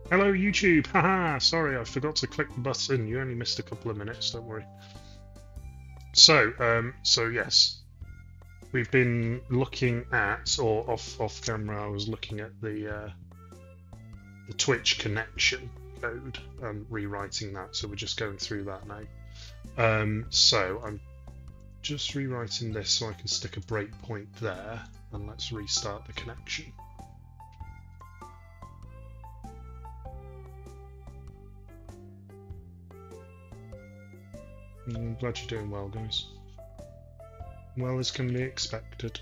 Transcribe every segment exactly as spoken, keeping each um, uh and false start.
Hello, YouTube. Haha, sorry, I forgot to click the button. You only missed a couple of minutes, don't worry. So, um, so yes, we've been looking at, or off off camera, I was looking at the uh, the Twitch connection code and rewriting that. So we're just going through that now. Um, so I'm just rewriting this so I can stick a breakpoint there, and let's restart the connection. I'm glad you're doing well, guys. Well as can be expected.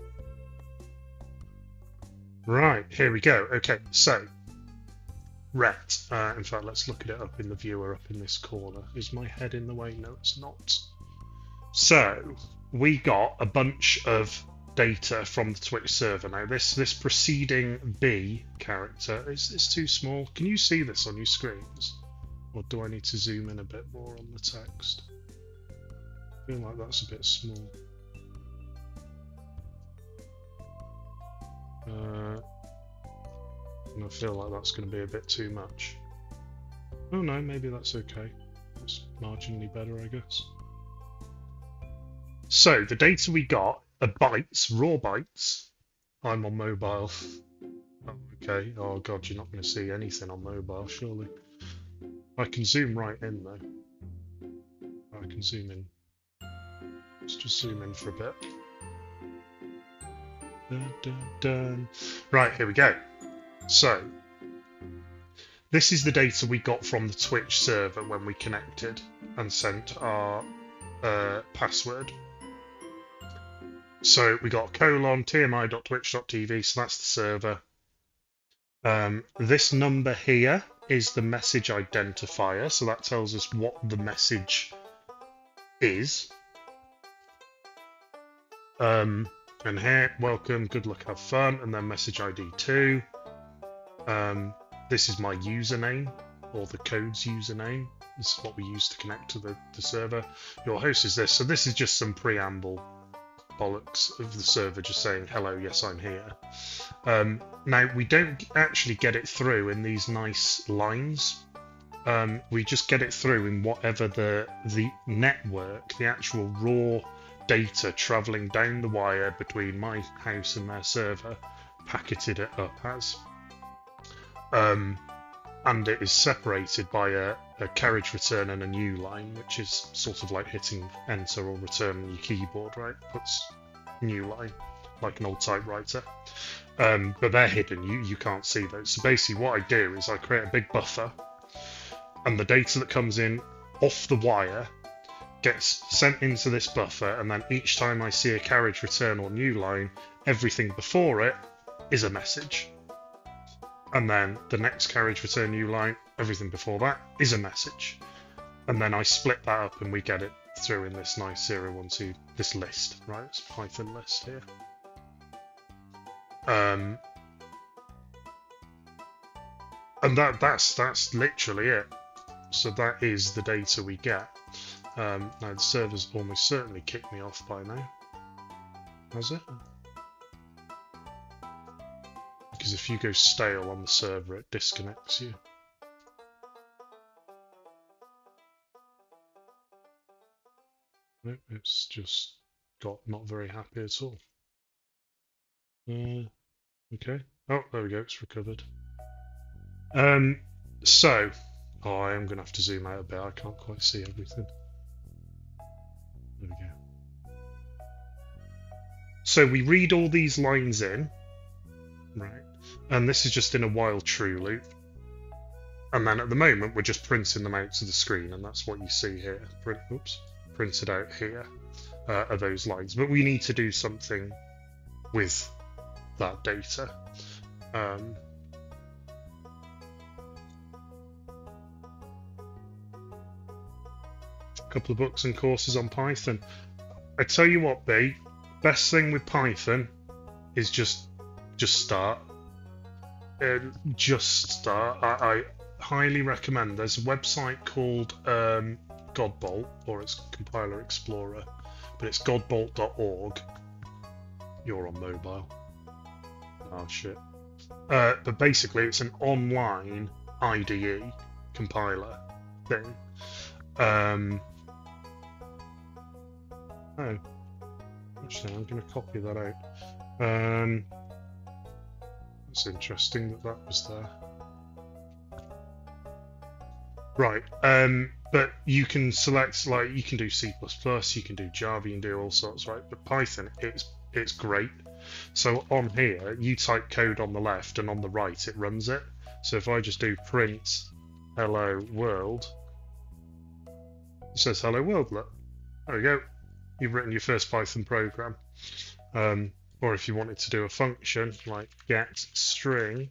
Right, here we go. Okay, so Ret. Uh, in fact, let's look at it up in the viewer up in this corner. Is my head in the way? No, it's not. So we got a bunch of data from the Twitch server. Now this this preceding B character is is too small. Can you see this on your screens? Or do I need to zoom in a bit more on the text? I feel like that's a bit small. Uh, and I feel like that's going to be a bit too much. Oh no, maybe that's okay. It's marginally better, I guess. So the data we got are bytes, raw bytes. I'm on mobile. Oh, okay. Oh god, you're not going to see anything on mobile, surely. I can zoom right in though. I can zoom in. Let's just zoom in for a bit. Dun, dun, dun. Right, here we go. So, this is the data we got from the Twitch server when we connected and sent our uh, password. So we got colon T M I dot twitch dot T V, so that's the server. Um, this number here is the message identifier, so that tells us what the message is. Um, and here, welcome, good luck, have fun, and then message I D two. Um, this is my username, or the code's username. This is what we use to connect to the, the server. Your host is this, so this is just some preamble bollocks of the server just saying, hello, yes, I'm here. Um, now, we don't actually get it through in these nice lines. Um, we just get it through in whatever the, the network, the actual raw data travelling down the wire between my house and their server, packeted it up as. Um, and it is separated by a, a carriage return and a new line, which is sort of like hitting enter or return on your keyboard, right? Puts new line, like an old typewriter. Um, but they're hidden, you, you can't see those. So basically what I do is I create a big buffer, and the data that comes in off the wire gets sent into this buffer, and then each time I see a carriage return or new line, everything before it is a message. And then the next carriage return new line, everything before that is a message. And then I split that up and we get it through in this nice zero one two, this list, right? It's a Python list here. Um, and that that's that's literally it. So that is the data we get. Um, now the server's almost certainly kicked me off by now. Has it? Because if you go stale on the server, it disconnects you. Nope, it's just got not very happy at all. Uh, okay. Oh, there we go, it's recovered. Um, so, oh, I am going to have to zoom out a bit, I can't quite see everything. There we go. So we read all these lines in, right? And this is just in a while true loop. And then at the moment, we're just printing them out to the screen, and that's what you see here. Print, oops, printed out here uh, are those lines. But we need to do something with that data. Um, a couple of books and courses on Python. I tell you what, B, best thing with Python is just just start. Uh, just start. I, I highly recommend. There's a website called um, Godbolt, or it's Compiler Explorer, but it's godbolt dot org. You're on mobile. Oh shit. Uh, but basically, it's an online I D E compiler thing. Um, oh, actually, I'm going to copy that out. Um, it's interesting that that was there. Right, um, but you can select, like, you can do C plus plus, you can do Java, you can do all sorts, right? But Python, it's it's great. So on here, you type code on the left, and on the right, it runs it. So if I just do print hello world, it says hello world, look. There we go. You've written your first Python program. Um, or if you wanted to do a function like get string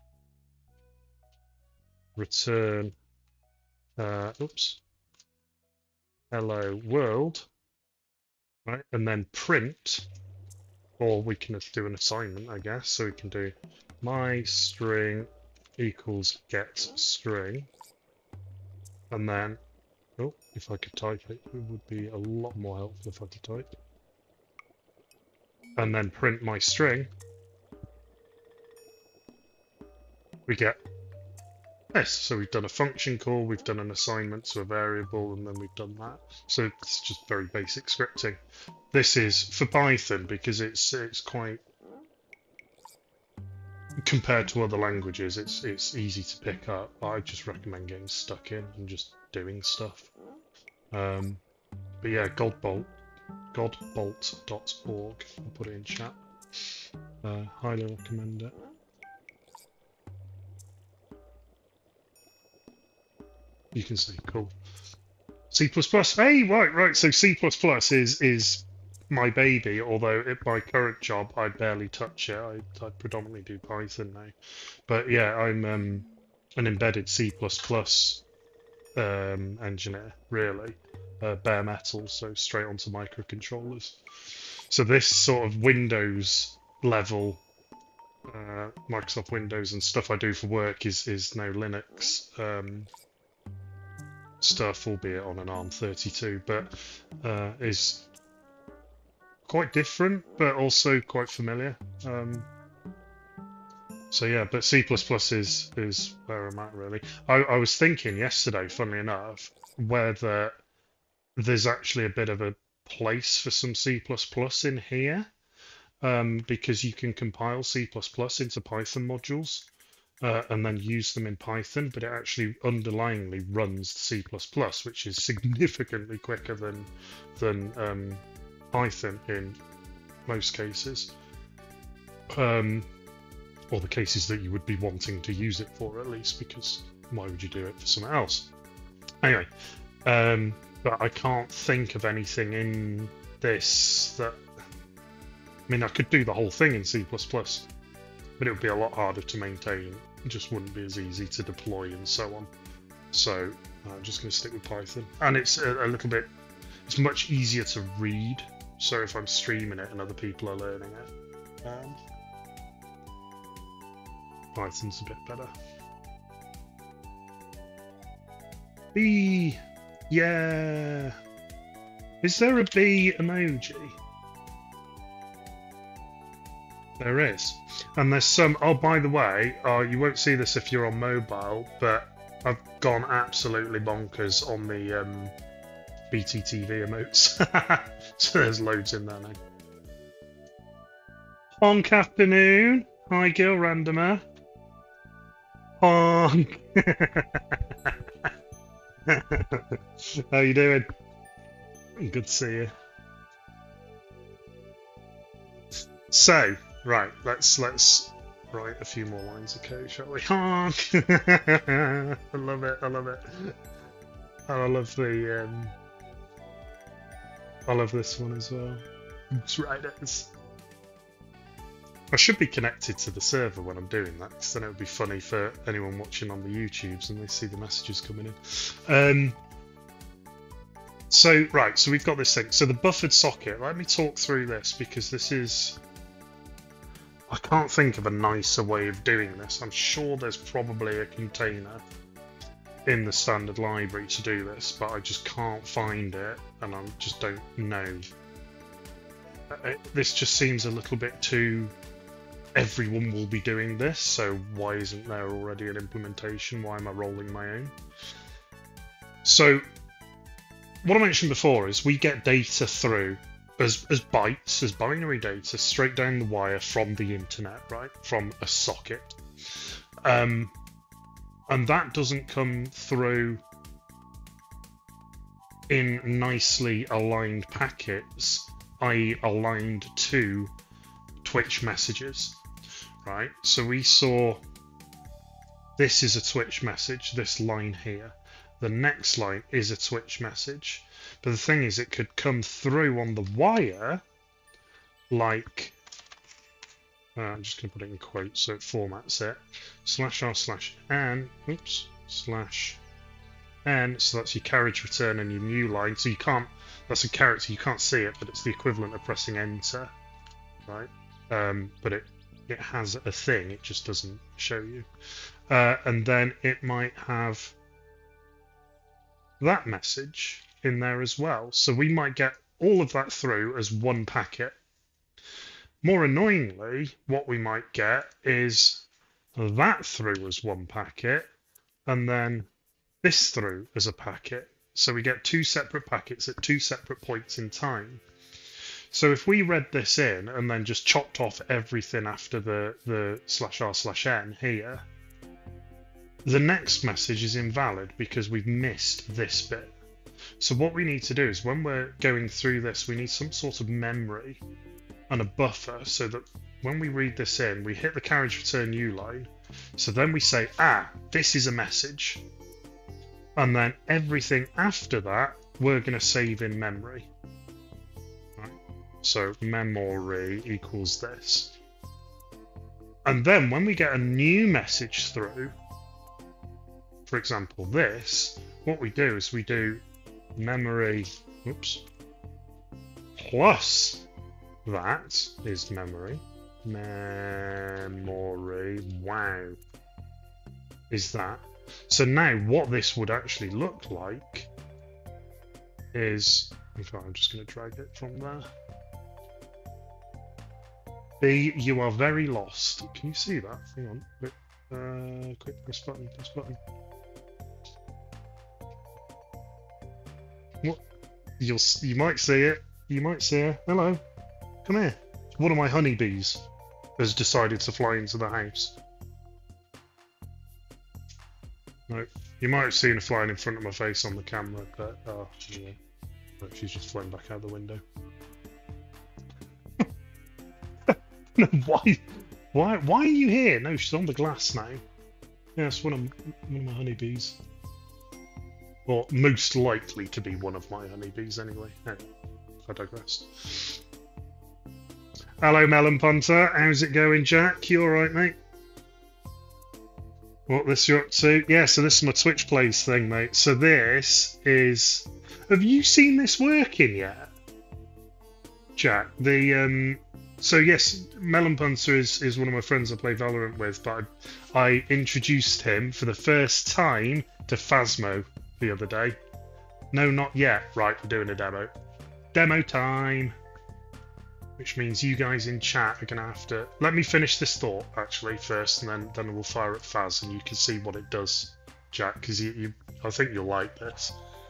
return uh, oops hello world, right, and then print, or we can do an assignment, I guess. So we can do my string equals get string, and then oh, if I could type it, it would be a lot more helpful if I could type. And then print my string. We get this. So we've done a function call, we've done an assignment to a variable, and then we've done that. So it's just very basic scripting. This is for Python because it's it's quite, compared to other languages, it's it's easy to pick up. I just recommend getting stuck in and just doing stuff. Um, but yeah, Godbolt, godbolt dot org. I'll put it in chat. Uh, highly recommend it. You can say cool. C plus plus. Hey, right, right. So C plus plus is is my baby. Although at my current job, I barely touch it. I I predominantly do Python now. But yeah, I'm um, an embedded C plus plus um, engineer, really. Uh, bare metal, so straight onto microcontrollers. So this sort of Windows level, uh, Microsoft Windows and stuff I do for work is is now Linux um, stuff, albeit on an ARM thirty-two, but uh, is quite different, but also quite familiar. Um, so yeah, but C plus plus is is where I'm at, really. I, I was thinking yesterday, funnily enough, whether there's actually a bit of a place for some C plus plus in here, um, because you can compile C plus plus into Python modules uh, and then use them in Python, but it actually underlyingly runs C plus plus, which is significantly quicker than than um, Python in most cases, um, or the cases that you would be wanting to use it for, at least, because why would you do it for something else? Anyway. Um, But I can't think of anything in this that... I mean, I could do the whole thing in C plus plus, but it would be a lot harder to maintain. It just wouldn't be as easy to deploy and so on. So I'm just going to stick with Python. And it's a, a little bit... It's much easier to read. So if I'm streaming it and other people are learning it, um, Python's a bit better. B... Yeah. Is there a bee emoji? There is. And there's some... Oh, by the way, uh, you won't see this if you're on mobile, but I've gone absolutely bonkers on the um, B T T V emotes. So there's loads in there now. Honk afternoon. Hi, Gil Randomer. Honk. How you doing? Good to see you. So, right, let's let's write a few more lines of code, shall we? Honk! I love it, I love it. And I love the um I love this one as well. Riders. I should be connected to the server when I'm doing that, because then it would be funny for anyone watching on the YouTubes and they see the messages coming in. Um, so, right, so we've got this thing. So the buffered socket, let me talk through this, because this is... I can't think of a nicer way of doing this. I'm sure there's probably a container in the standard library to do this, but I just can't find it, and I just don't know. It, this just seems a little bit too... everyone will be doing this, so why isn't there already an implementation? Why am I rolling my own? So what I mentioned before is we get data through as, as bytes, as binary data, straight down the wire from the internet, right? From a socket. Um, and that doesn't come through in nicely aligned packets, that is aligned to Twitch messages, right? So we saw this is a Twitch message, this line here. The next line is a Twitch message. But the thing is, it could come through on the wire like, uh, I'm just going to put it in quotes so it formats it, slash r slash n, oops, slash n, so that's your carriage return and your new line. So you can't, that's a character, you can't see it, but it's the equivalent of pressing enter, right? Um, but it, it has a thing, it just doesn't show you. Uh, and then it might have that message in there as well. So we might get all of that through as one packet. More annoyingly, what we might get is that through as one packet, and then this through as a packet. So we get two separate packets at two separate points in time. So if we read this in and then just chopped off everything after the, the slash r slash n here, the next message is invalid because we've missed this bit. So what we need to do is when we're going through this, we need some sort of memory and a buffer so that when we read this in, we hit the carriage return U line. So then we say, ah, this is a message. And then everything after that, we're going to save in memory. Right. So memory equals this. And then when we get a new message through, for example, this, what we do is we do memory, oops, plus that is memory. Memory, wow, is that. So now what this would actually look like is, in fact, I'm just going to drag it from there. B, you are very lost. Can you see that? Hang on. Quick, uh, quick press button, press button. What? You'll, you might see it. You might see her. Hello. Come here. One of my honeybees has decided to fly into the house. No, you might have seen her flying in front of my face on the camera, but oh, yeah. Look, she's just flown back out the window. No, why, why, why are you here? No, she's on the glass now. Yeah, it's one of one of my honeybees. Or most likely to be one of my honeybees, anyway. Anyway, I digress. Hello, Melon Punter. How's it going, Jack? You all right, mate? What this you're up to? Yeah, so this is my TwitchPlays thing, mate. So this is... Have you seen this working yet, Jack? The um. So yes, Melon Punter is is one of my friends I play Valorant with, but I, I introduced him for the first time to Phasmo the other day. No, not yet. Right, we're doing a demo. Demo time. Which means you guys in chat are going to have to... Let me finish this thought, actually, first, and then, then we'll fire at Phaz, and you can see what it does, Jack, because you, you, I think you'll like this.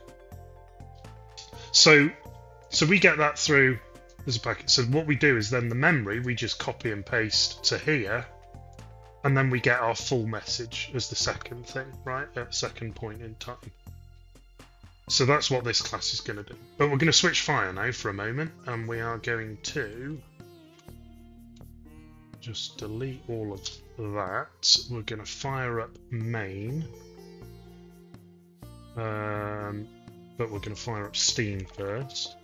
So, so we get that through as a packet. So what we do is then the memory, we just copy and paste to here, and then we get our full message as the second thing, right, at second point in time. So that's what this class is going to do. But we're going to switch fire now for a moment, and we are going to just delete all of that. We're going to fire up main, um, but we're going to fire up Steam first.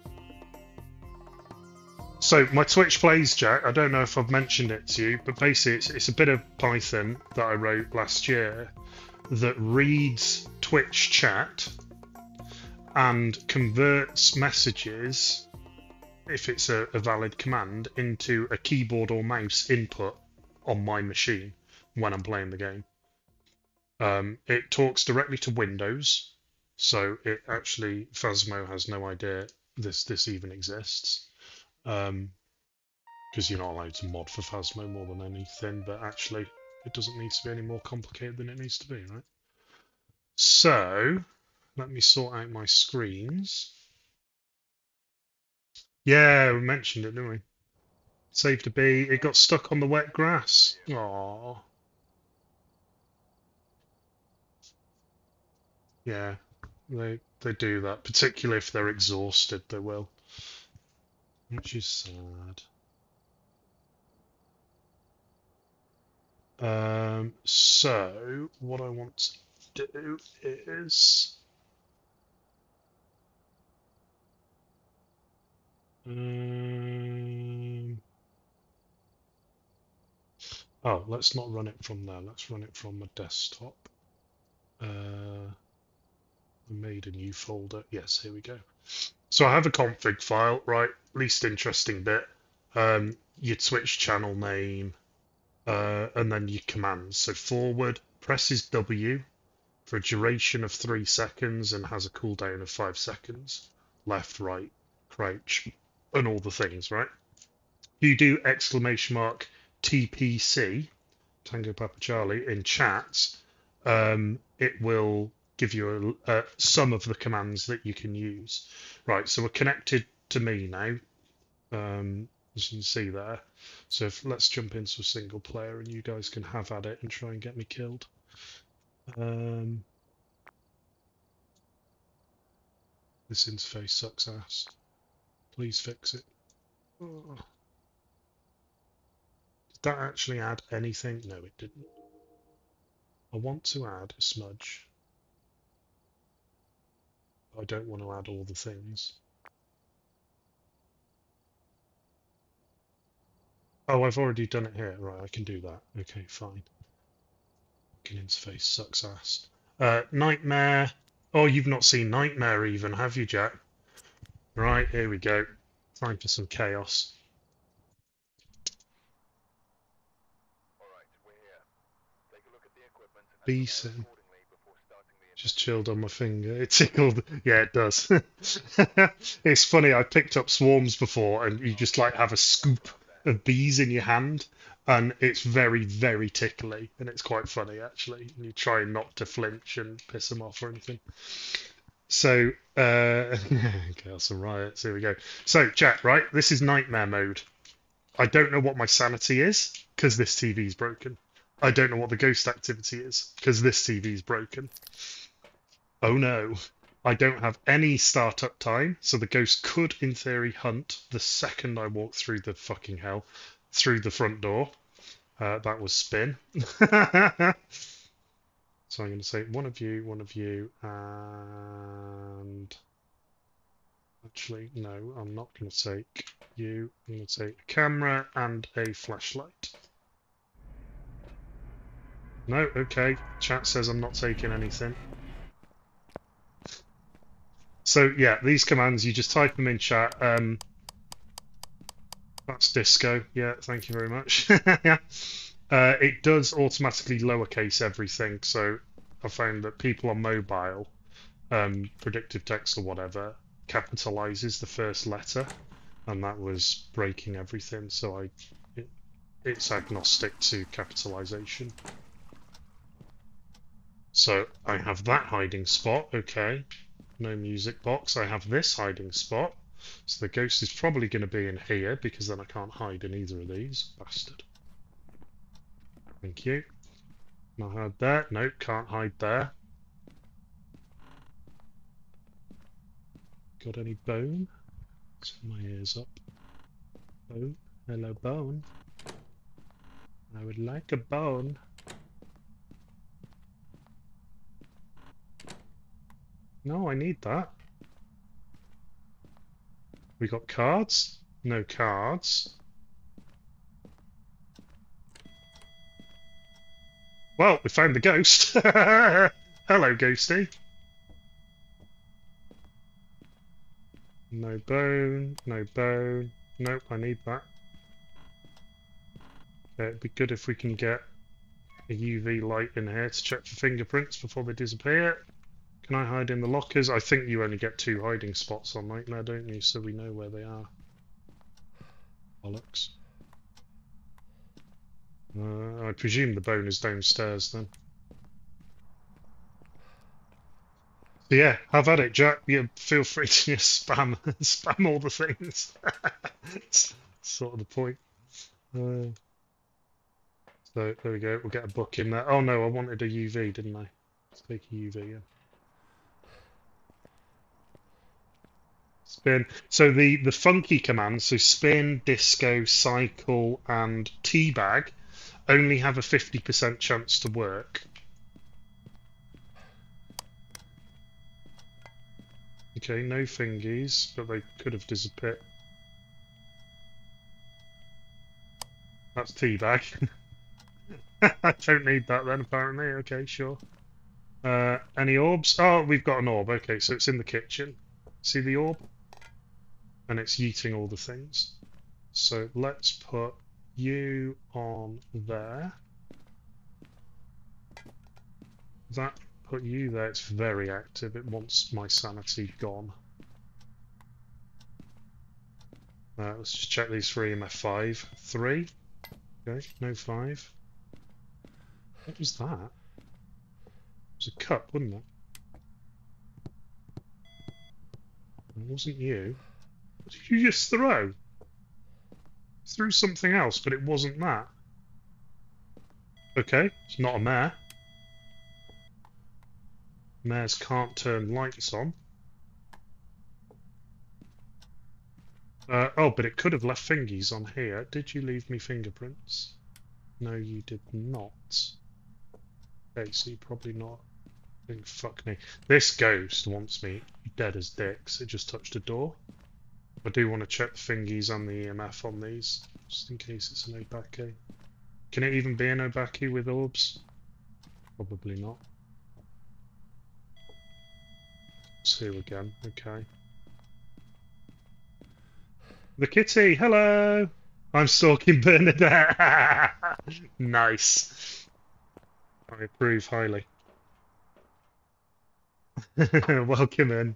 So my TwitchPlays, Jack, I don't know if I've mentioned it to you, but basically it's, it's a bit of Python that I wrote last year that reads Twitch chat and converts messages, if it's a, a valid command, into a keyboard or mouse input on my machine when I'm playing the game. Um, it talks directly to Windows, so it actually, Phasmo has no idea this, this even exists. Um, because you're not allowed to mod for Phasmo more than anything, but actually it doesn't need to be any more complicated than it needs to be, right? So let me sort out my screens. Yeah, we mentioned it, didn't we? Saved a bee. It got stuck on the wet grass. Aww. Yeah, they they do that, particularly if they're exhausted. They will, which is sad. Um, so what I want to do is um, oh, let's not run it from there. Let's run it from my desktop. Uh, I made a new folder. Yes, here we go. So I have a config file, right? Least interesting bit. Um, your Twitch channel name, uh, and then your commands. So forward presses W for a duration of three seconds and has a cooldown of five seconds. Left, right, crouch, and all the things, right? You do exclamation mark T P C, Tango Papa Charlie, in chat, um, it will give you a, uh, some of the commands that you can use. Right, so we're connected to me now, um, as you can see there. So if, let's jump into a single player and you guys can have at it and try and get me killed. Um, this interface sucks ass. Please fix it. Oh. Did that actually add anything? No, it didn't. I want to add a smudge. I don't want to add all the things. Oh, I've already done it here. Right, I can do that. Okay, fine. Fucking interface sucks ass. Uh, Nightmare. Oh, you've not seen Nightmare even, have you, Jack? Right, here we go. Time for some chaos. Beeson. Just chilled on my finger. It tickled. Yeah, it does. It's funny. I picked up swarms before, and you just like have a scoop of bees in your hand, and it's very, very tickly, and it's quite funny actually. And you try not to flinch and piss them off or anything. So, uh, chaos and riots. Here we go. So, chat. Right, this is nightmare mode. I don't know what my sanity is because this T V is broken. I don't know what the ghost activity is because this T V is broken. Oh no, I don't have any startup time, so the ghost could, in theory, hunt the second I walk through the fucking hell, through the front door. Uh, that was spin. So I'm going to say one of you, one of you, and... Actually, no, I'm not going to take you. I'm going to take a camera and a flashlight. No, okay. Chat says I'm not taking anything. So yeah, these commands, you just type them in chat. Um, that's disco. Yeah, thank you very much. Yeah, uh, it does automatically lowercase everything. So I found that people on mobile, um, predictive text or whatever, capitalizes the first letter, and that was breaking everything. So I, it, it's agnostic to capitalization. So I have that hiding spot. Okay. No music box. I have this hiding spot. So the ghost is probably going to be in here because then I can't hide in either of these. Bastard. Thank you. Can I hide there? Nope, can't hide there. Got any bone? Let's put my ears up. Bone? Hello, bone. I would like a bone. No, I need that. We got cards? No cards. Well, we found the ghost. Hello, ghosty. No bone, no bone. Nope, I need that. Okay, it'd be good if we can get a U V light in here to check for fingerprints before they disappear. Can I hide in the lockers? I think you only get two hiding spots on Nightmare, don't you? So we know where they are. Bollocks. Uh, I presume the bone is downstairs then. So yeah, have at it, Jack. Yeah, feel free to just spam spam all the things. That's sort of the point. Uh, so there we go. We'll get a book in there. Oh no, I wanted a U V, didn't I? Let's take a U V in. Spin. So the the funky commands, so spin, disco, cycle, and teabag, only have a fifty percent chance to work. Okay, no fingies, but they could have disappeared. That's teabag. I don't need that then, apparently. Okay, sure. Uh, any orbs? Oh, we've got an orb. Okay, so it's in the kitchen. See the orb? And it's yeeting all the things. So let's put you on there. That put you there. It's very active. It wants my sanity gone. Uh, let's just check these three. Am I five? Three? Okay, no five. What was that? It was a cup, wasn't it? It wasn't you. What did you just throw? You threw something else, but it wasn't that. Okay, it's not a mare. Mares can't turn lights on. Uh, oh, but it could have left fingies on here. Did you leave me fingerprints? No, you did not. Okay, so you're probably not. Fuck me. This ghost wants me dead as dicks. It just touched a door. I do want to check the fingies and the E M F on these, just in case it's an Obaki. Can it even be an Obaki with orbs? Probably not. Two again, okay. The kitty, hello! I'm stalking Bernadette! Nice. I approve highly. Welcome in.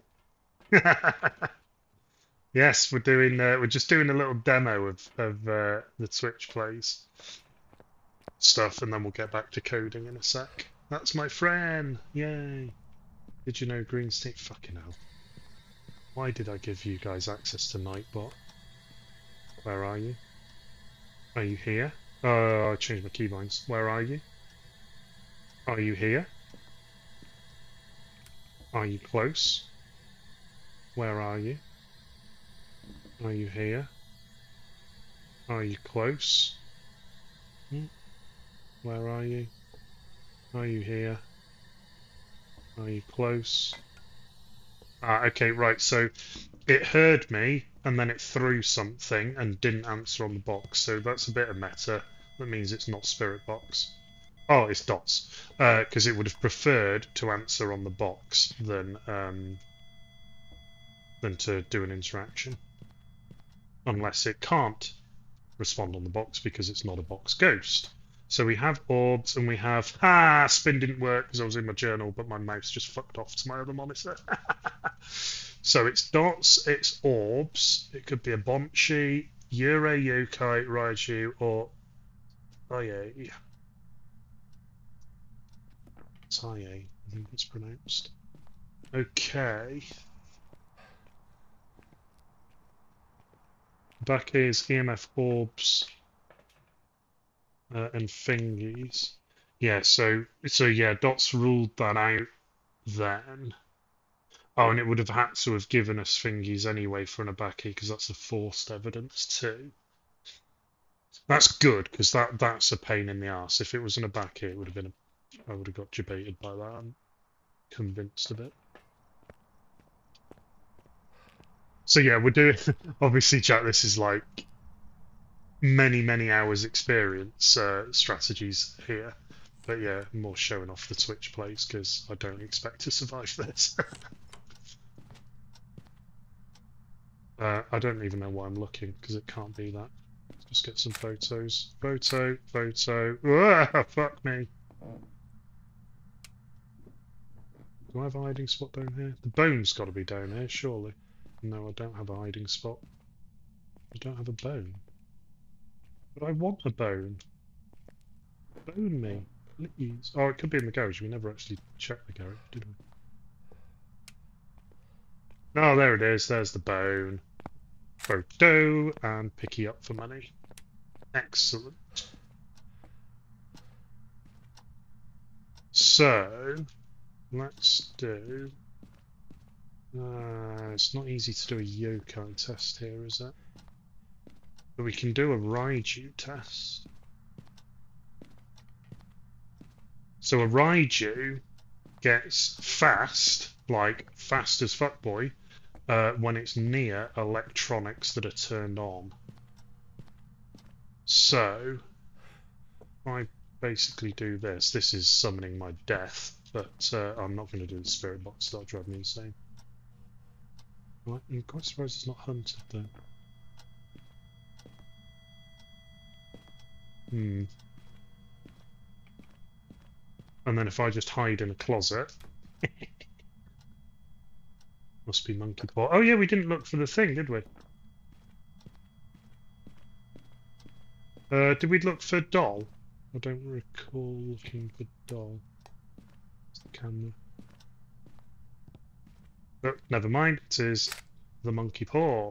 Yes, we're doing. Uh, we're just doing a little demo of of uh, the TwitchPlays stuff, and then we'll get back to coding in a sec. That's my friend. Yay! Did you know Green State? Fucking hell! Why did I give you guys access to Nightbot? Where are you? Are you here? Oh, I changed my keybinds. Where are you? Are you here? Are you close? Where are you? Are you here? Are you close? Hmm? Where are you? Are you here? Are you close? Ah, okay, right, so it heard me and then it threw something and didn't answer on the box, so that's a bit of meta. That means it's not Spirit Box. Oh, it's dots, because uh, it would have preferred to answer on the box than um, than to do an interaction. Unless it can't respond on the box because it's not a box ghost. So we have orbs and we have... Ah, spin didn't work because I was in my journal, but my mouse just fucked off to my other monitor. So it's dots, it's orbs, it could be a Bonchi, Yurei, Yokai, Raiju, or... Oh yeah, yeah. Taye, I think it's pronounced. Okay. Back is E M F orbs uh, and fingies. Yeah, so so yeah, Dots ruled that out then. Oh, and it would have had to have given us fingies anyway for an Abaki because that's a forced evidence too. That's good because that that's a pain in the ass. If it was an Abaki, it would have been a I would have got debated by that. I'm convinced of it. So yeah, we're doing, obviously, chat, this is like many, many hours experience uh, strategies here. But yeah, more showing off the TwitchPlays because I don't expect to survive this. uh, I don't even know why I'm looking because it can't be that. Let's just get some photos. Photo, photo. Ah, fuck me. Do I have a hiding spot down here? The bone's got to be down here, surely. No, I don't have a hiding spot. I don't have a bone. But I want a bone. bone me? Please. Oh, it could be in the garage. We never actually checked the garage, did we? Oh, there it is. There's the bone. Photo and picky up for money. Excellent. So, let's do... Uh, it's not easy to do a yokai test here, is it? But we can do a Raiju test. So a Raiju gets fast, like fast as fuckboy, uh, when it's near electronics that are turned on. So, I basically do this. This is summoning my death, but uh, I'm not going to do the spirit box. That'll drive me insane. I'm quite surprised it's not hunted though. Hmm. And then if I just hide in a closet, must be monkey paw. Oh yeah, we didn't look for the thing, did we? Uh, did we look for doll? I don't recall looking for doll. It's the camera. Oh, never mind. It is the monkey paw.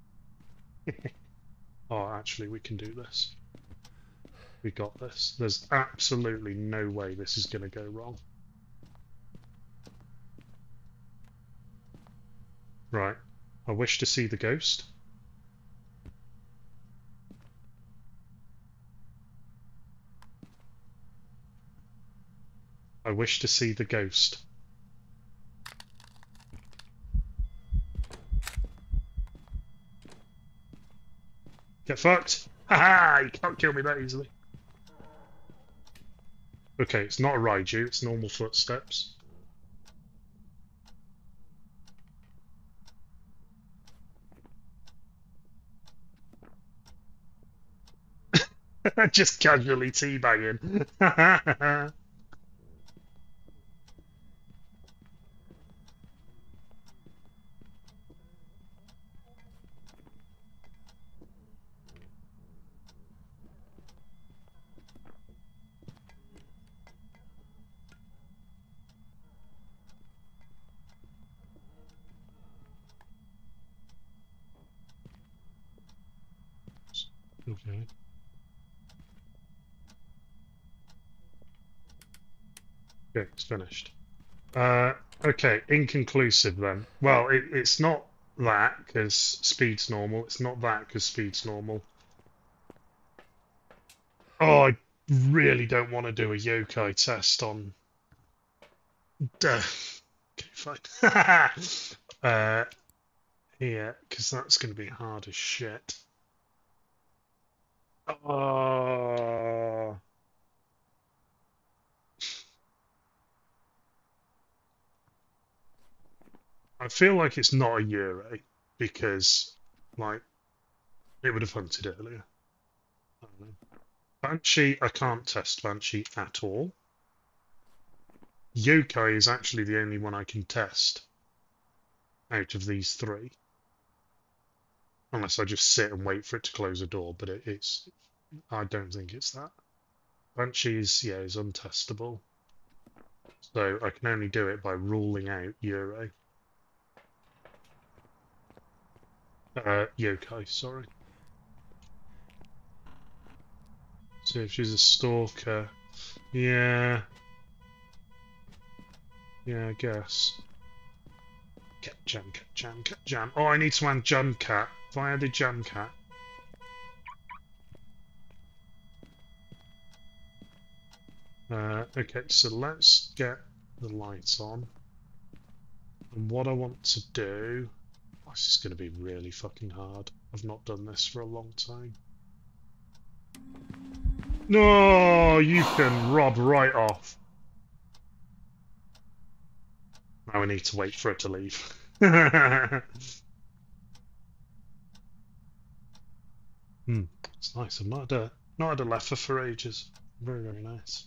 Oh, actually, we can do this. We got this. There's absolutely no way this is going to go wrong. Right. I wish to see the ghost. I wish to see the ghost. Get fucked! Haha! You can't kill me that easily. Okay, it's not a Raiju, it's normal footsteps. Just casually teabagging. Okay. Okay, it's finished. Uh, okay, inconclusive then. Well, it, it's not that because speed's normal. It's not that because speed's normal. Oh, I really don't want to do a yokai test on... Duh. Okay, fine. uh, here, because that's going to be hard as shit. Oh... I feel like it's not a Euro because, like, it would have hunted earlier. I don't know. Banshee, I can't test Banshee at all. Yokai is actually the only one I can test out of these three. Unless I just sit and wait for it to close a door, but it, it's... I don't think it's that. Banshee is, yeah, is untestable. So I can only do it by ruling out Euro. Uh, yokai, sorry. So if she's a stalker, yeah, yeah, I guess. Cat jam, cat jam, cat jam. Oh, I need to add jam cat. If I added jam cat. Uh, okay, so let's get the lights on. And what I want to do... Oh, this is going to be really fucking hard. I've not done this for a long time. No, you can rob right off. Now we need to wait for it to leave. hmm, it's nice. I've not had a, not had a leather for ages. Very, very nice.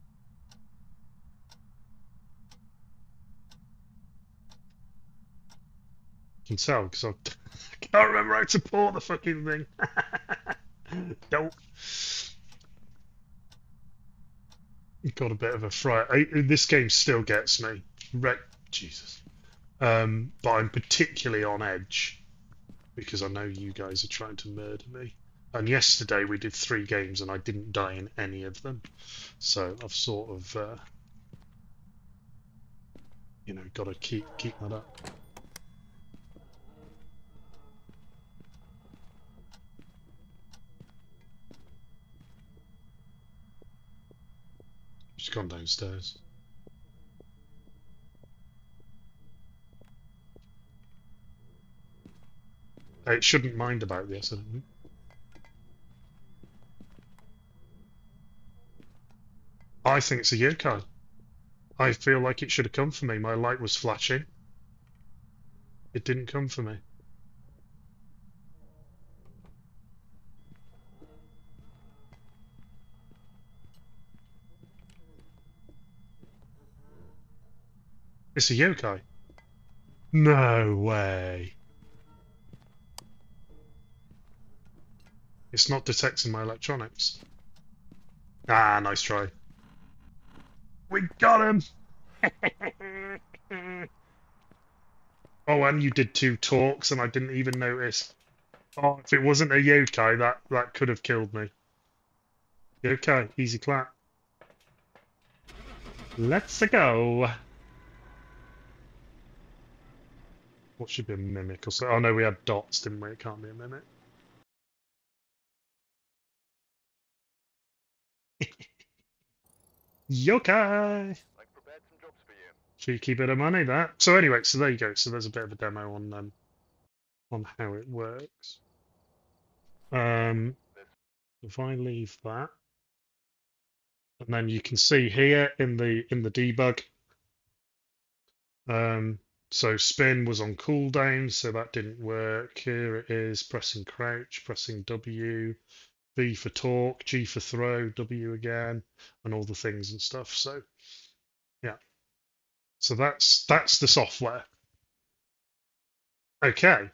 You can tell because I can't remember how to port the fucking thing. Don't. got a bit of a fright. I, this game still gets me. Re Jesus. Um, but I'm particularly on edge because I know you guys are trying to murder me. And yesterday we did three games and I didn't die in any of them. So I've sort of, uh, you know, got to keep keep that up. She's gone downstairs. It shouldn't mind about this, I don't think. I think it's a yokai. I feel like it should have come for me. My light was flashing. It didn't come for me. It's a yokai. No way. It's not detecting my electronics. Ah, nice try. We got him! Oh, and you did two talks and I didn't even notice. Oh, if it wasn't a yokai, that, that could have killed me. Yokai, easy clap. Let's go. What should be a mimic or so? Oh no, we had dots, didn't we? It can't be a mimic. Yokai! I've prepared some jobs for you. Cheeky bit of money, that. So anyway, so there you go. So there's a bit of a demo on um, on how it works. Um, if I leave that, and then you can see here in the in the debug. Um, so spin was on cooldown, so that didn't work. Here it is, pressing crouch, pressing W. V for talk, G for throw, W again, and all the things and stuff. So, yeah. So that's that's the software. Okay.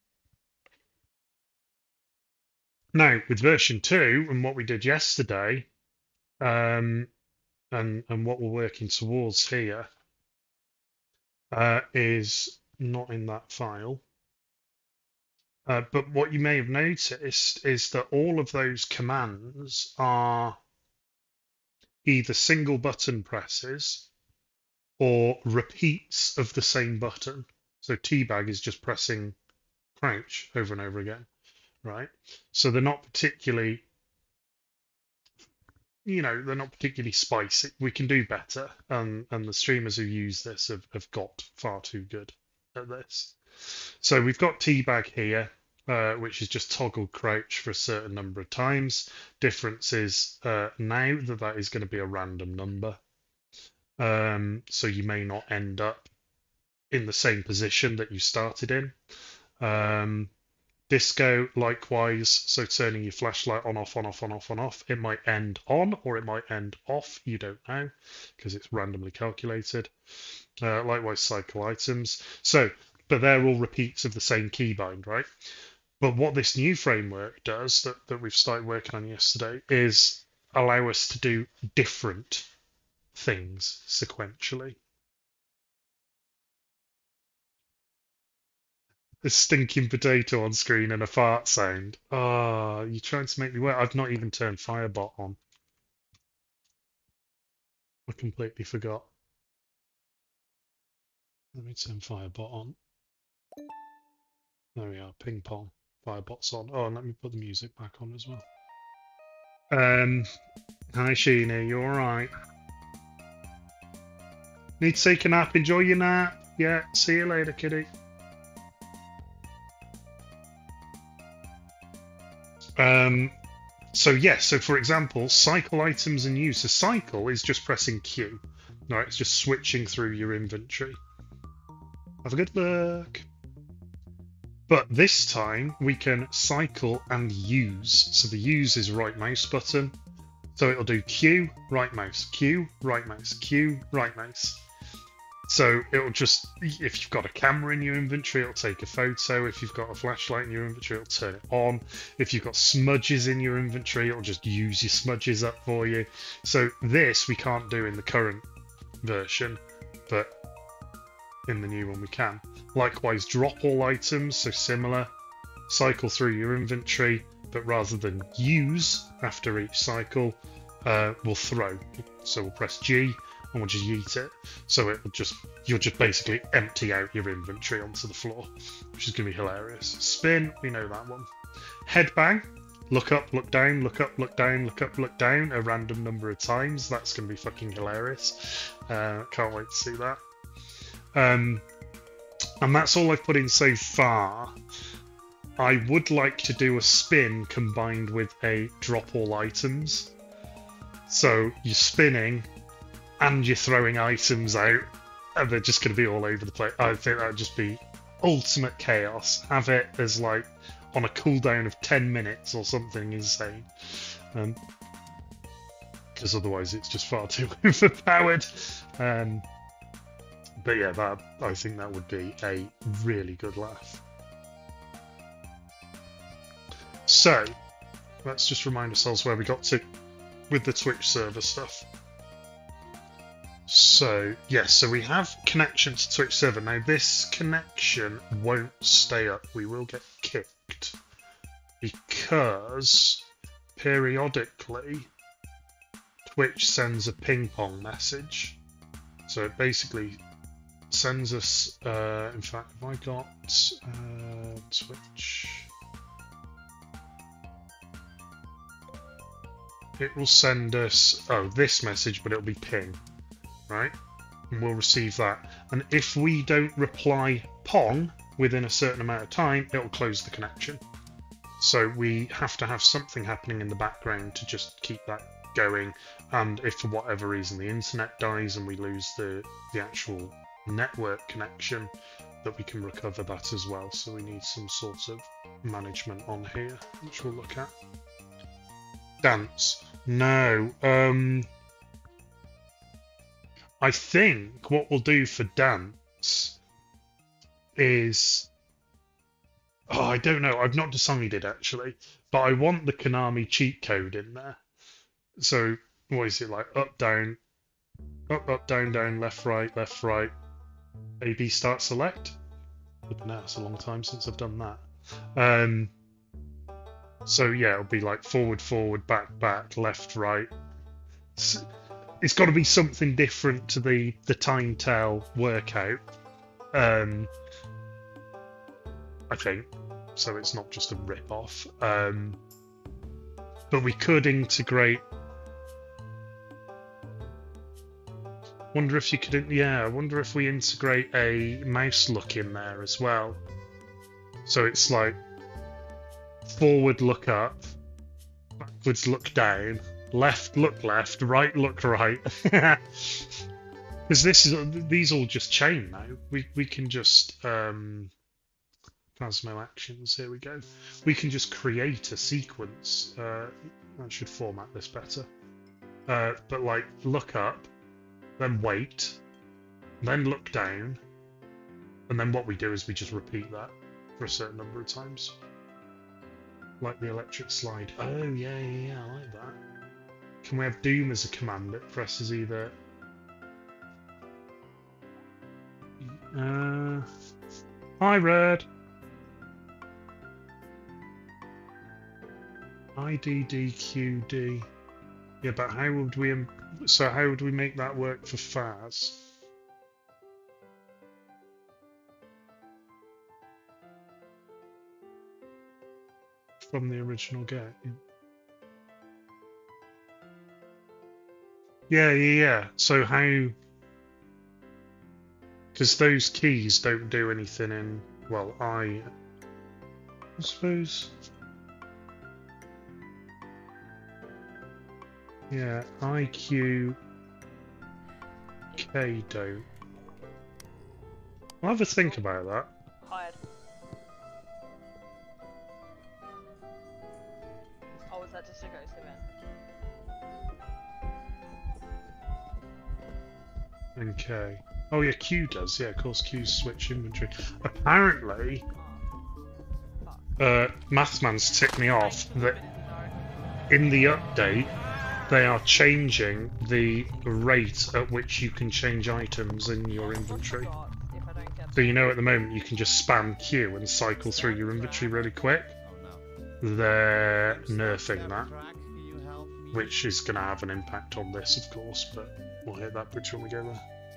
Now with version two and what we did yesterday, um, and and what we're working towards here, uh, is not in that file. Uh, but what you may have noticed is that all of those commands are either single button presses or repeats of the same button. So teabag is just pressing crouch over and over again, right? So they're not particularly, you know, they're not particularly spicy. We can do better, and and the streamers who use this have, have got far too good at this. So we've got teabag here, uh, which is just toggle crouch for a certain number of times. Difference is uh, now that that is going to be a random number. Um, so you may not end up in the same position that you started in. Um, disco, likewise, so turning your flashlight on, off, on, off, on, off, on, off. It might end on or it might end off. You don't know because it's randomly calculated. Uh, likewise, cycle items. So, but they're all repeats of the same keybind, right? But what this new framework does that, that we've started working on yesterday is allow us to do different things sequentially. A stinking potato on screen and a fart sound. Oh, you're trying to make me work. I've not even turned Firebot on. I completely forgot. Let me turn Firebot on. There we are, ping pong. Firebot's on. Oh, and let me put the music back on as well. Um, hi Sheena, you alright? Need to take a nap, enjoy your nap. Yeah, see you later, kitty. Um, so yes, yeah, so for example, cycle items and use. A cycle is just pressing Q. Right, it's just switching through your inventory. Have a good look. But this time we can cycle and use. So the use is right mouse button. So it'll do Q, right mouse, Q, right mouse, Q, right mouse. So it'll just, if you've got a camera in your inventory, it'll take a photo. If you've got a flashlight in your inventory, it'll turn it on. If you've got smudges in your inventory, it'll just use your smudges up for you. So this we can't do in the current version, but in the new one we can. Likewise, drop all items, so similar. Cycle through your inventory, but rather than use after each cycle, uh, we'll throw. So we'll press G and we'll just yeet it. So it will just, you'll just basically empty out your inventory onto the floor, which is going to be hilarious. Spin, we know that one. Headbang, look up, look down, look up, look down, look up, look down a random number of times. That's going to be fucking hilarious. Uh, can't wait to see that. Um, and that's all I've put in so far. I would like to do a spin combined with a drop all items. So you're spinning and you're throwing items out, and they're just going to be all over the place. I think that would just be ultimate chaos. Have it as like on a cooldown of ten minutes or something insane. Um, because otherwise it's just far too overpowered. Um, but yeah, that I think that would be a really good laugh. So, let's just remind ourselves where we got to with the Twitch server stuff. So, yes, so we have connection to Twitch server. Now, this connection won't stay up. We will get kicked because periodically Twitch sends a ping pong message. So it basically sends us, uh, in fact, have I got uh, Twitch? It will send us, oh, this message, but it'll be ping, right? And we'll receive that. And if we don't reply pong within a certain amount of time, it'll close the connection. So we have to have something happening in the background to just keep that going. And if for whatever reason the internet dies and we lose the, the actual network connection, that we can recover that as well. So we need some sort of management on here, which we'll look at. Dance. No. Um, I think what we'll do for dance is... Oh, I don't know. I've not decided, actually. But I want the Konami cheat code in there. So, what is it like? Up, down, up, up, down, down, left, right, left, right. A, B, start, select. But now it's a long time since I've done that. Um... So yeah, it'll be like forward, forward, back, back, left, right. It's, it's got to be something different to the the time tell workout. Um, I think so. It's not just a rip off. Um, but we could integrate. Wonder if you could. Yeah, I wonder if we integrate a mouse look in there as well. So it's like. Forward, look up. Backwards, look down. Left, look left. Right, look right. Because this is these all just chain now. We we can just um, Phasmo actions. Here we go. We can just create a sequence. Uh, I should format this better. Uh, but like look up, then wait, then look down, and then what we do is we just repeat that for a certain number of times. Like the electric slide. Oh, yeah, yeah, yeah, I like that. Can we have Doom as a command that presses either... Uh... Hi, Red! I D D Q D. Yeah, but how would we... So how would we make that work for Phas? From the original game. Yeah, yeah, yeah. So how... Because those keys don't do anything in... Well, I... I suppose... Yeah, I, Q... K don't. I'll have a think about that. Hired. Oh, was that just a ghost event? Okay. Oh yeah, Q does. Yeah, of course, Q's switch inventory. Apparently, uh, Mathman's ticked me off that in the update they are changing the rate at which you can change items in your inventory. So you know at the moment you can just spam Q and cycle through your inventory really quick. They're nerfing that, which is going to have an impact on this, of course, but we'll hit that bridge when we go there.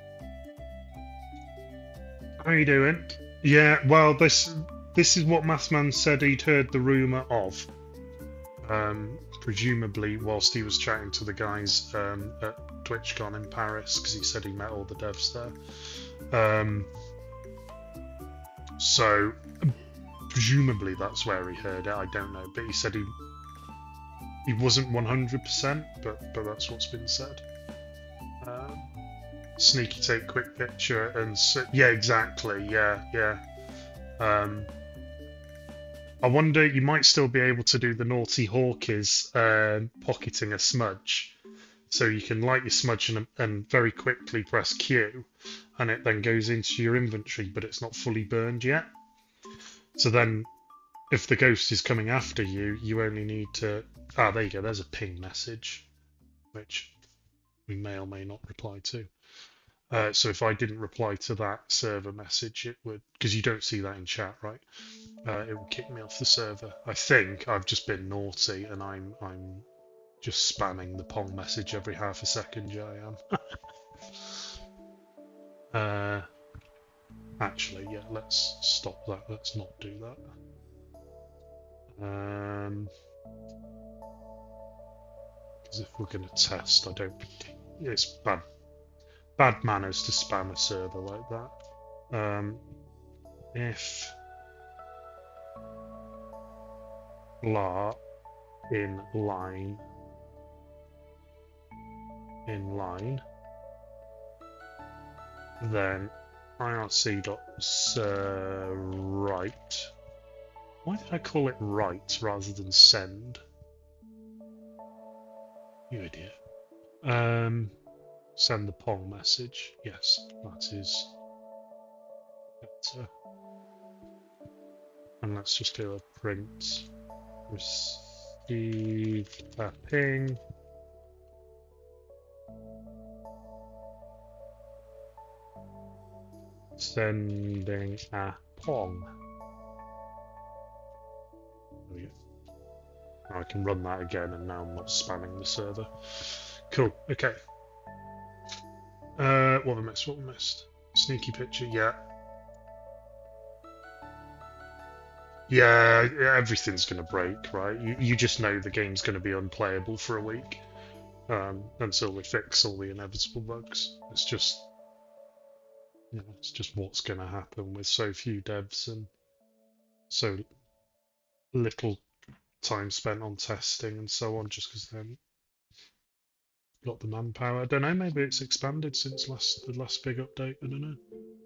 How are you doing? Yeah, well, this this is what Mathman said he'd heard the rumour of. Um, presumably whilst he was chatting to the guys um, at TwitchCon in Paris, because he said he met all the devs there. Um, so, presumably that's where he heard it, I don't know, but he said he he wasn't one hundred percent, but, but that's what's been said. Um, Sneaky take quick picture and sit. Yeah, exactly. Yeah, yeah. Um, I wonder, you might still be able to do the naughty Hawkeyes uh, pocketing a smudge. So you can light your smudge and, and very quickly press Q, and it then goes into your inventory, but it's not fully burned yet. So then, if the ghost is coming after you, you only need to... Ah, there you go, there's a ping message, which we may or may not reply to. Uh, so if I didn't reply to that server message, it would, because you don't see that in chat, right? Uh, it would kick me off the server. I think I've just been naughty and I'm I'm just spamming the Pong message every half a second. Yeah, I am. uh, actually, yeah, let's stop that. Let's not do that. Um, because if we're going to test, I don't. It's bad. Bad manners to spam a server like that. Um, if blah in line in line, then I R C dot write. Why did I call it write rather than send? You idiot. Um. Send the Pong message. Yes, that is better. And let's just do a print. Received a ping. Sending a Pong. There we go. Now I can run that again, and now I'm not spamming the server. Cool. Okay. Uh, what have I missed? What have I missed? Sneaky picture, yeah. Yeah, everything's going to break, right? You, you just know the game's going to be unplayable for a week um, until they fix all the inevitable bugs. It's just, you know, it's just what's going to happen with so few devs and so little time spent on testing and so on, just because they haven't got the manpower. I don't know, maybe it's expanded since last the last big update. I don't know.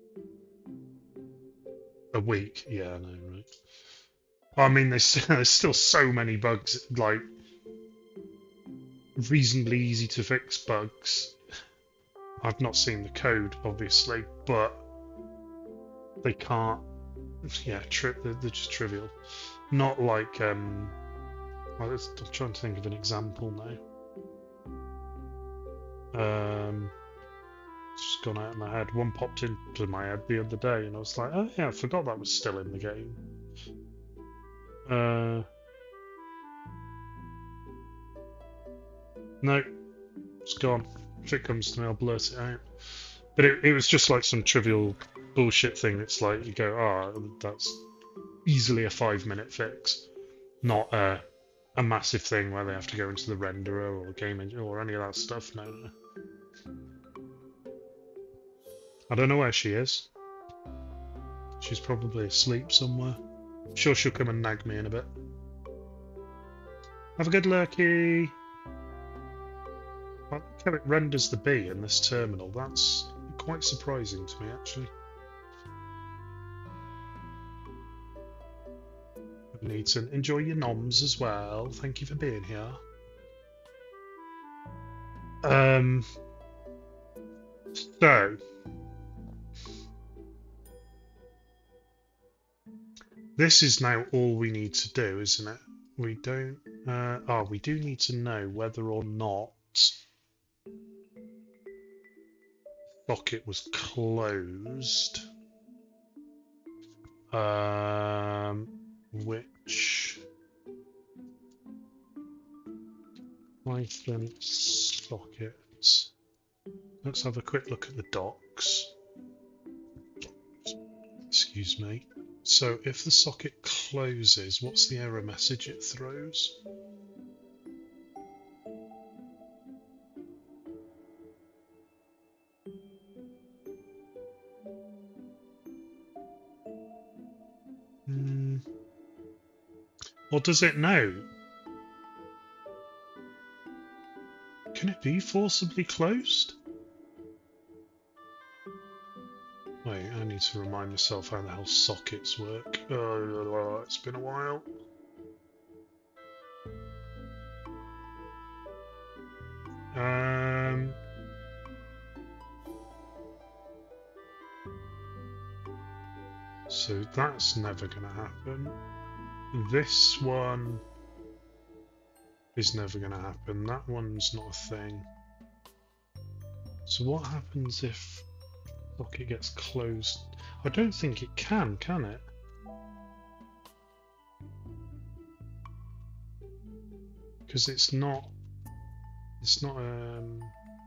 A week, yeah, I know, right? I mean, there's, there's still so many bugs, like reasonably easy to fix bugs. I've not seen the code, obviously, but they can't. Yeah, tri they're, they're just trivial. Not like um. Well, I'm trying to think of an example now. Um, it's just gone out of my head. One popped into my head the other day, and I was like, "Oh yeah, I forgot that was still in the game." Uh, no, it's gone. If it comes to me, I'll blurt it out. But it, it was just like some trivial bullshit thing. It's like you go, "Oh, that's easily a five-minute fix," not a a massive thing where they have to go into the renderer or game engine or any of that stuff. No, no. I don't know where she is. She's probably asleep somewhere. I'm sure she'll come and nag me in a bit. Have a good lurky. I like how it renders the B in this terminal. That's quite surprising to me, actually. Neaton, enjoy your noms as well. Thank you for being here. Um. So, this is now all we need to do, isn't it? We don't... Uh, oh, we do need to know whether or not socket was closed. Um, which... Python socket. Let's have a quick look at the docs. Excuse me. So if the socket closes, what's the error message it throws? Hmm. Or does it know? Can it be forcibly closed? Wait, I need to remind myself how the hell sockets work. Oh, it's been a while. Um, so that's never going to happen. This one is never going to happen. That one's not a thing. So what happens if socket gets closed? I don't think it can, can it? Because it's not, it's not, um,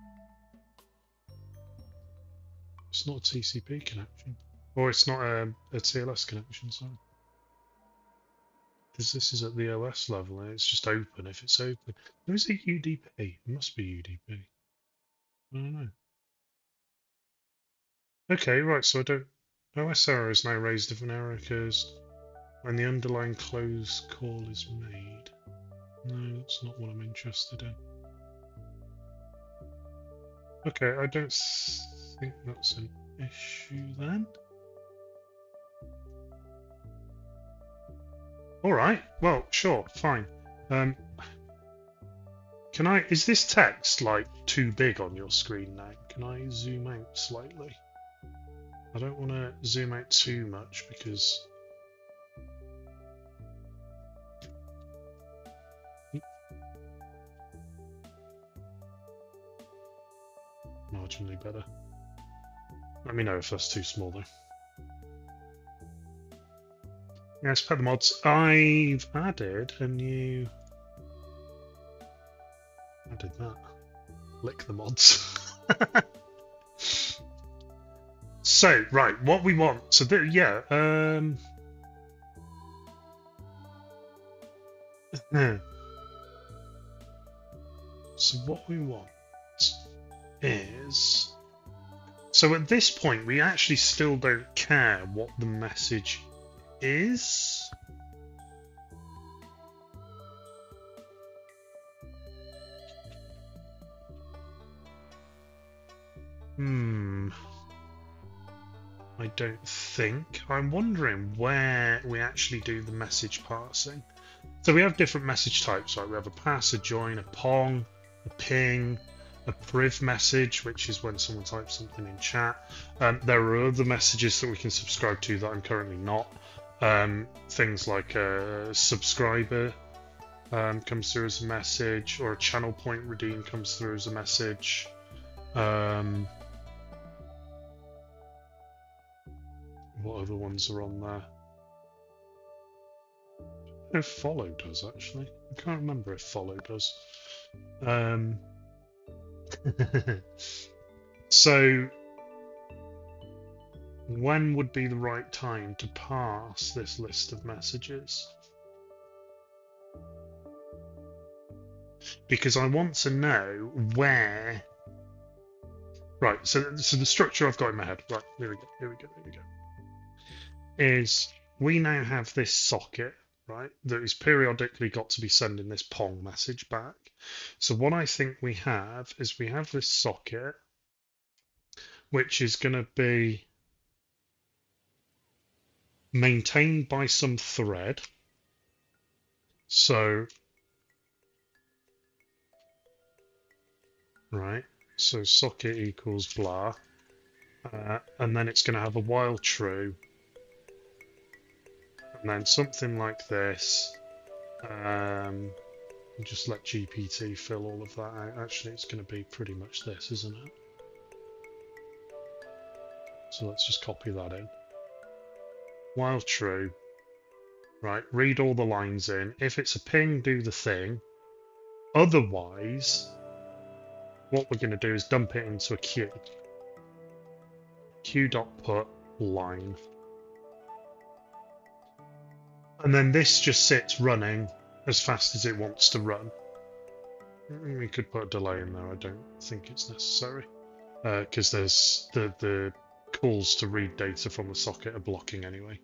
it's not a T C P connection. Or it's not a, a T L S connection, sorry. Because this is at the O S level and it's just open if it's open. Or is it U D P? It must be U D P. I don't know. Okay, right, so I don't... O S error is now raised if an error occurs when the underlying close call is made. No, that's not what I'm interested in. Okay, I don't think that's an issue then. Alright, well, sure, fine. Um, can I... Is this text, like, too big on your screen now? Can I zoom out slightly? I don't want to zoom out too much because... Marginally better. Let me know if that's too small though. Yes, pet the mods. I've added a new... Added that. Lick the mods. So, right, what we want. So, there, yeah. Um... So what we want is... So at this point, we actually still don't care what the message is. Hmm. I don't think. I'm wondering where we actually do the message parsing. So we have different message types, right? We have a pass, a join, a pong, a ping, a priv message, which is when someone types something in chat. Um, there are other messages that we can subscribe to that I'm currently not. Um, things like a subscriber um, comes through as a message, or a channel point redeem comes through as a message. Um, what other ones are on there? I don't know if follow does, actually. I can't remember if follow does. Um, so, when would be the right time to pass this list of messages? Because I want to know where... Right, so, so the structure I've got in my head, right, here we go, here we go, here we go, is we now have this socket, right, that is periodically got to be sending this pong message back. So what I think we have is we have this socket, which is going to be maintained by some thread. So, right, so socket equals blah, uh, and then it's going to have a while true. And then something like this. Um, just let G P T fill all of that out. Actually, it's going to be pretty much this, isn't it? So let's just copy that in. While true, right, read all the lines in. If it's a ping, do the thing. Otherwise, what we're going to do is dump it into a queue. Queue.put line. And then this just sits running as fast as it wants to run. We could put a delay in there. I don't think it's necessary. Because uh, there's the, the calls to read data from the socket are blocking anyway.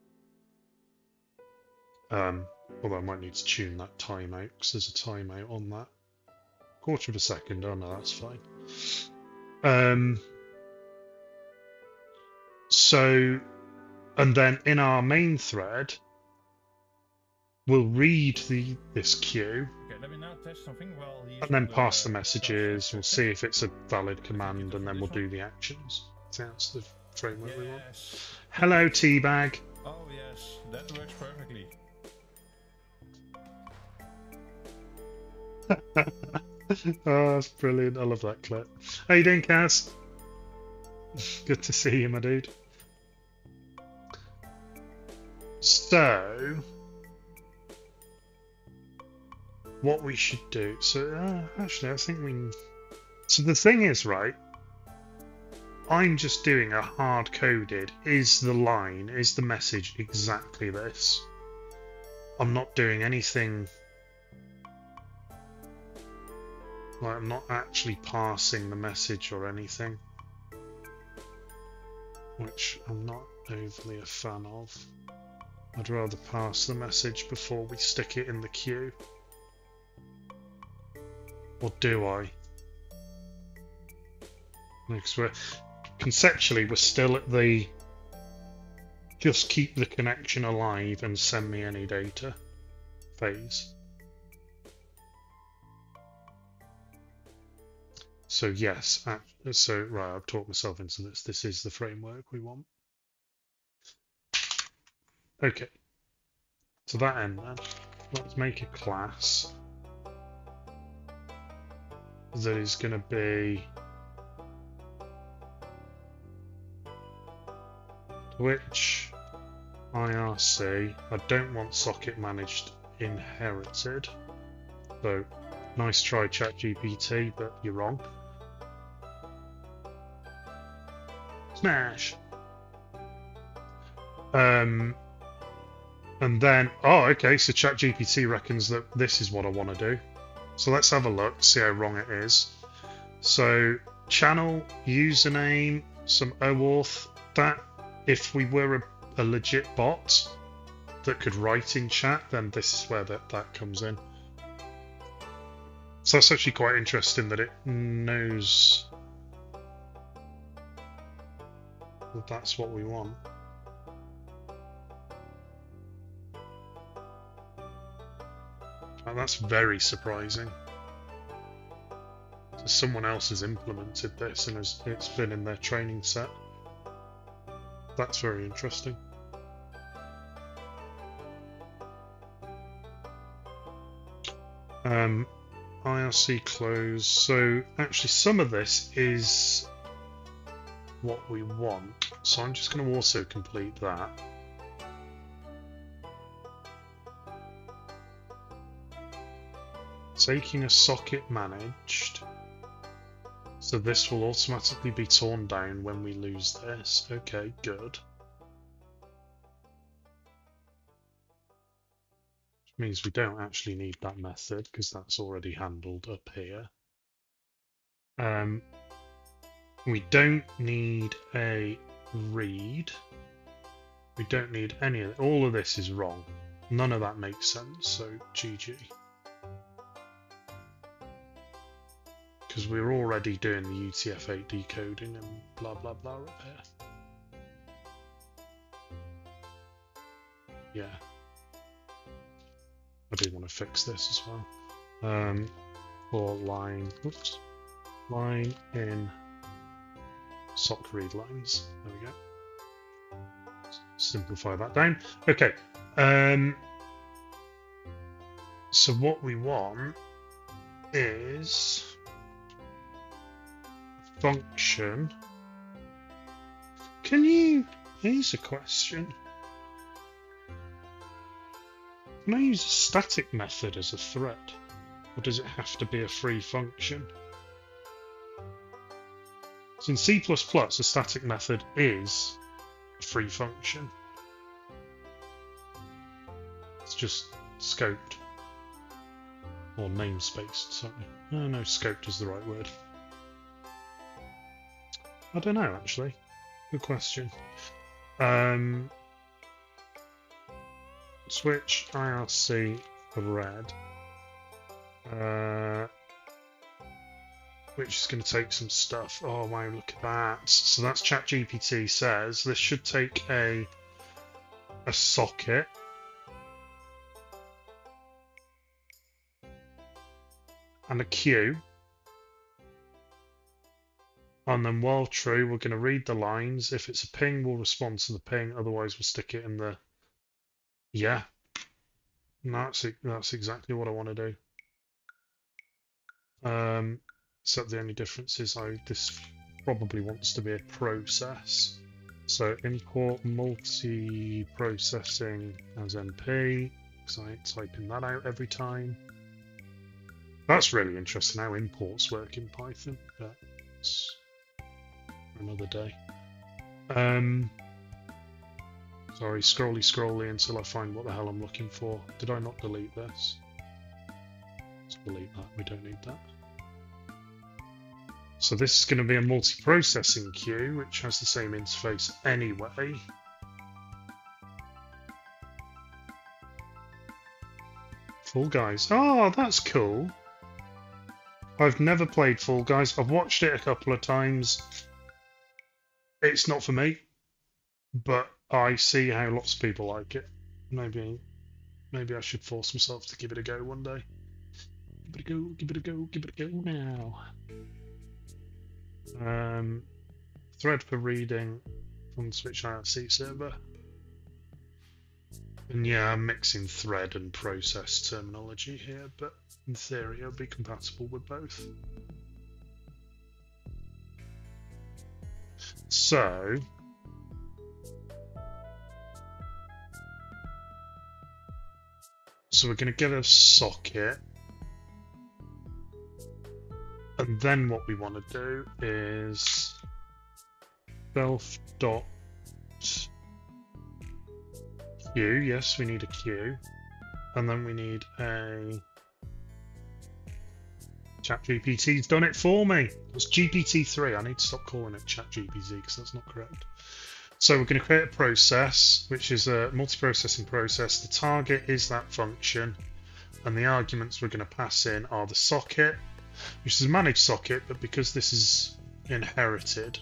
Um, although I might need to tune that timeout, because there's a timeout on that. Quarter of a second. Oh no, that's fine. Um, so, and then in our main thread, we'll read the this queue, okay, let me now test something while he's and then on pass the, the messages. We'll see if it's a valid command, and then we'll one? do the actions. So that's the framework we want. Yes. Hello, Teabag. Oh yes, that works perfectly. Oh, that's brilliant. I love that clip. How you doing, Kaz? Good to see you, my dude. So, what we should do... So, uh, actually, I think we... So the thing is, right, I'm just doing a hard-coded, is the line, is the message exactly this? I'm not doing anything... Like, I'm not actually parsing the message or anything, which I'm not overly a fan of. I'd rather pass the message before we stick it in the queue. Or do I? Because we're conceptually we're still at the just keep the connection alive and send me any data phase. So yes, so right, I've talked myself into this. This is the framework we want. Okay. To that end then, let's make a class that is going to be Twitch I R C. I don't want socket managed inherited. So nice try, ChatGPT, but you're wrong. Smash. Um, and then, oh, okay, so ChatGPT reckons that this is what I want to do. So let's have a look, see how wrong it is. So channel, username, some OAuth. That, if we were a, a legit bot that could write in chat, then this is where that, that comes in. So that's actually quite interesting that it knows that that's what we want. And that's very surprising. So someone else has implemented this and has, it's been in their training set. That's very interesting. Um, I R C close. So actually some of this is what we want. So I'm just going to also complete that. Taking a socket managed. So this will automatically be torn down when we lose this. Okay, good. Which means we don't actually need that method because that's already handled up here. Um, we don't need a read. We don't need any of it. All of this is wrong. None of that makes sense, so G G. Because we're already doing the U T F eight decoding and blah blah blah up here. Yeah. I do want to fix this as well. Um, for line, oops, line in sock read lines. There we go. Simplify that down. Okay. Um, so what we want is a function. Can you, here's a question. Can I use a static method as a thread? Or does it have to be a free function? So in C plus plus, a static method is a free function. It's just scoped. Or namespaced, sorry. Oh, no, scoped is the right word. I don't know, actually. Good question. Um, Twitch I R C thread. Uh, which is going to take some stuff. Oh, wow, look at that. So that's ChatGPT says this should take a a socket. And a queue. And then while true, we're going to read the lines. If it's a ping, we'll respond to the ping. Otherwise, we'll stick it in the... Yeah. And that's, it. That's exactly what I want to do. Um, except the only difference is I this probably wants to be a process. So import multi-processing as M P, because I ain't typing that out every time. That's really interesting how imports work in Python, but it's for another day. Um, sorry, scrolly scrolly until I find what the hell I'm looking for. Did I not delete this? Let's delete that, we don't need that. So this is going to be a multi-processing queue, which has the same interface anyway. Fall Guys. Oh, that's cool. I've never played Fall Guys. I've watched it a couple of times. It's not for me, but I see how lots of people like it. Maybe, maybe I should force myself to give it a go one day. Give it a go, give it a go, give it a go now. Um, thread for reading from the Twitch I R C server. And yeah, I'm mixing thread and process terminology here, but in theory it'll be compatible with both. So, so we're going to get a socket, and then what we want to do is self dot queue. Yes, we need a queue, and then we need a ChatGPT's done it for me. It's G P T three. I need to stop calling it ChatGPT because that's not correct. So we're going to create a process, which is a multi-processing process. The target is that function, and the arguments we're going to pass in are the socket, which is a managed socket, but because this is inherited,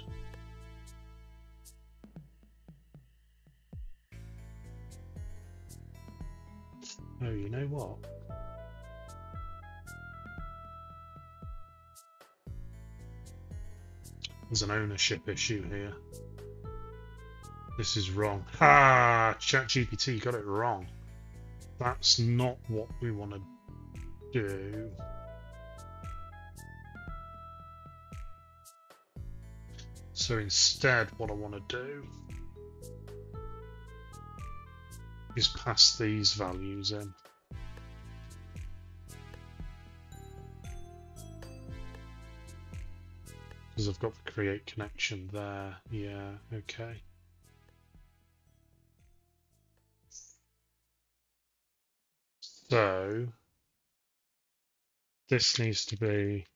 oh, you know what? There's an ownership issue here. This is wrong. Ha! ChatGPT got it wrong. That's not what we want to do. So instead, what I want to do is pass these values in. Because I've got the create connection there. Yeah, okay. So this needs to be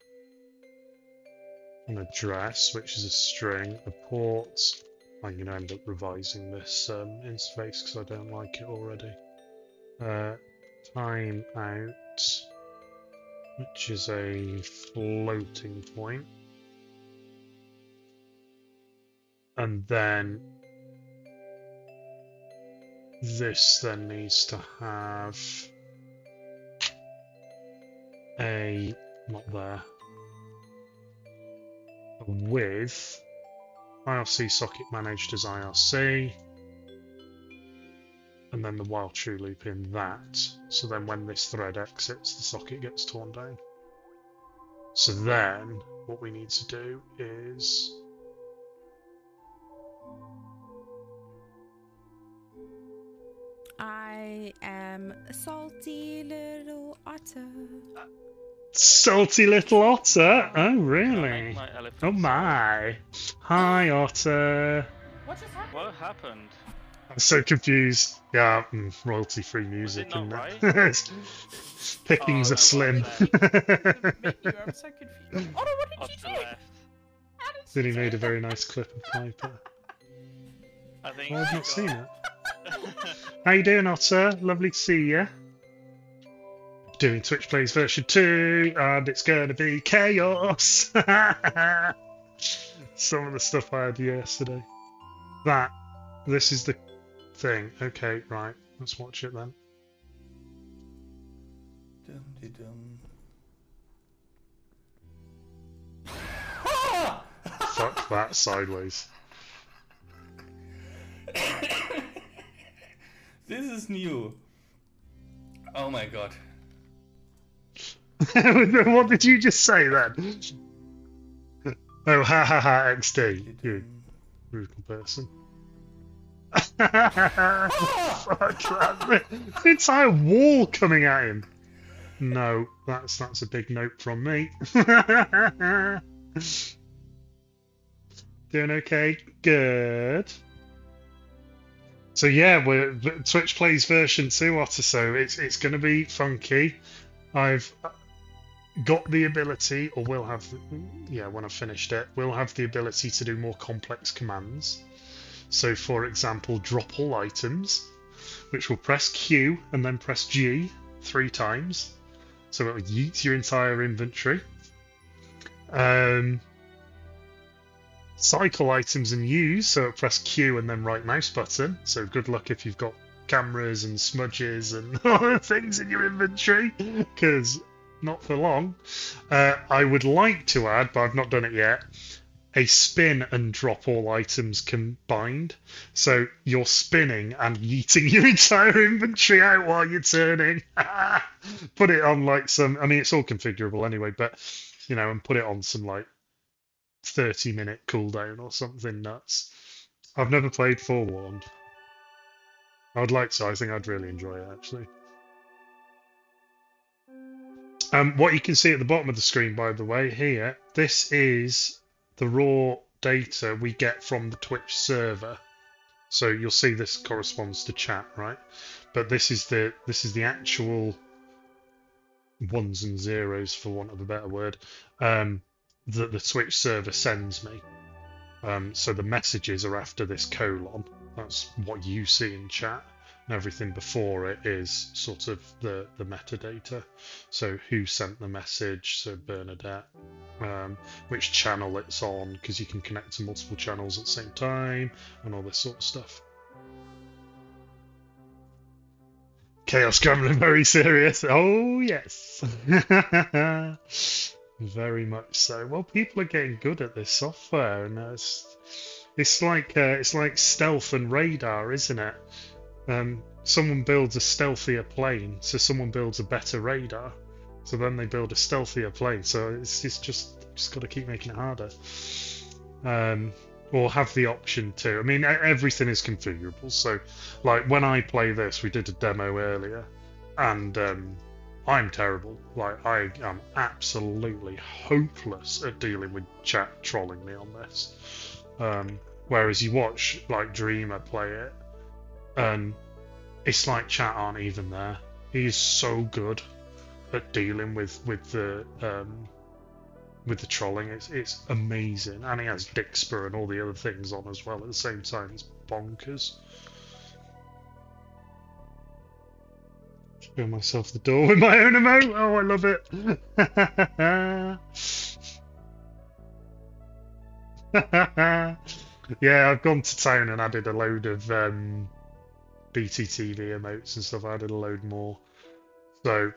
an address, which is a string, a port. I'm going to end up revising this um, interface because I don't like it already. Uh, time out, which is a floating point. And then this then needs to have a, not there, a with I R C socket managed as I R C, and then the while true loop in that. So then when this thread exits, the socket gets torn down. So then what we need to do is I am a salty little otter. salty little otter. Oh I really? like my elephant Oh my! Hi Otter. What just happened? What happened? I'm so confused. Yeah, mm, royalty-free music not and right? that. Pickings Oh, are slim. The menu, I'm so confused. Otter, what did Off you the do? left. How did Then he you made do a very nice clip of Piper. I think Oh, I've we not seen it. got- How you doing, Otter? Lovely to see you. Doing TwitchPlays version two, and it's going to be chaos. Some of the stuff I had yesterday. That, this is the thing. Okay, right. Let's watch it then. Dum de dum. Fuck that sideways. This is new. Oh my god. What did you just say then? Oh, ha ha ha, X D. You brutal person. Fuck that. The entire wall coming at him. No, that's that's a big note from me. Doing okay? Good. So yeah, we're TwitchPlays version two, Otter, so it's it's going to be funky. I've got the ability, or will have, yeah, when I've finished it, we'll have the ability to do more complex commands. So for example, drop all items, which will press Q and then press G three times. So it will yeet your entire inventory. Um, cycle items and use, so press Q and then right mouse button. So good luck if you've got cameras and smudges and other things in your inventory, because not for long. Uh, I would like to add, but I've not done it yet, a spin and drop all items combined. So you're spinning and yeeting your entire inventory out while you're turning. Put it on like some, I mean, it's all configurable anyway, but, you know, and put it on some like thirty minute cooldown or something nuts. I've never played Forewarned. I would like to, I think I'd really enjoy it actually. Um, what you can see at the bottom of the screen, by the way, here, this is the raw data we get from the Twitch server. So you'll see this corresponds to chat, right? But this is the this is the actual ones and zeros, for want of a better word, um, that the Twitch server sends me. Um, so the messages are after this colon. That's what you see in chat. And everything before it is sort of the, the metadata. So who sent the message, so Bernadette, um, which channel it's on, because you can connect to multiple channels at the same time, and all this sort of stuff. Chaos Gremlin, very serious. Oh, yes. Very much so. Well, people are getting good at this software, and uh, it's, it's like uh, it's like stealth and radar, isn't it? Um, someone builds a stealthier plane, so someone builds a better radar. So then they build a stealthier plane. So it's, it's just just got to keep making it harder, um, or have the option to. I mean, everything is configurable. So, like when I play this, we did a demo earlier, and um, I'm terrible. Like I am absolutely hopeless at dealing with chat trolling me on this. Um, whereas you watch like Dreamer play it, and it's like chat aren't even there. He is so good at dealing with with the um, with the trolling. It's it's amazing, and he has Dixper and all the other things on as well at the same time. It's bonkers. Show myself the door with my own emote. Oh, I love it. Yeah, I've gone to town and added a load of um, B T T V emotes and stuff. I added a load more. So,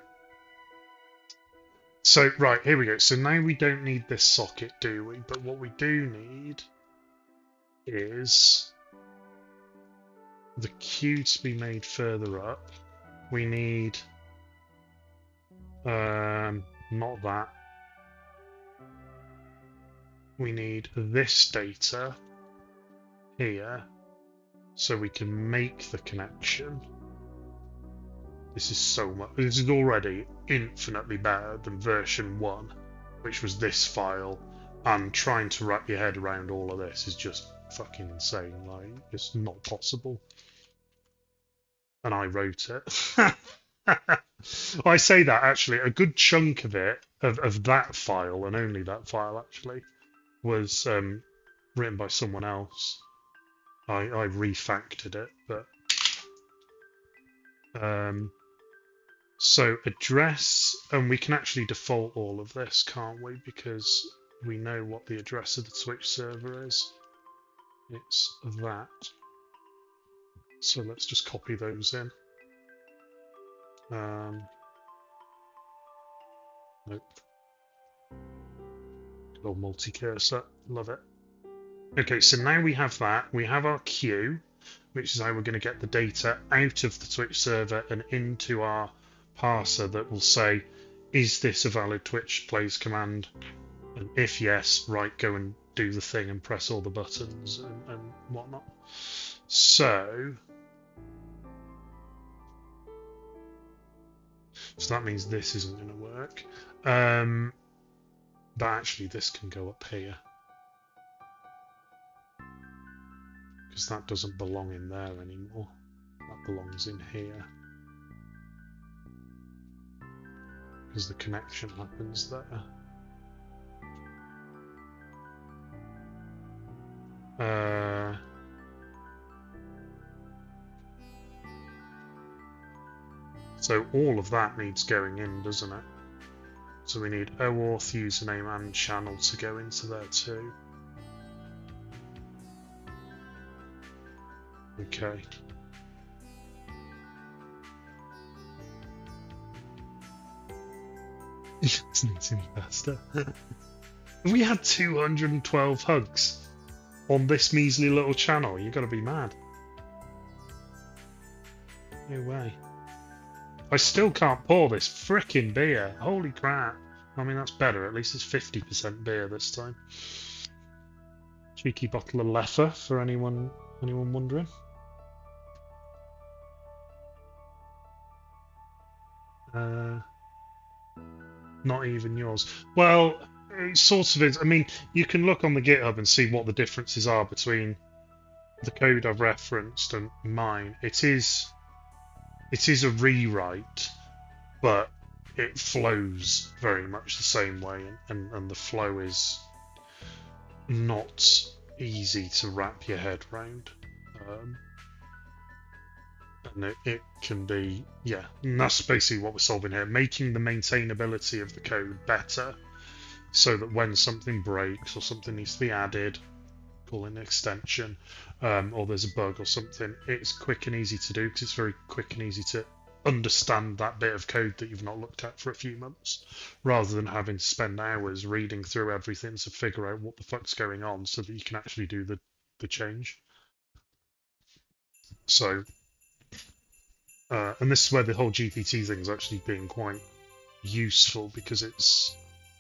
so right, here we go. So now we don't need this socket, do we? But what we do need is the queue to be made further up, we need um, not that. We need this data here so we can make the connection. This is so much. This is already infinitely better than version one, which was this file. And trying to wrap your head around all of this is just fucking insane. Like, it's not possible. And I wrote it. I say that actually, a good chunk of it, of, of that file, and only that file actually, was um, written by someone else. I, I refactored it, but um, so address, and we can actually default all of this, can't we? Because we know what the address of the Twitch server is. It's that. So let's just copy those in. Um, nope. Good old multi-cursor, love it. Okay, so now we have that. We have our queue, which is how we're going to get the data out of the Twitch server and into our parser that will say, is this a valid TwitchPlays command? And if yes, right, go and do the thing and press all the buttons and, and whatnot. So, so that means this isn't going to work. Um, but actually, this can go up here. Because that doesn't belong in there anymore. That belongs in here. Because the connection happens there. Uh, so all of that needs going in, doesn't it? So we need OAuth username and channel to go into there too. Okay. This needs any faster. We had two hundred twelve hugs on this measly little channel. You gotta be mad. No way. I still can't pour this frickin' beer. Holy crap. I mean, that's better. At least it's fifty percent beer this time. Cheeky bottle of Leffe for anyone anyone wondering. Uh, not even yours. Well, it sort of is. I mean, you can look on the GitHub and see what the differences are between the code I've referenced and mine. It is, it is a rewrite, but it flows very much the same way, and, and, and the flow is not easy to wrap your head around. Um, and it, it can be, yeah, and that's basically what we're solving here, making the maintainability of the code better so that when something breaks or something needs to be added, call an extension, um, or there's a bug or something, it's quick and easy to do because it's very quick and easy to understand that bit of code that you've not looked at for a few months, rather than having to spend hours reading through everything to figure out what the fuck's going on so that you can actually do the, the change. So, uh, and this is where the whole G P T thing is actually being quite useful, because it's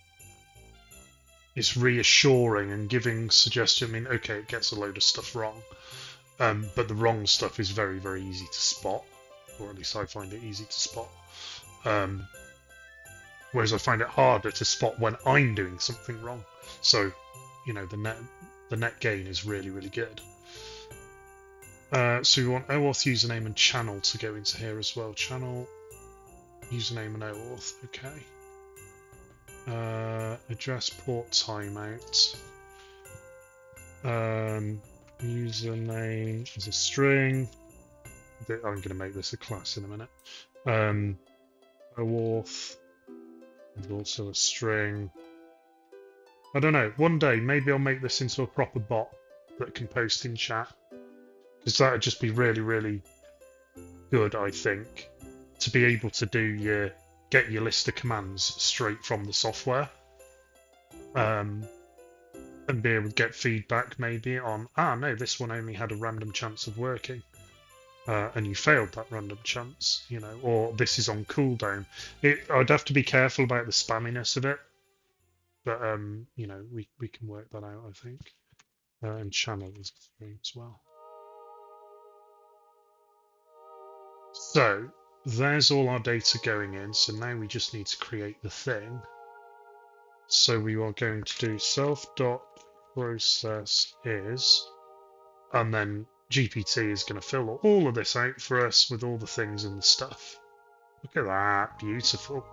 it's reassuring and giving suggestion. I mean, okay, it gets a load of stuff wrong, um, but the wrong stuff is very, very easy to spot, or at least I find it easy to spot. Um, whereas I find it harder to spot when I'm doing something wrong. So, you know, the net the net gain is really, really good. Uh, so we want OAuth username and channel to go into here as well. Channel, username and OAuth, okay. Uh, address, port, timeout. Um, username is a string. I'm going to make this a class in a minute. Um, OAuth is also a string. I don't know. One day, maybe I'll make this into a proper bot that can post in chat. Because that would just be really, really good, I think, to be able to do your get your list of commands straight from the software, um, and be able to get feedback maybe on, ah, no, this one only had a random chance of working. uh, and you failed that random chance, you know, or this is on cooldown. It, I'd have to be careful about the spamminess of it, but um, you know, we we can work that out, I think. Uh, and channel is free as well. So there's all our data going in. So now we just need to create the thing. So we are going to do self.process is, and then G P T is going to fill all of this out for us with all the things and the stuff. Look at that, beautiful.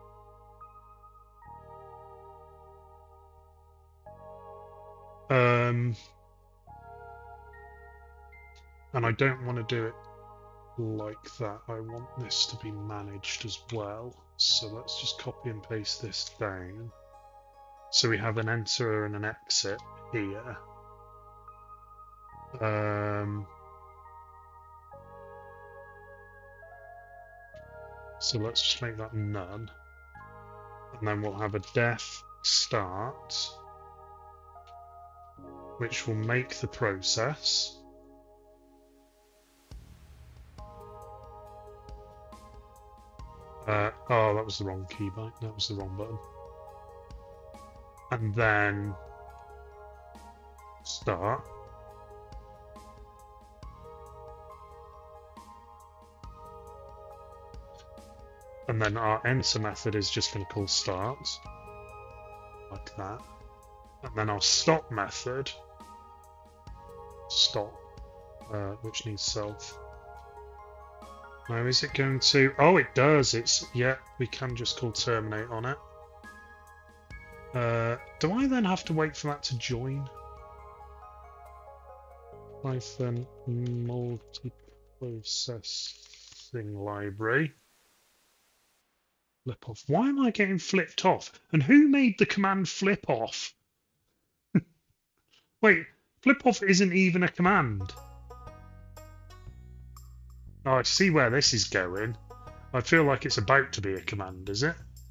Um, and I don't want to do it like that. I want this to be managed as well. So let's just copy and paste this down. So we have an enter and an exit here. Um, so let's just make that none. And then we'll have a def start, which will make the process. Uh, oh, that was the wrong key byte. That was the wrong button. And then start. And then our enter method is just going to call start, like that. And then our stop method, stop, uh, which needs self. Now is it going to, oh it does, it's, yeah, we can just call terminate on it. Uh, do I then have to wait for that to join? Python multiprocessing library. Flip off. Why am I getting flipped off? And who made the command flip off? Wait, flip off isn't even a command. Oh, I see where this is going. I feel like it's about to be a command, is it?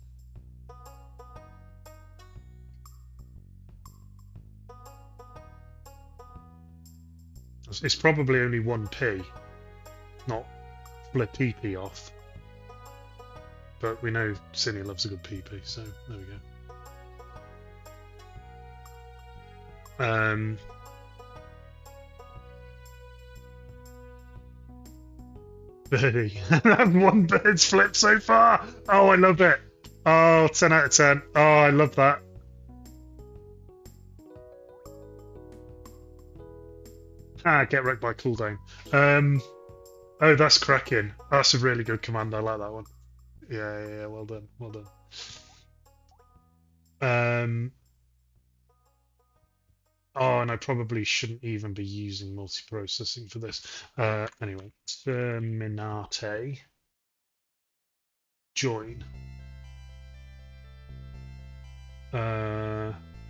It's probably only one P, not flip P P off. But we know Cindy loves a good P P, so there we go. Um, Birdie. One bird's flip so far. Oh, I love it. Oh, ten out of ten. Oh, I love that. Ah, get wrecked by cooldown. Um, oh, that's cracking. That's a really good command. I like that one. Yeah, yeah, yeah, well done, well done. Um, oh, and I probably shouldn't even be using multiprocessing for this. Uh, anyway, terminate, join. Uh,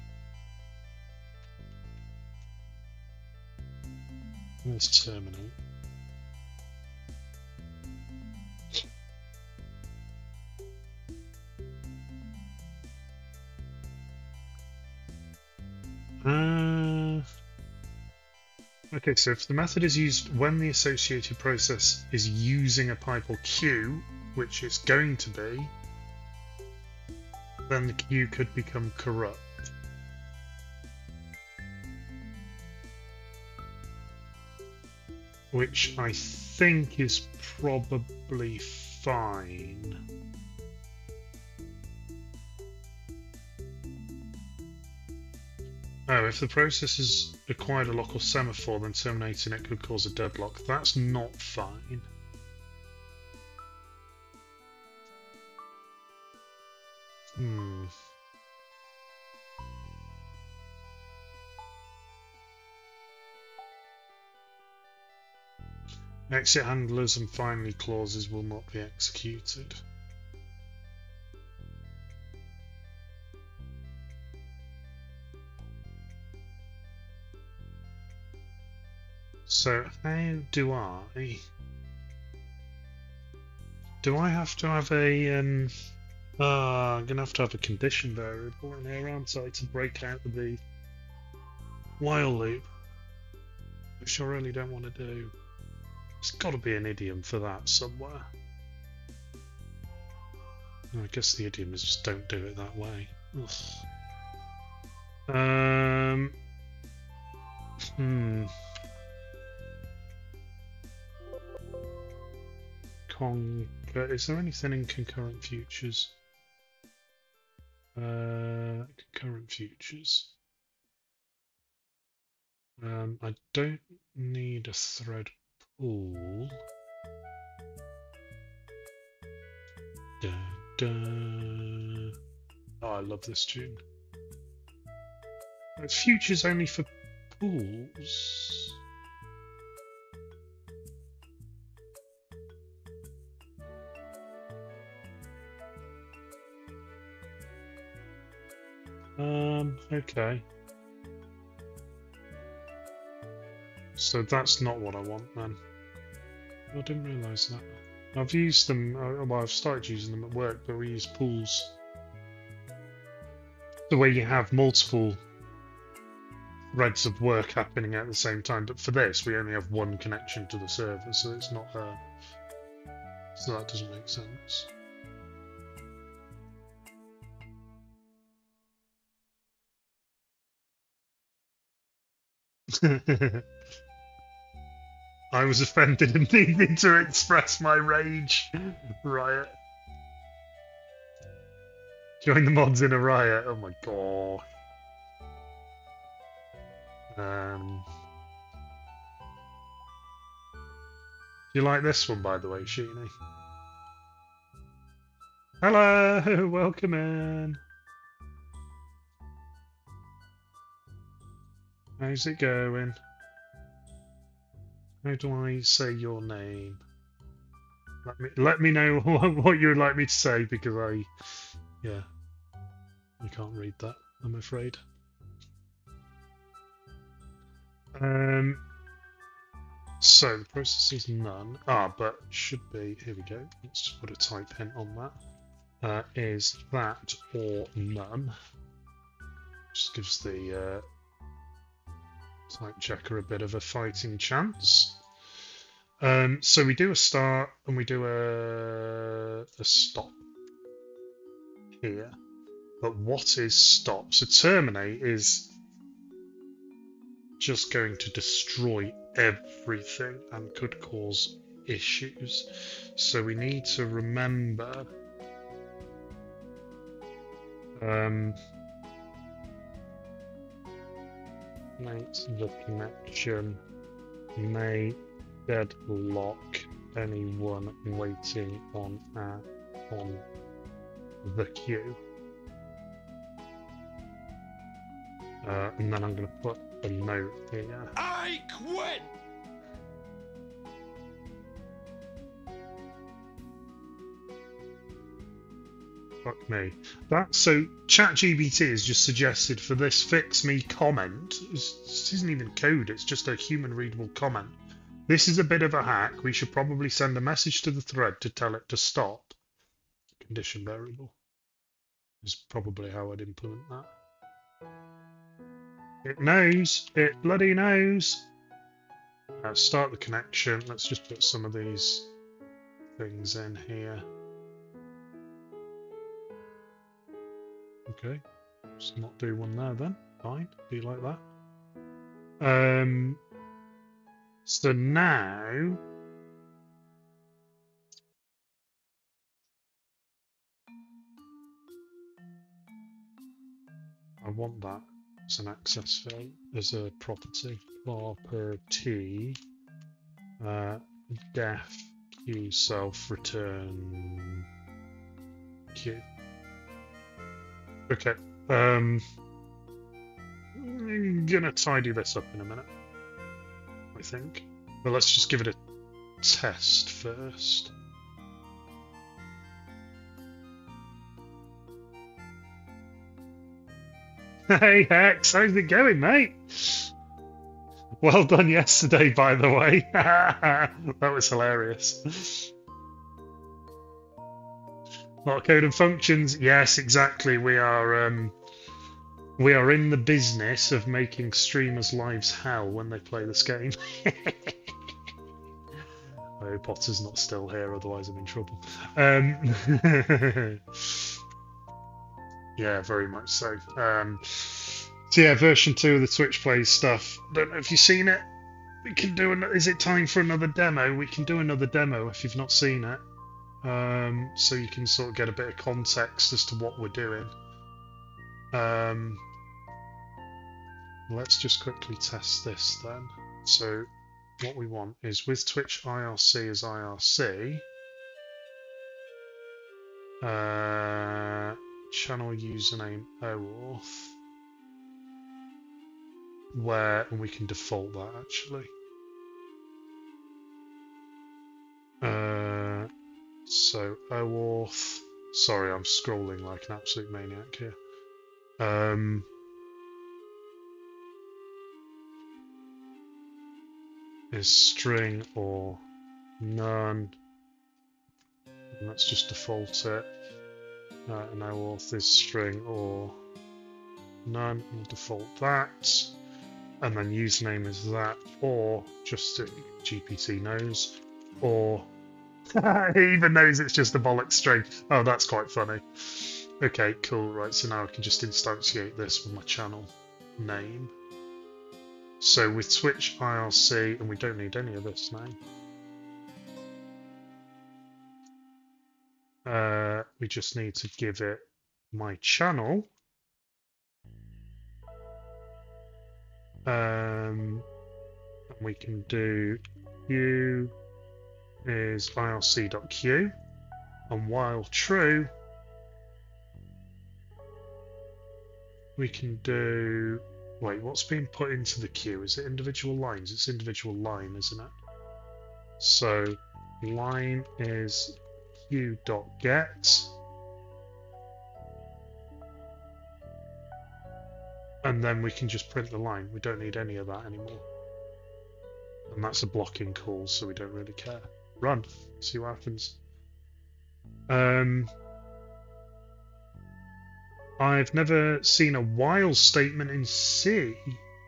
let's terminate. Uh, okay, so if the method is used when the associated process is using a pipe or queue, which it's going to be, then the queue could become corrupt. Which I think is probably fine. Oh, if the process has acquired a lock or semaphore, then terminating it could cause a deadlock. That's not fine. Hmm. Exit handlers and finally clauses will not be executed. So how do I... Do I have to have a... Um, uh, I'm going to have to have a condition variable in here, aren't I, to break out of the while loop, which I really don't want to do. There's got to be an idiom for that somewhere. I guess the idiom is just don't do it that way. Ugh. Um. Hmm. Con. Is there anything in concurrent futures? Uh, concurrent futures. Um, I don't need a thread pool. Da, da. Oh, I love this tune. It's futures only for pools. Um, okay. So that's not what I want then. I didn't realise that. I've used them, uh, well I've started using them at work, but we use pools. The way you have multiple threads of work happening at the same time, but for this we only have one connection to the server, so it's not, uh, so that doesn't make sense. I was offended and needed to express my rage. Riot. Join the mods in a riot. Oh my god. Um. Do you like this one, by the way, Sheeny? Hello, welcome in. How's it going? How do I say your name? Let me let me know what, what you would like me to say, because I, yeah, I can't read that, I'm afraid. Um. So the process is none. Ah, but should be. Here we go. Let's just put a type hint on that. Uh, is that or none? Just gives the uh, type checker a bit of a fighting chance. Um, so we do a start and we do a, a stop here. But what is stop? So terminate is just going to destroy everything and could cause issues. So we need to remember um, make the connection may deadlock anyone waiting on our, on the queue. Uh, and then I'm going to put a note here. I quit! Fuck me. That so ChatGPT has just suggested for this fix me comment. This isn't even code, it's just a human readable comment. This is a bit of a hack. We should probably send a message to the thread to tell it to stop. Condition variable is probably how I'd implement that. It knows. It bloody knows. Uh, start the connection. Let's just put some of these things in here. Okay. Just not do one there then. Fine. Be like that. Um. So now. I want that as an access field, as a property. Property. Uh, def q self return q. Okay. Um, I'm gonna tidy this up in a minute, I think. But let's just give it a test first. Hey Hex, how's it going, mate? Well done yesterday, by the way. That was hilarious. Not code and functions. Yes, exactly. We are um, we are in the business of making streamers' lives hell when they play this game. I hope Potter's not still here, otherwise I'm in trouble. Um, yeah, very much so. Um, so yeah, version two of the TwitchPlays stuff. Don't know if you've seen it. We can do an. Is it time for another demo? We can do another demo if you've not seen it, um, so you can sort of get a bit of context as to what we're doing. Um, let's just quickly test this then. So what we want is with Twitch I R C as I R C, uh, channel username OAuth, where and we can default that actually. Uh, so OAuth. Sorry, I'm scrolling like an absolute maniac here. Um, is string or none. And let's just default it. Uh, and OAuth is string or none. We'll default that. And then username is that, or just so G P T knows, or it even knows it's just a bollock string. Oh, that's quite funny. Okay, cool. Right, so now I can just instantiate this with my channel name. So with Twitch I R C, and we don't need any of this now. Uh, we just need to give it my channel. Um, and we can do Q is I R C.Q, and while true, we can do. Wait, what's being put into the queue? Is it individual lines? It's individual line, isn't it? So line is Q.get. And then we can just print the line. We don't need any of that anymore. And that's a blocking call, so we don't really care. Run, see what happens. Um, I've never seen a while statement in C.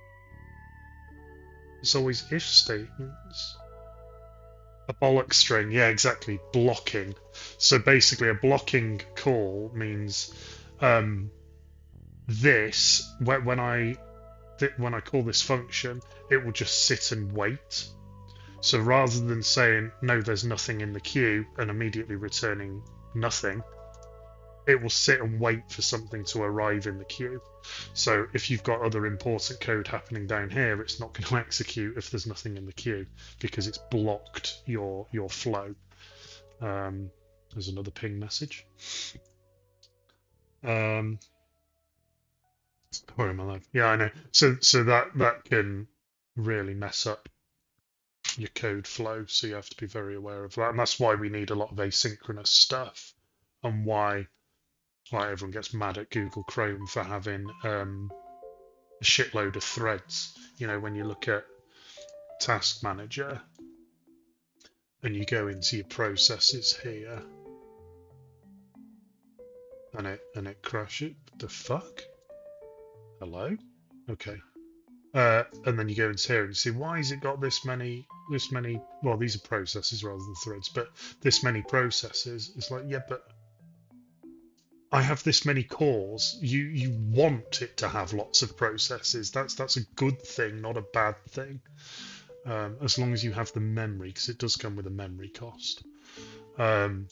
It's always if statements. A bollock string, yeah, exactly. Blocking. So basically, a blocking call means um, this when, when I when I call this function, it will just sit and wait. So rather than saying no, there's nothing in the queue and immediately returning nothing, it will sit and wait for something to arrive in the queue. So if you've got other important code happening down here, it's not going to execute if there's nothing in the queue because it's blocked your your flow. Um, there's another ping message. Um, Where am I live? Yeah, I know. So so that that can really mess up your code flow. So you have to be very aware of that, and that's why we need a lot of asynchronous stuff, and why why everyone gets mad at Google Chrome for having um, a shitload of threads. You know, when you look at Task Manager and you go into your processes here, and it and it crashes. The fuck? Hello? Okay. Uh, and then you go into here and see why has it got this many, this many, well, these are processes rather than threads, but this many processes. It's like, yeah, but I have this many cores. You you want it to have lots of processes. That's that's a good thing, not a bad thing. Um, as long as you have the memory, because it does come with a memory cost. Um,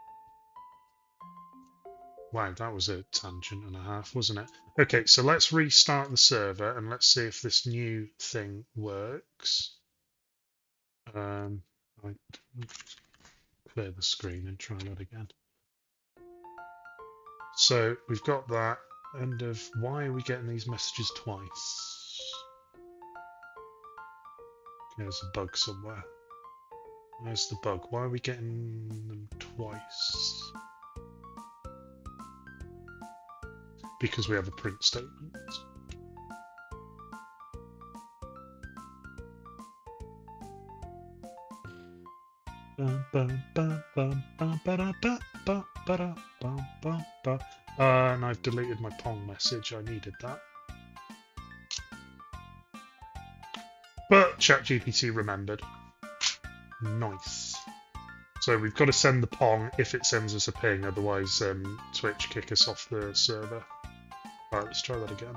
Wow, that was a tangent and a half, wasn't it? Okay, so let's restart the server and let's see if this new thing works. Um, I clear the screen and try that again. So we've got that. End of. Why are we getting these messages twice? There's a bug somewhere. Where's the bug? Why are we getting them twice? Because we have a print statement. Uh, and I've deleted my Pong message. I needed that. But ChatGPT remembered. Nice. So we've got to send the pong if it sends us a ping, otherwise um, Twitch kick us off the server. Alright, let's try that again.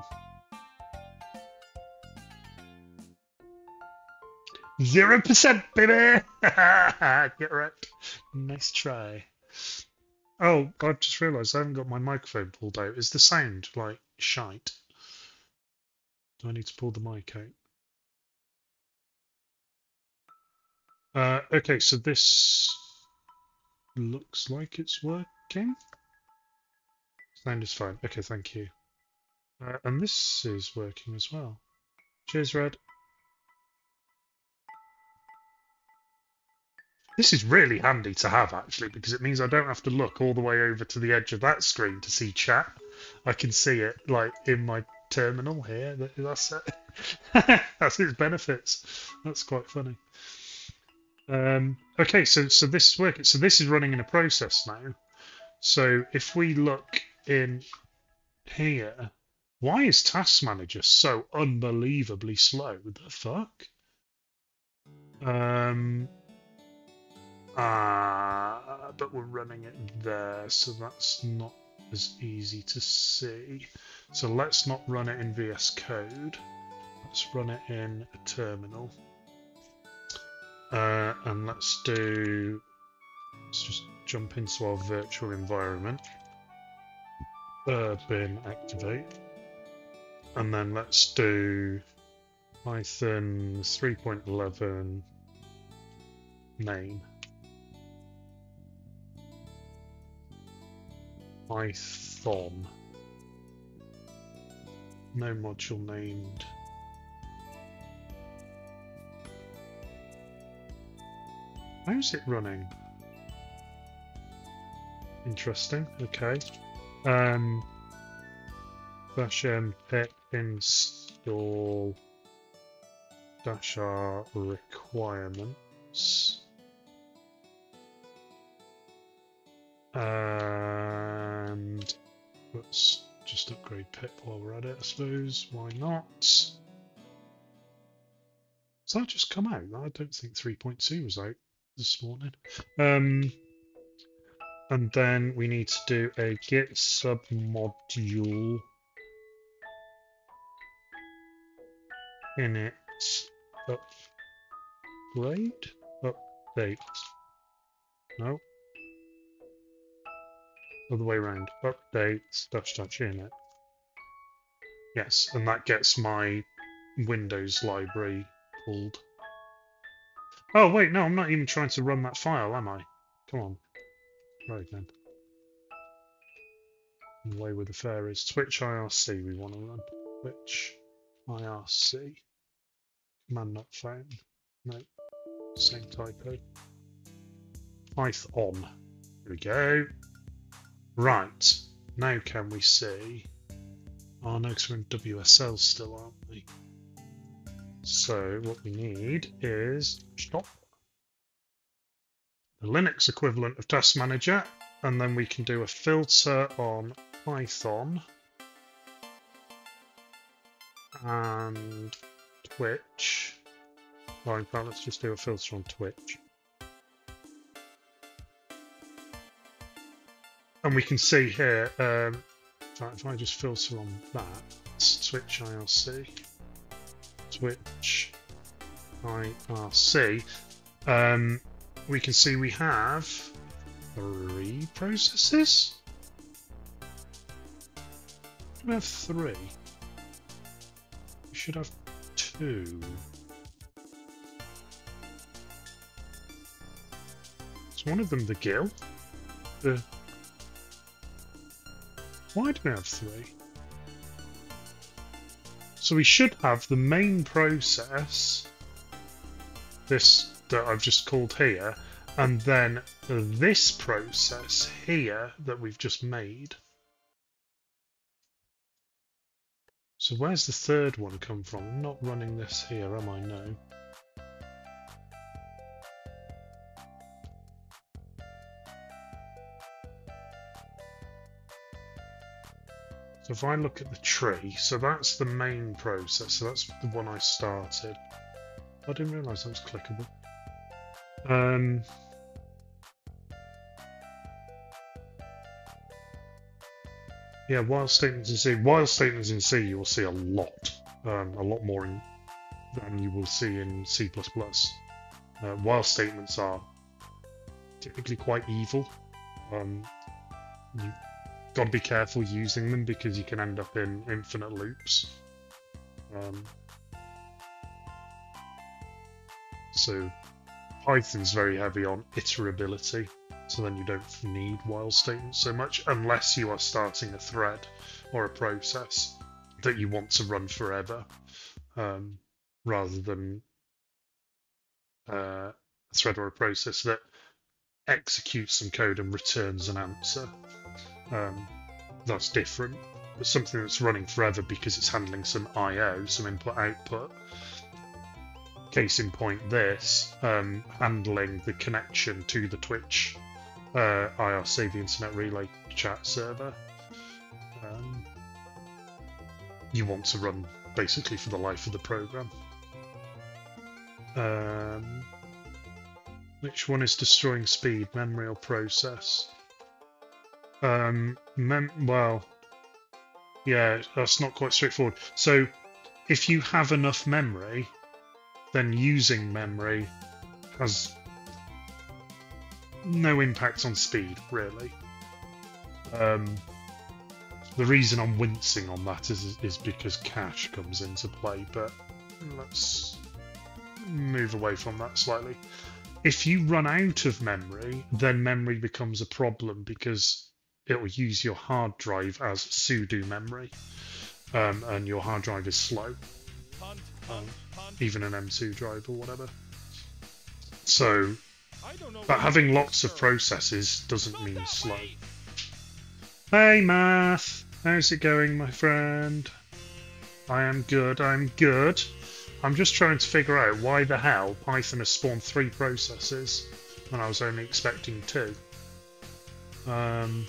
Zero percent, baby! Get wrecked. Nice try. Oh, I've just realised I haven't got my microphone pulled out. Is the sound, like, shite? Do I need to pull the mic out? Uh, okay, so this looks like it's working. Sound is fine. Okay, thank you. Uh, and this is working as well. Cheers, Red. This is really handy to have, actually, because it means I don't have to look all the way over to the edge of that screen to see chat. I can see it, like, in my terminal here. That's it. That's its benefits. That's quite funny. Um, okay, so so this is working. So this is running in a process now. So if we look in here, why is Task Manager so unbelievably slow? The fuck? Um, ah, but we're running it there, so that's not as easy to see. So let's not run it in V S Code. Let's run it in a terminal. Uh, and let's do, let's just jump into our virtual environment. Uh, bin activate. And then let's do Python three point eleven main. Python. No module named. How's it running? Interesting. Okay. Um, dash m pip install dash r requirements. And let's just upgrade pip while we're at it, I suppose. Why not? Does that just come out? I don't think three point two was out this morning. Um, and then we need to do a git submodule init upgrade update. No, other way around. Update dash dash init. Yes, and that gets my Windows library pulled. Oh wait, no, I'm not even trying to run that file, am I? Come on. Right then. Away with the fair is Twitch I R C we want to run. Twitch I R C. Command not found. No. Same typo. Python. Here we go. Right. Now can we see? Oh no, because we're in W S L still, aren't we? So what we need is stop. The Linux equivalent of Task Manager, and then we can do a filter on Python and Twitch. Well, in fact, let's just do a filter on Twitch. And we can see here, um, in fact, if I just filter on that, it's Twitch I R C. Twitch I R C. Um, we can see we have three processes. We have three. We should have two. Is one of them the gill? The Why do we have three? So we should have the main process, this that I've just called here, and then this process here that we've just made. So where's the third one come from? I'm not running this here, am I? No. So if I look at the tree, so that's the main process, so that's the one I started. I didn't realise that was clickable. Um, yeah, while statements in C. While statements in C, you will see a lot, um, a lot more in, than you will see in C plus plus. Uh, while statements are typically quite evil. Um, you've got to be careful using them because you can end up in infinite loops. Um, so Python's very heavy on iterability, so then you don't need while statements so much unless you are starting a thread or a process that you want to run forever, um, rather than uh, a thread or a process that executes some code and returns an answer. Um, that's different. But something that's running forever because it's handling some I O, some input-output. Case in point, this um, handling the connection to the Twitch uh, I R C, the Internet Relay Chat server. Um, you want to run basically for the life of the program. Um, which one is destroying speed, memory or process? Um, mem well, yeah, that's not quite straightforward. So, if you have enough memory, then using memory has no impact on speed, really. Um, the reason I'm wincing on that is is because cache comes into play, but let's move away from that slightly. If you run out of memory, then memory becomes a problem because it will use your hard drive as pseudo memory, um, and your hard drive is slow, um, even an M two drive or whatever. So, but having lots of processes doesn't mean slow. Hey Math, how's it going, my friend? I am good, I'm good. I'm just trying to figure out why the hell Python has spawned three processes when I was only expecting two. Um,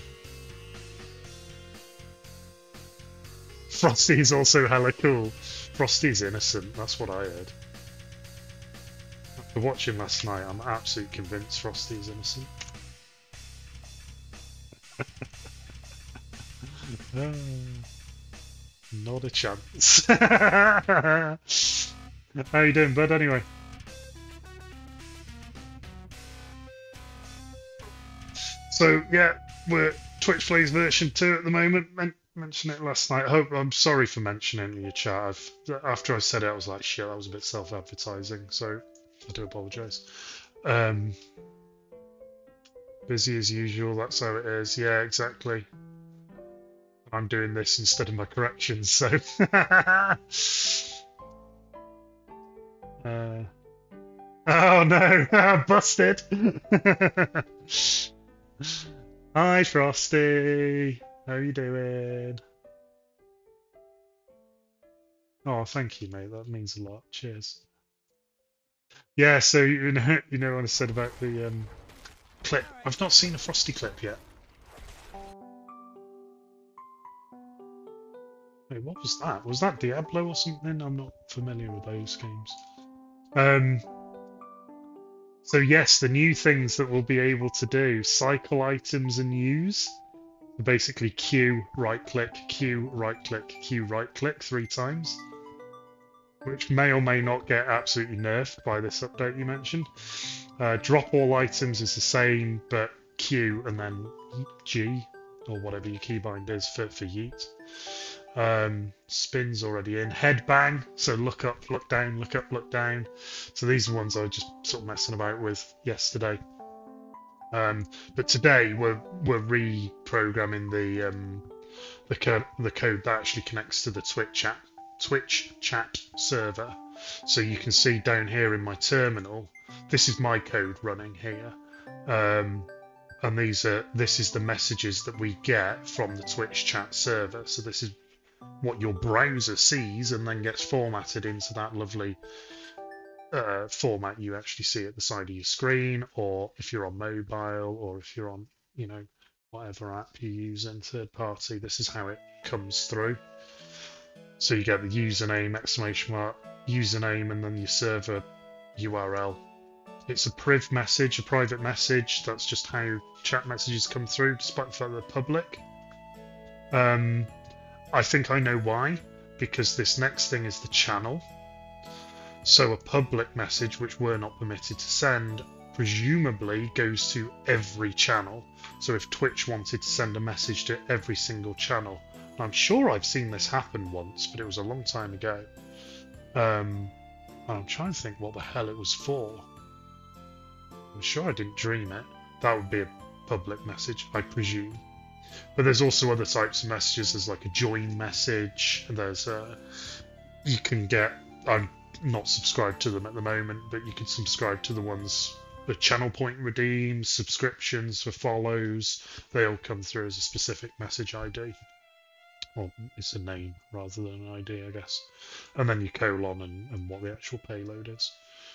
Frosty is also hella cool. Frosty's innocent, that's what I heard. After watching last night, I'm absolutely convinced Frosty's innocent. uh, not a chance. How you doing, bud, anyway? So, yeah, we're TwitchPlays version two at the moment. Men mentioned it last night. I hope, I'm sorry for mentioning it in your chat. I've, after I said it, I was like, shit, that was a bit self-advertising, so I do apologise. Um, busy as usual, that's how it is. Yeah, exactly. I'm doing this instead of my corrections, so... Uh, oh no, busted! Hi Frosty, how you doing? Oh, thank you, mate. That means a lot. Cheers. Yeah, so you know, you know what I said about the um, clip. I've not seen a Frosty clip yet. Wait, what was that? Was that Diablo or something? I'm not familiar with those games. Um, so yes, the new things that we'll be able to do, cycle items and use. Basically Q, right click, Q, right click, Q, right click three times. Which may or may not get absolutely nerfed by this update you mentioned. Uh, drop all items is the same, but Q and then G, or whatever your keybind is for, for yeet. Um, spin's already in. Headbang, so look up, look down, look up, look down. So these are ones I was just sort of messing about with yesterday. Um, but today we're we're reprogramming the um, the code the code that actually connects to the Twitch chat Twitch chat server. So you can see down here in my terminal, this is my code running here. Um, and these are this is the messages that we get from the Twitch chat server. So this is what your browser sees and then gets formatted into that lovely uh, format you actually see at the side of your screen, or if you're on mobile, or if you're on, you know, whatever app you use in third party, this is how it comes through. So you get the username, exclamation mark, username, and then your server U R L it's a priv message, a private message. That's just how chat messages come through, despite the fact they're public. Um, I think I know why, because this next thing is the channel. So a public message, which we're not permitted to send, presumably goes to every channel. So if Twitch wanted to send a message to every single channel, and I'm sure I've seen this happen once, but it was a long time ago. Um, I'm trying to think what the hell it was for. I'm sure I didn't dream it. That would be a public message, I presume. But there's also other types of messages. There's like a join message. There's uh, you can get. I'm not subscribed to them at the moment, but you can subscribe to the ones. The channel point redeems, subscriptions for follows. They all come through as a specific message I D. Well, it's a name rather than an I D, I guess. And then you colon and, and what the actual payload is.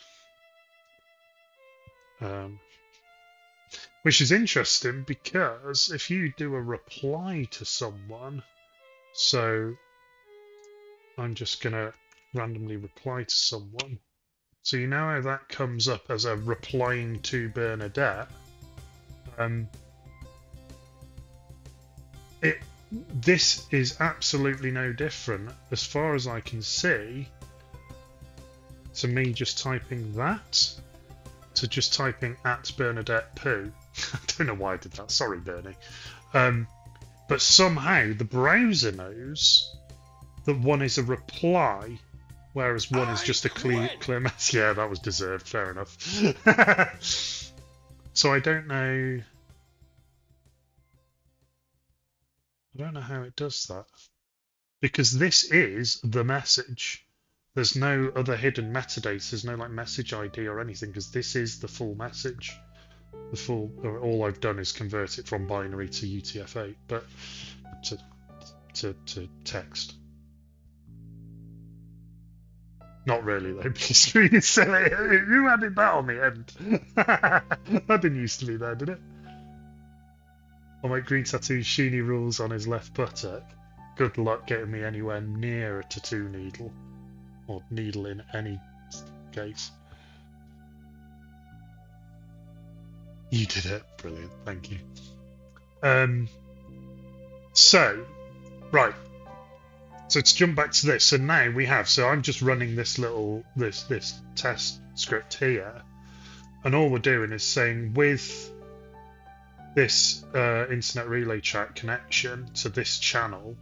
Um, which is interesting because if you do a reply to someone, so I'm just going to randomly reply to someone. So you know how that comes up as a replying to Bernadette? Um, it This is absolutely no different, as far as I can see, to me just typing that, to just typing at Bernadette Poo. I don't know why I did that, sorry Bernie. Um, but somehow the browser knows that one is a reply, whereas one I is just a clear, clear message. Yeah, that was deserved, fair enough. So I don't know... I don't know how it does that, because this is the message. There's no other hidden metadata. There's no like message I D or anything, because this is the full message. The full. All I've done is convert it from binary to U T F eight, but to to to text. Not really though. Because really silly. Who added that on the end? That didn't used to be there, did it? I'll make green tattoo Sheeny rules on his left buttock. Good luck getting me anywhere near a tattoo needle. Or needle in any case. You did it. Brilliant. Thank you. Um, so, right. So let's jump back to this. So now we have, so I'm just running this little, this, this test script here. And all we're doing is saying with this uh, internet relay chat connection to this channel,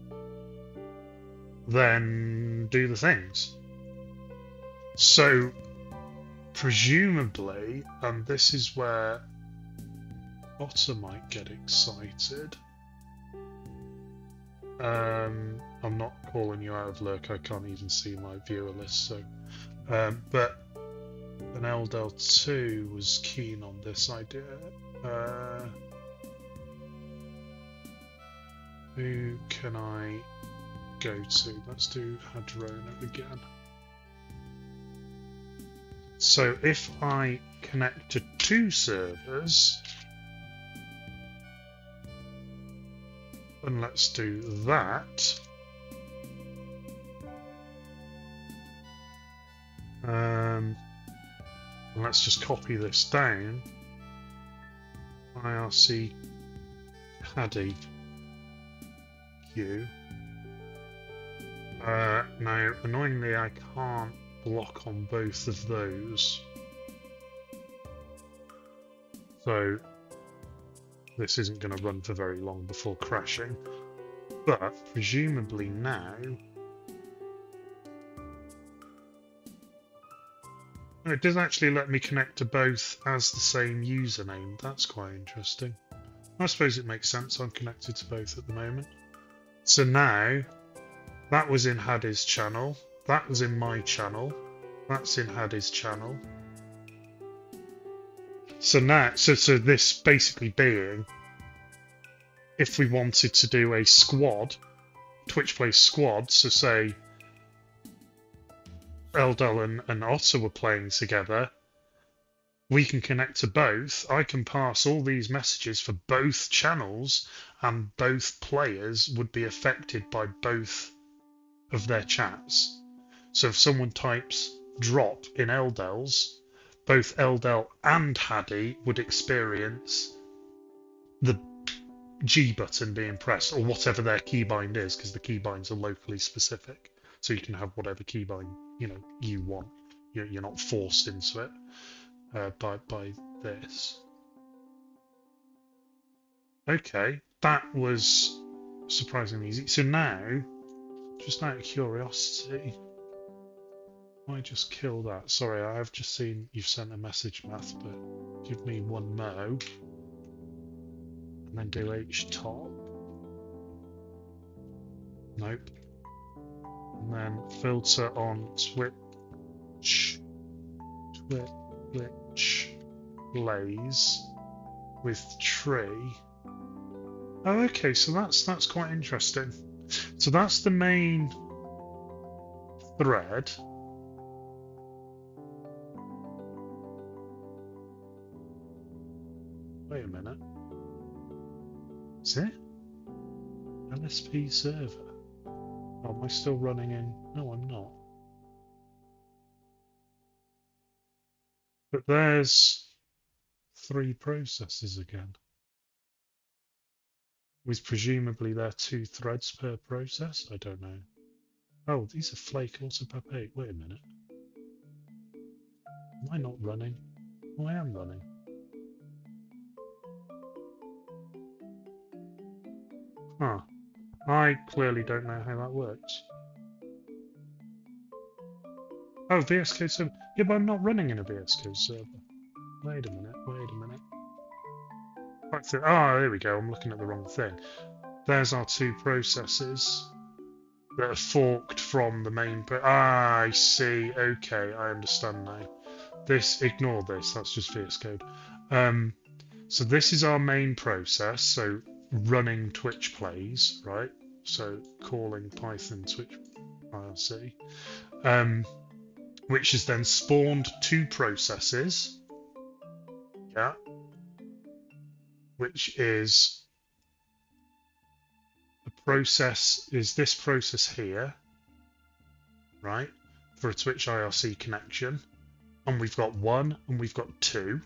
then do the things. So presumably, and this is where Otter might get excited. Um, I'm not calling you out of lurk, I can't even see my viewer list, so um, but an L D L two was keen on this idea. Uh, who can I go to? Let's do Hadrona again. So if I connect to two servers, and let's do that. Um, and let's just copy this down. I R C Paddy Q. Uh, now, annoyingly, I can't block on both of those. So, this isn't going to run for very long before crashing. But, presumably now... It does actually let me connect to both as the same username. That's quite interesting. I suppose it makes sense. I'm connected to both at the moment. So now, that was in Haddy's channel. That was in my channel. That's in Haddy's channel. So now, so, so this basically being, if we wanted to do a squad, TwitchPlays squad, so say Eldel and, and Otter were playing together, we can connect to both. I can pass all these messages for both channels, and both players would be affected by both of their chats. So if someone types drop in Eldel's, both Eldel and Haddy would experience the G button being pressed, or whatever their keybind is, because the keybinds are locally specific. So you can have whatever keybind you know you want. You're, you're not forced into it uh, by by this. Okay, that was surprisingly easy. So now, just out of curiosity, I just kill that. Sorry, I have just seen you've sent a message, Math, but give me one mo, and then do H top. Nope. And then filter on Twitch, Twitch Plays with tree. Oh, okay. So that's that's quite interesting. So that's the main thread. Wait a minute. Is it L S P server? Oh, am I still running in? No, I'm not. But there's three processes again. With presumably there are two threads per process? I don't know. Oh, these are flake also pep eight. Wait a minute. Am I not running? Oh, I am running. Huh. I clearly don't know how that works. Oh, V S Code server. Yeah, but I'm not running in a V S Code server. Wait a minute, wait a minute. Ah, oh, there we go. I'm looking at the wrong thing. There's our two processes that are forked from the main pro- Ah, I see. Okay, I understand now. This, ignore this. That's just V S Code. Um, so this is our main process. So running Twitch plays, right? So calling Python Twitch I R C, um, which has then spawned two processes. Yeah. Which is the process, is this process here, right? For a Twitch I R C connection. And we've got one and we've got two.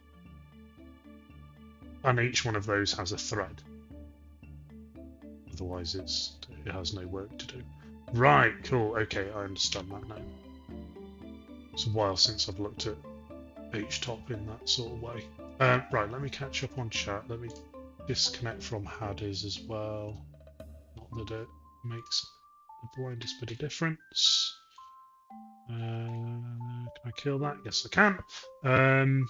And each one of those has a thread. Otherwise it's it has no work to do. Right, cool, okay, I understand that now. It's a while since I've looked at H top in that sort of way. Uh, right, let me catch up on chat. Let me disconnect from Haddies as well. Not that it makes the blindest bit of difference. Uh, can I kill that? Yes, I can. Um,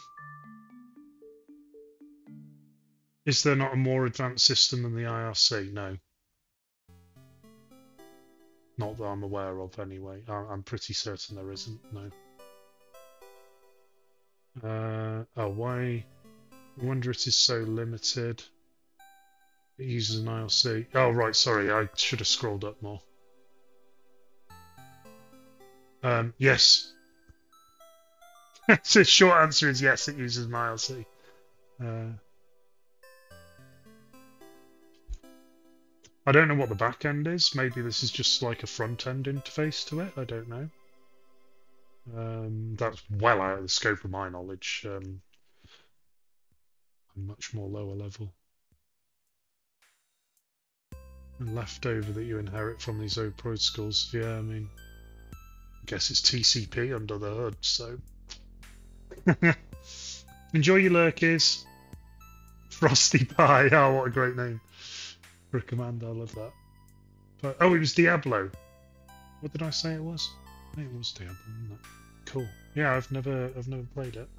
is there not a more advanced system than the I R C? No. Not that I'm aware of, anyway. I I'm pretty certain there isn't, no. Uh, oh, why? I wonder it is so limited. It uses an I R C. Oh, right, sorry, I should have scrolled up more. Um, yes. So the short answer is yes, it uses an I R C. Uh, I don't know what the back end is. Maybe this is just like a front end interface to it. I don't know. Um, that's well out of the scope of my knowledge. Um, I'm much more lower level. And leftover that you inherit from these old protocols. Yeah, I mean, I guess it's T C P under the hood, so. Enjoy your lurkies. Frosty Pie. Oh, what a great name for a command. I love that. But, oh, it was Diablo. What did I say it was? I think it was Diablo, wasn't it? Cool. Yeah, I've never, I've never played it.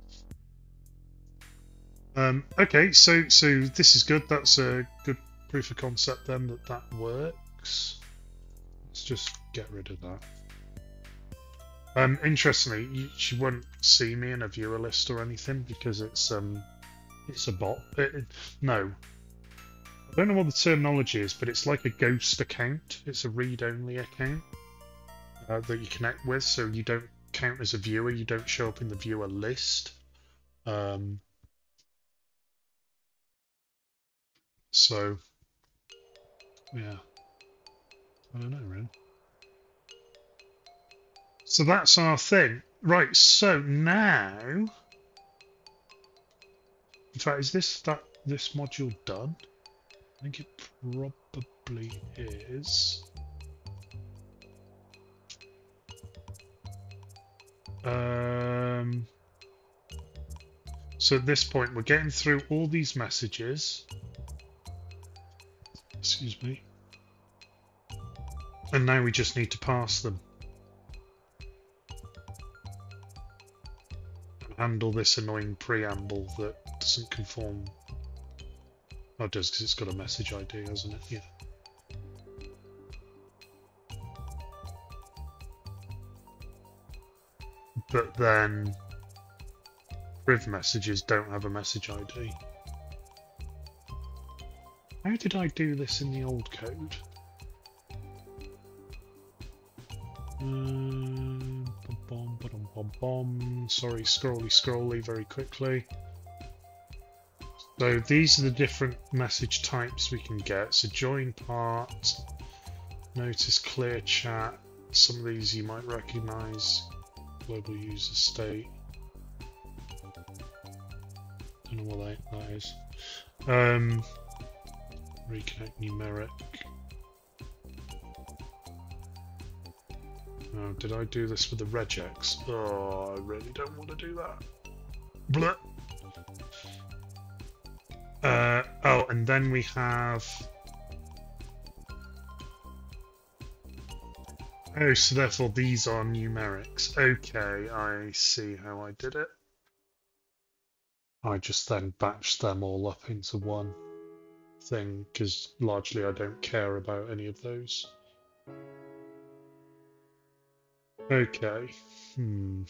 Um, okay, so so this is good. That's a good proof of concept then that that works. Let's just get rid of that. Um, interestingly, you, she won't see me in a viewer list or anything because it's um, it's a bot. It, it, no, I don't know what the terminology is, but it's like a ghost account. It's a read-only account uh, that you connect with, so you don't count as a viewer. You don't show up in the viewer list. Um, so, yeah, I don't know, really. So that's our thing. right, so now, in fact, is this that this module done? I think it probably is. Um, so at this point, we're getting through all these messages. Excuse me. And now we just need to pass them. And handle this annoying preamble that doesn't conform. Oh, it does, because it's got a message I D, hasn't it? Yeah. But then priv messages don't have a message I D. How did I do this in the old code? Um, bum, bum, bum, bum. Sorry, scrolly, scrolly very quickly. So these are the different message types we can get. So join part, notice clear chat. Some of these you might recognize. Global user state. Don't know what that, that is. Um, reconnect numeric. Oh, did I do this with the regex? Oh, I really don't want to do that. Blah. Uh, oh, and then we have... Oh, so therefore these are numerics. Okay, I see how I did it. I just then batched them all up into one thing, because largely I don't care about any of those. Okay. Hmm.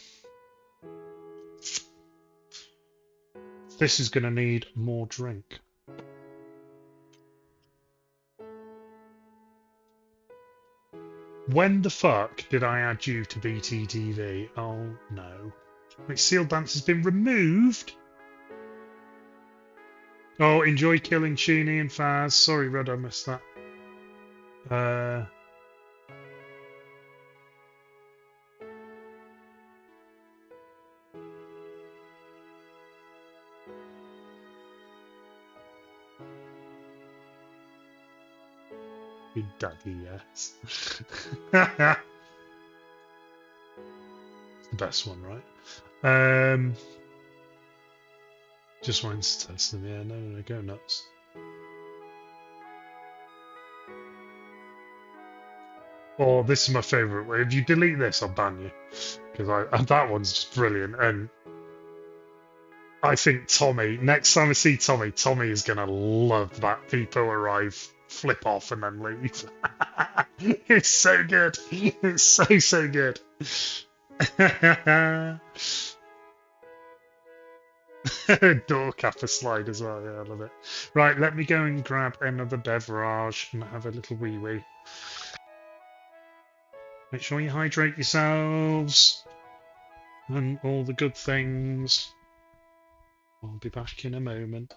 This is going to need more drink. When the fuck did I add you to B T T V? Oh no. My seal dance has been removed. Oh, enjoy killing Sheeny and Faz. Sorry, Red, I missed that. Uh... Big Daddy, yes. The best one, right? Um, just wanted to test them. Yeah, no, no, go nuts. Oh, this is my favourite way. If you delete this, I'll ban you, because I that one's just brilliant. And I think Tommy. Next time I see Tommy, Tommy is gonna love that. People arrive, flip off, and then leave. It's so good. It's so so good. Door capper slide as well. Yeah, I love it. Right, let me go and grab another beverage and have a little wee wee. Make sure you hydrate yourselves and all the good things. I'll be back in a moment.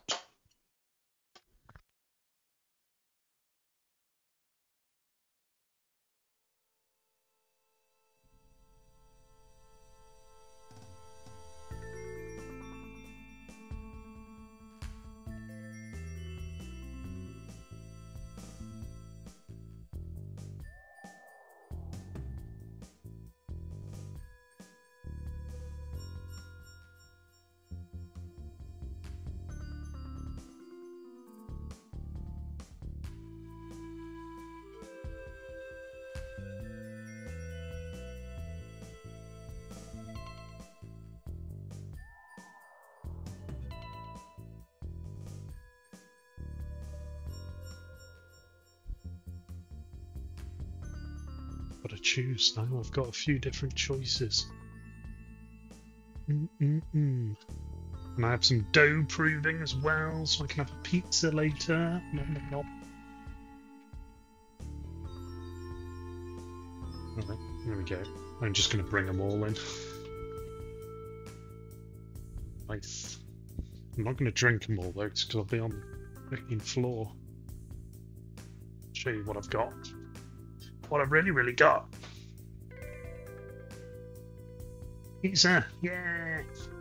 Got to choose now. I've got a few different choices. Mm-mm-mm. And I have some dough proving as well, so I can have a pizza later. Nom, nom, nom. Alright, there we go. I'm just going to bring them all in. Nice. I'm not going to drink them all though, because I'll be on the freaking floor. Show you what I've got. What I've really, really got. Pizza, yeah.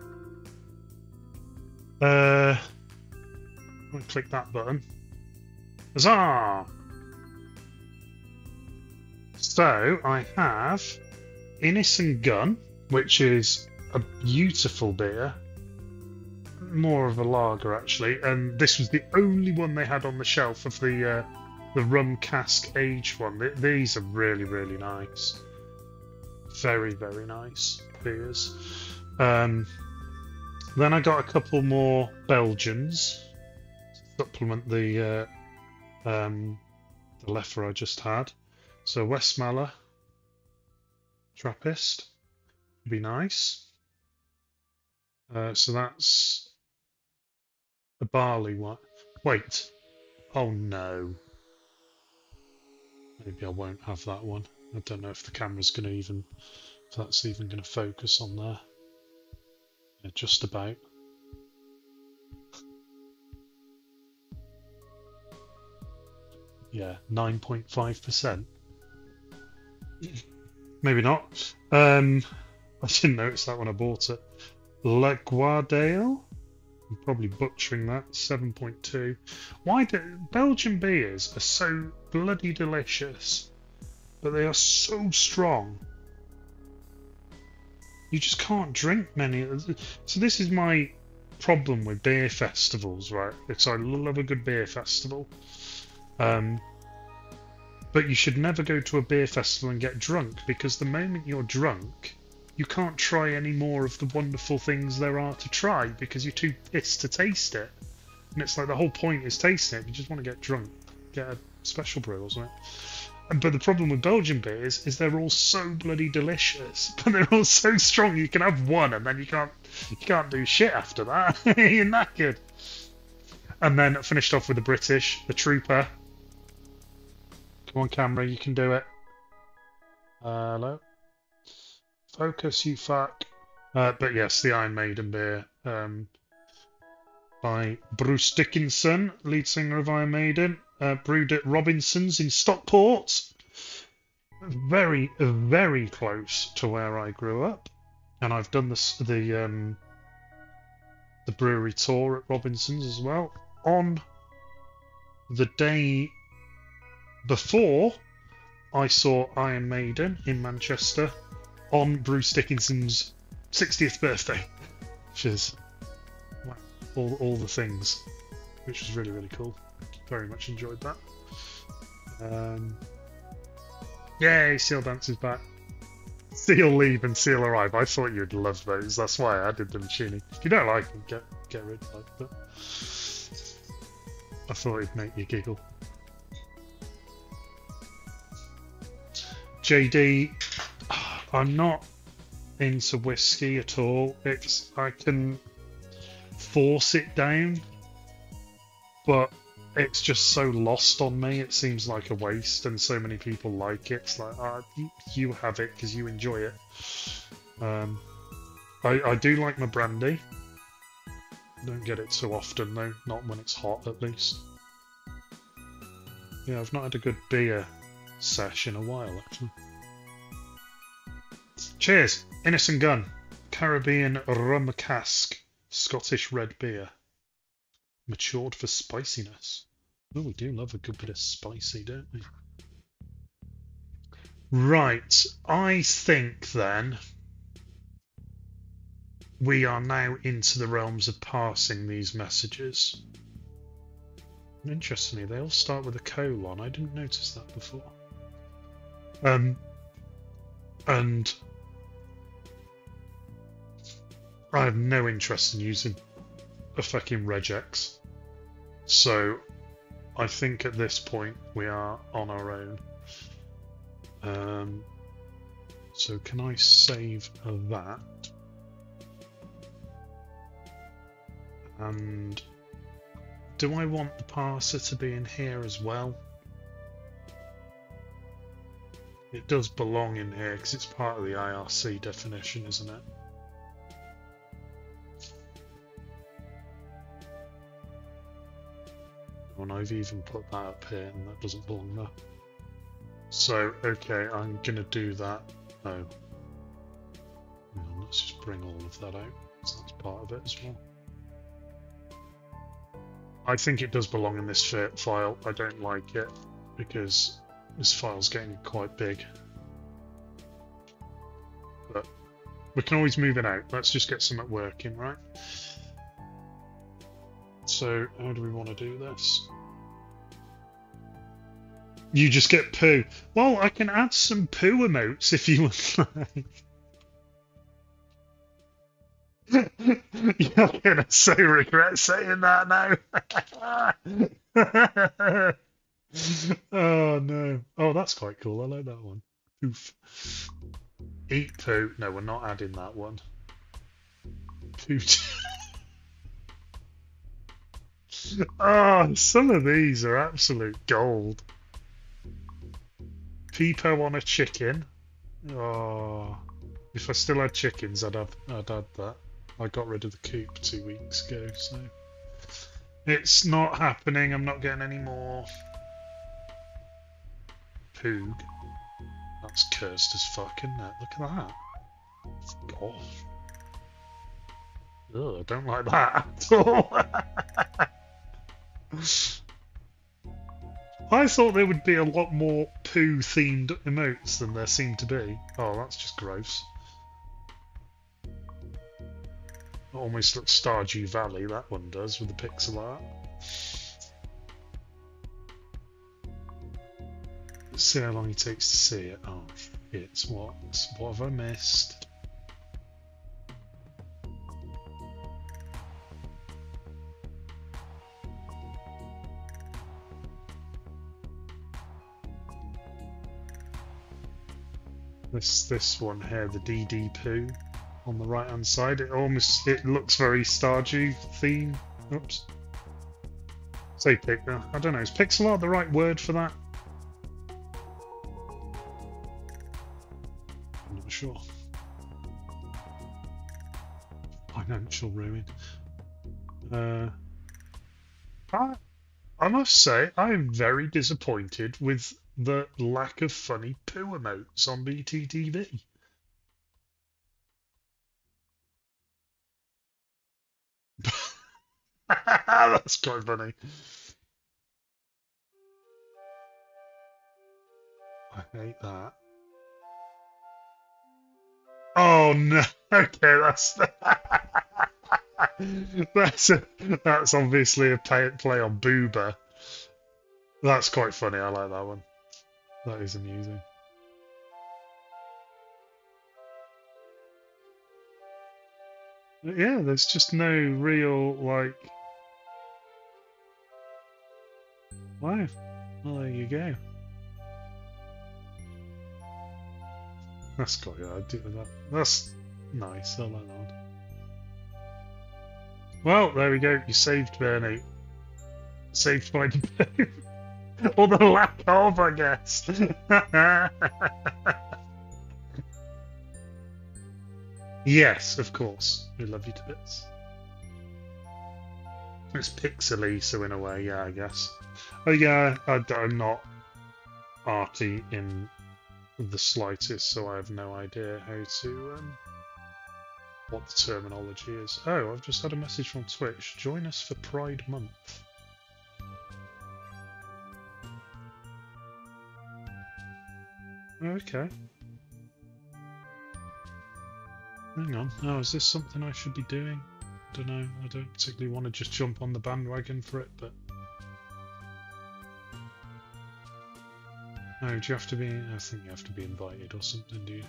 Uh, I'm gonna click that button. Huzzah! So I have Innis and Gun, which is a beautiful beer. More of a lager actually, and this was the only one they had on the shelf of the uh, the rum cask aged one. Th these are really really nice, very very nice beers. Um, then I got a couple more Belgians to supplement the uh, um, the Leffer I just had. So Westmalle, Trappist, would be nice. Uh, so that's a barley one. Wait. Oh no. Maybe I won't have that one. I don't know if the camera's going to even, if that's even going to focus on there. Yeah, just about. Yeah, nine point five percent. Maybe not. Um, I didn't notice that when I bought it. Le Guardale? I'm probably butchering that. seven point two. Why do Belgian beers are so bloody delicious, but they are so strong. You just can't drink many. So this is my problem with beer festivals, right? It's I love a good beer festival. Um, but you should never go to a beer festival and get drunk, because the moment you're drunk, you can't try any more of the wonderful things there are to try because you're too pissed to taste it. And it's like the whole point is tasting it. If you just want to get drunk, get a special brew or something. But the problem with Belgian beers is they're all so bloody delicious, but they're all so strong. You can have one and then you can't you can't do shit after that. You're knackered. And then I finished off with the British, the Trooper. Come on, camera, you can do it. Uh, hello. Focus, you fuck. Uh, but yes, the Iron Maiden beer um, by Bruce Dickinson, lead singer of Iron Maiden. Uh, brewed at Robinson's in Stockport. Very, very close to where I grew up. And I've done this, the um, the brewery tour at Robinson's as well. On the day before, I saw Iron Maiden in Manchester on Bruce Dickinson's sixtieth birthday, which is wow, all, all the things, which was really, really cool. Very much enjoyed that. Um, yay, Seal Dance is back. Seal Leave and Seal Arrive. I thought you'd love those. That's why I added them, Sheeny. If you don't like them, get, get rid of them. But I thought it'd make you giggle. J D, I'm not into whiskey at all. It's I can force it down, but it's just so lost on me. It seems like a waste, and so many people like it. It's like, ah, you, you have it because you enjoy it. Um, I, I do like my brandy. Don't get it too often though, not when it's hot at least. Yeah, I've not had a good beer sesh in a while actually. Cheers! Innocent Gun, Caribbean rum cask, Scottish red beer. Matured for spiciness. Oh, we do love a good bit of spicy, don't we? Right, I think then we are now into the realms of parsing these messages. Interestingly, they all start with a colon. I didn't notice that before. Um, and I have no interest in using a fucking regex. So I think at this point we are on our own. Um, so can I save that? And do I want the parser to be in here as well? It does belong in here because it's part of the I R C definition, isn't it? And I've even put that up here, and that doesn't belong there. So, okay, I'm gonna do that. Oh. Hang on, let's just bring all of that out. So that's part of it as well. I think it does belong in this file. I don't like it because this file's getting quite big. But we can always move it out. Let's just get something working, right? So how do we want to do this? You just get poo. Well, I can add some poo emotes if you would like. You're gonna so regret saying that now. Oh no. Oh, that's quite cool. I like that one. Poof. Eat poo. No, we're not adding that one. Poo. Oh, some of these are absolute gold. Peepo on a chicken. Oh, if I still had chickens, I'd have, I'd add that. I got rid of the coop two weeks ago, so it's not happening. I'm not getting any more. Poog. That's cursed as fuck, isn't it? Look at that. God. Ugh, I don't like that at all. I thought there would be a lot more poo-themed emotes than there seem to be. Oh, that's just gross. It almost looks Stardew Valley, that one does, with the pixel art. Let's see how long it takes to see it. Oh, shit, what? What have I missed? This this one here, the D D poo on the right hand side. It almost it looks very Stardew theme. Oops. Say pic. I don't know. Is pixel art the right word for that? I'm not sure. Financial ruin. Uh, I I must say I am very disappointed with the lack of funny poo emotes on B T T V. That's quite funny. I hate that. Oh no! Okay, that's that's a, that's obviously a play, play on Boober. That's quite funny. I like that one. That is amusing. But yeah, there's just no real, like... Wow. Well, there you go. That's quite good. I do that. That's nice. I like that one. Well, there we go. You saved Bernie. Saved by the or the lack of, I guess. Yes, of course. We love you to bits. It's pixely, so in a way, yeah, I guess. Oh yeah, I, I'm not arty in the slightest, so I have no idea how to, um, what the terminology is. Oh, I've just had a message from Twitch. Join us for Pride Month. Okay. Hang on. Oh, is this something I should be doing? I don't know. I don't particularly want to just jump on the bandwagon for it, but... Oh, do you have to be... I think you have to be invited or something, do you?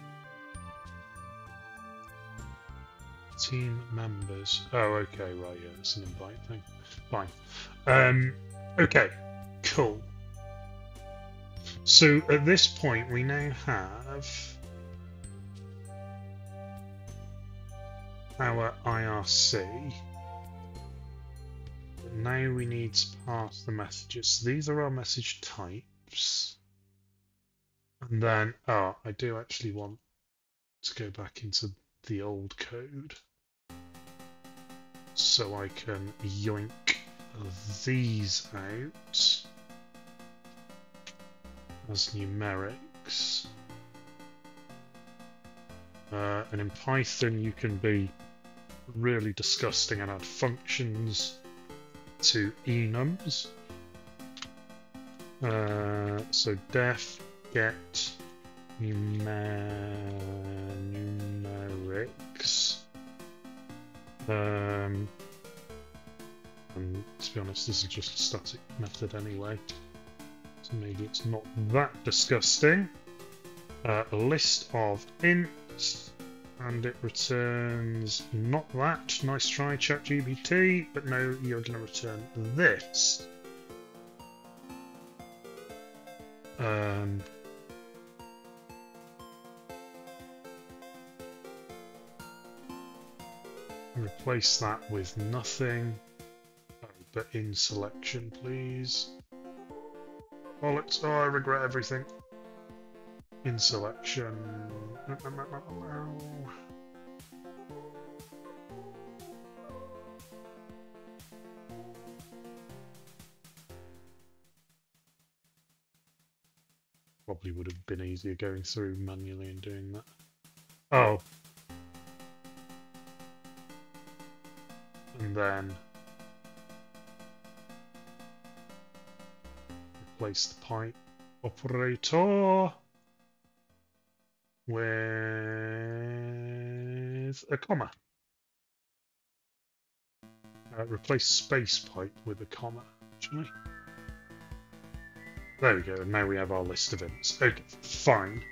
Team members. Oh, okay, right, yeah, it's an invite thing. Fine. Um, okay, cool. So at this point, we now have our I R C. But now we need to pass the messages. So these are our message types. And then, oh, I do actually want to go back into the old code so I can yoink these out as numerics. Uh, and in Python, you can be really disgusting and add functions to enums. Uh, so def get numerics. Um, and to be honest, this is just a static method anyway, so maybe it's not that disgusting. Uh, a list of ints, and it returns not that. Nice try, ChatGPT, but no, you're going to return this. Um, replace that with nothing, oh, but in selection, please. Bollocks! Oh, I regret everything. In selection. Probably would have been easier going through manually and doing that. Oh. And then replace the pipe operator with a comma. Uh, replace space pipe with a comma, actually. There we go, and now we have our list of ints. Okay, fine.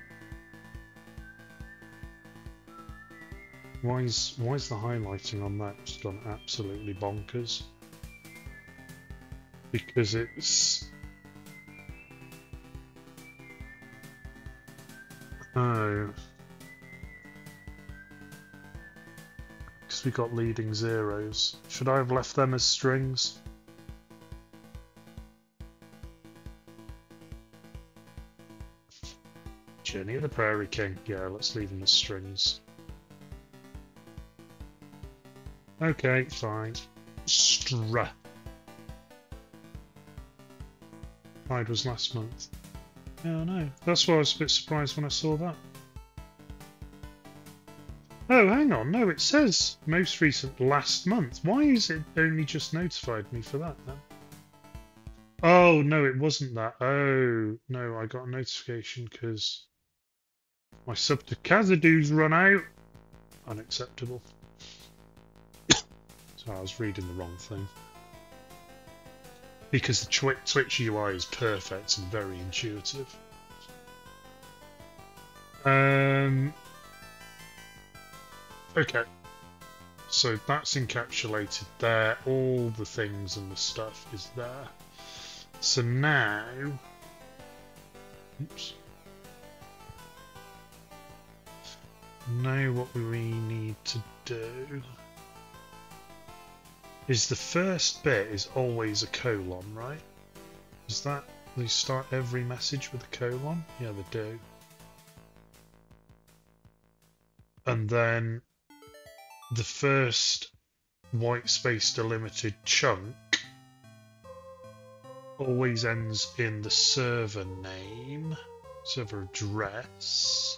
Why is, why is the highlighting on that just gone absolutely bonkers? Because it's... Oh. Because we got leading zeros. Should I have left them as strings? Journey of the Prairie King. Yeah, let's leave them as strings. Okay, fine. Stra. Pride was last month. Yeah, I know. That's why I was a bit surprised when I saw that. Oh, hang on. No, it says most recent last month. Why is it only just notified me for that then? Oh, no, it wasn't that. Oh, no, I got a notification because my sub to Kazadu's run out. Unacceptable. So I was reading the wrong thing. Because the Twi Twitch U I is perfect and very intuitive. Um. Okay. So that's encapsulated there. All the things and the stuff is there. So now... Oops. Now what we need to do is the first bit is always a colon, right? Is that, they start every message with a colon? Yeah, they do. And then the first white space delimited chunk always ends in the server name, server address.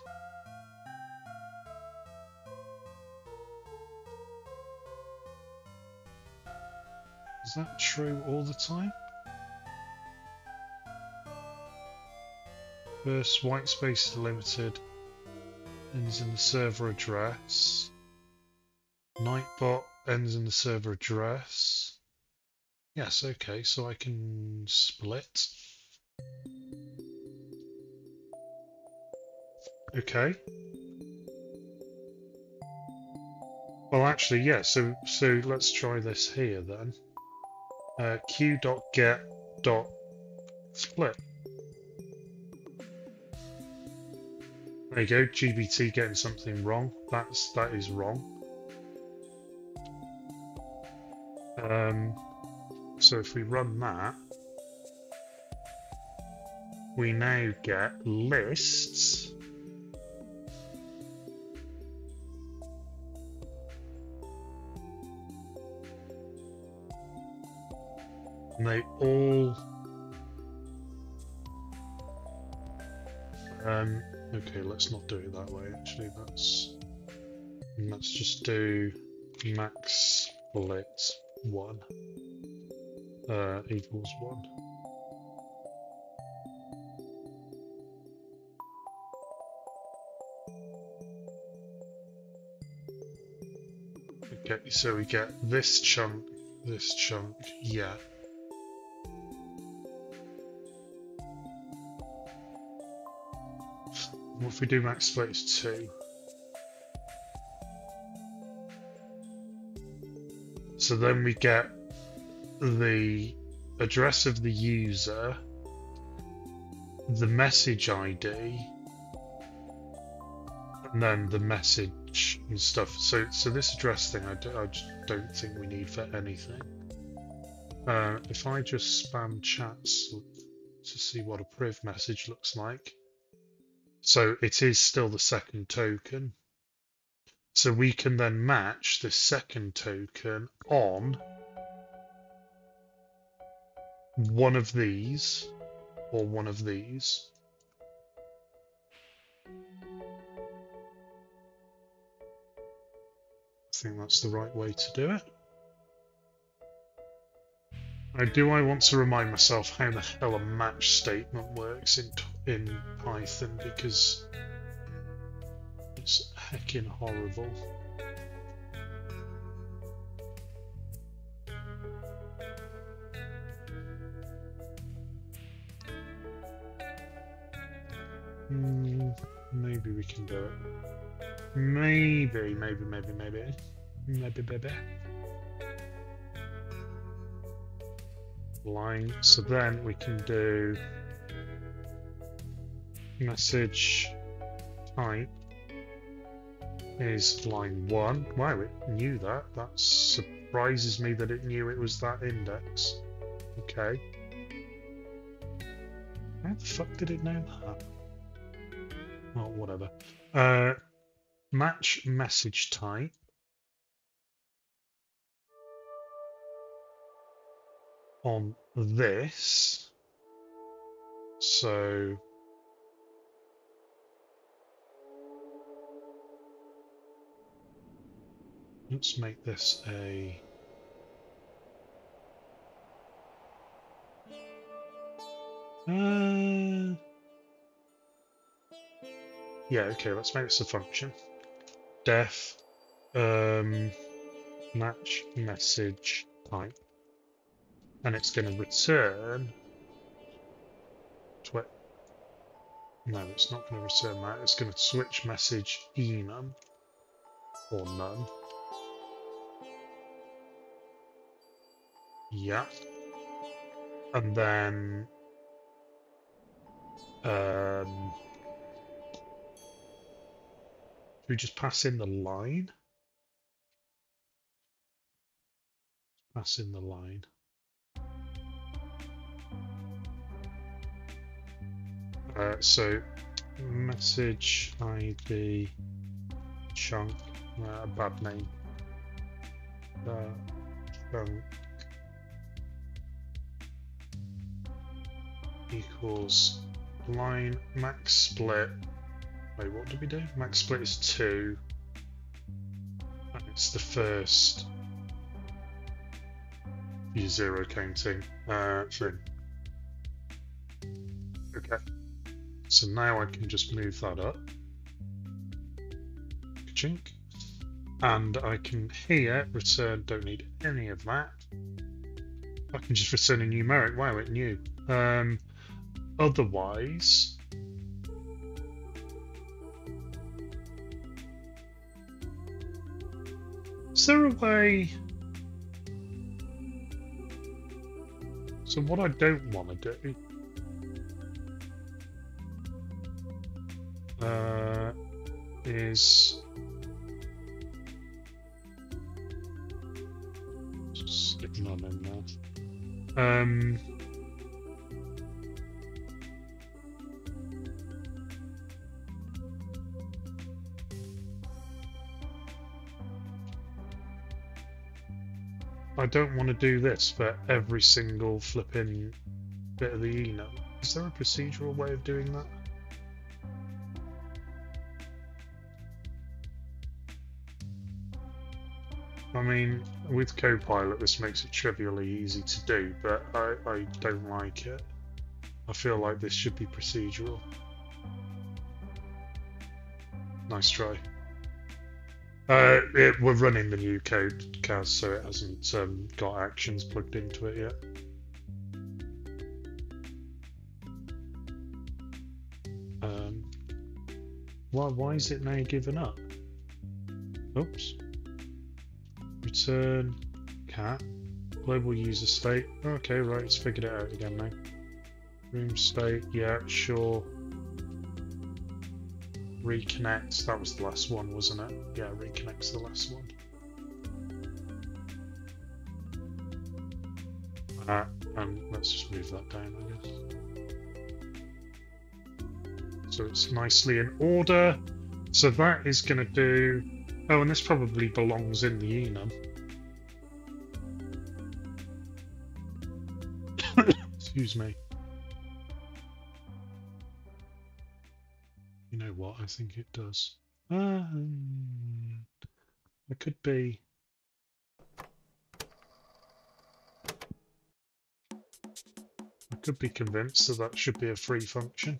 Is that true all the time? First white space delimited ends in the server address. Nightbot ends in the server address. Yes, okay, so I can split. Okay. Well, actually, yeah, so so let's try this here then. Uh, q.get.split. There you go, G P T getting something wrong. That's that is wrong. Um, so if we run that, we now get lists. And they all um, Okay, let's not do it that way. Actually, let's let's just do max split one uh, equals one. Okay, so we get this chunk, this chunk, yeah. What if we do max split is two? So then we get the address of the user, the message I D, and then the message and stuff. So, so this address thing, I, do, I just don't think we need for anything. Uh, if I just spam chats to see what a priv message looks like. So it is still the second token. So we can then match the second token on one of these or one of these. I think that's the right way to do it. Now, do I want to remind myself how the hell a match statement works in in Python, because it's heckin' horrible. Mm, maybe we can do it. Maybe, maybe, maybe, maybe. Maybe, maybe. Line. So then we can do message type is line one. Wow, it knew that. That surprises me that it knew it was that index. Okay. How the fuck did it know that? Oh, whatever. Uh, match message type. On this. So let's make this a uh, yeah, okay, let's make this a function. Def um, match message type. And it's going to return twi no, it's not going to return that. It's going to switch message enum or none. Yeah. And then um, do we just pass in the line? Pass in the line. Uh, so message I D chunk, uh, a bad name. Uh, chunk equals line max split. Wait, what did we do? Max split is two. And it's the first use zero counting uh, thing. Okay. So now I can just move that up. Chink. And I can here return, don't need any of that. I can just return a numeric. Wow, it knew. Um, otherwise, is there a way? So what I don't want to do uh, is just stick none in there. Um, I don't want to do this for every single flipping bit of the enum. Is there a procedural way of doing that? I mean, with Copilot, this makes it trivially easy to do, but I, I don't like it. I feel like this should be procedural. Nice try. Uh, it, we're running the new code, Kaz, so it hasn't um, got actions plugged into it yet. Um, why, why is it now given up? Oops. Return cat. Global user state. Okay, right, it's figured it out again now. Room state, yeah, sure. Reconnect, that was the last one, wasn't it? Yeah, reconnect's the last one. Uh, and let's just move that down, I guess. So it's nicely in order. So that is going to do... Oh, and this probably belongs in the enum. Excuse me. You know what? I think it does. Um, I could be... I could be convinced that that should be a free function.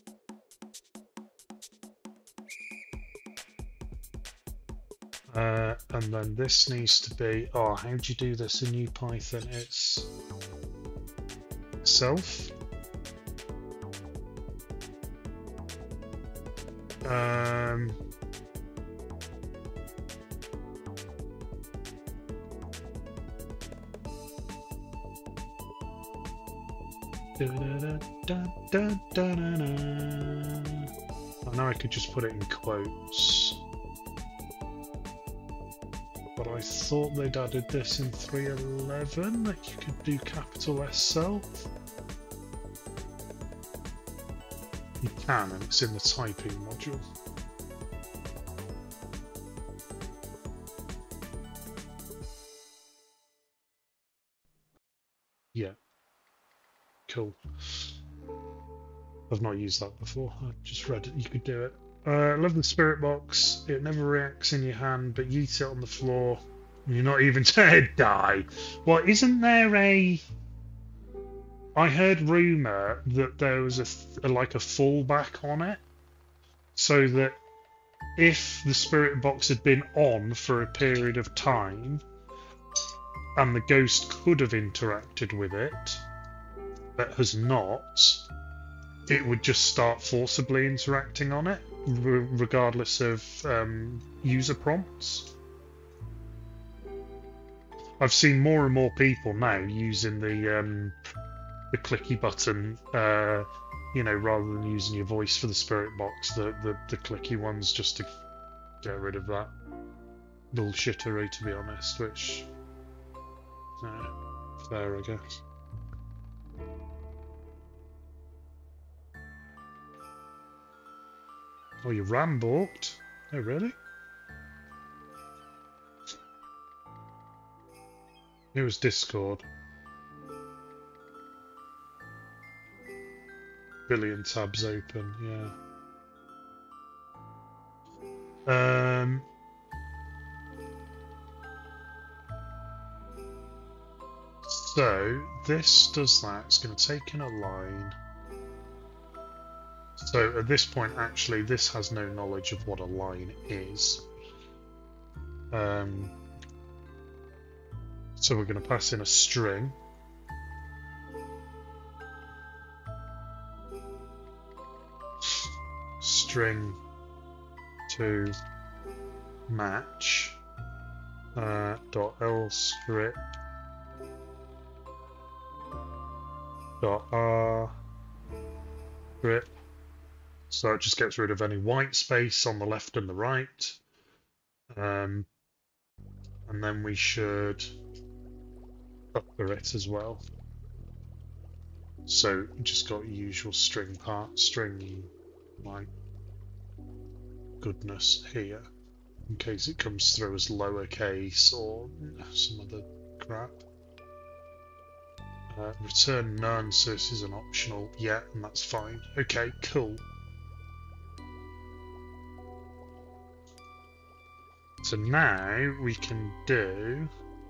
Uh, and then this needs to be... Oh, how do you do this in new Python? It's... self. Um, da, da, da, da, da, da, da. I know I could just put it in quotes, but I thought they'd added this in three eleven that you could do capital S self. You can, and it's in the typing module. Yeah. Cool. I've not used that before. I just read it. You could do it. Uh, love the spirit box. It never reacts in your hand, but you eat it on the floor. You're not even to die. Well, isn't there a... I heard rumour that there was a, a like a fallback on it, so that if the spirit box had been on for a period of time, and the ghost could have interacted with it, but has not, it would just start forcibly interacting on it, regardless of um, user prompts. I've seen more and more people now using the um, the clicky button, uh, you know, rather than using your voice for the spirit box, the, the, the clicky ones, just to get rid of that bullshittery, to be honest, which, uh, fair, I guess. Oh, you rambalked? Oh, really? It was Discord. Billion tabs open, yeah. Um, so this does that. It's going to take in a line. So at this point, actually, this has no knowledge of what a line is. Um, so we're going to pass in a string. String to match uh, dot else script dot r script. So it just gets rid of any white space on the left and the right, um, and then we should upper it as well. So just got usual string part string. My goodness here, in case it comes through as lowercase or some other crap. Uh, return none, so this is an optional, yeah, and that's fine. Okay, cool. So now we can do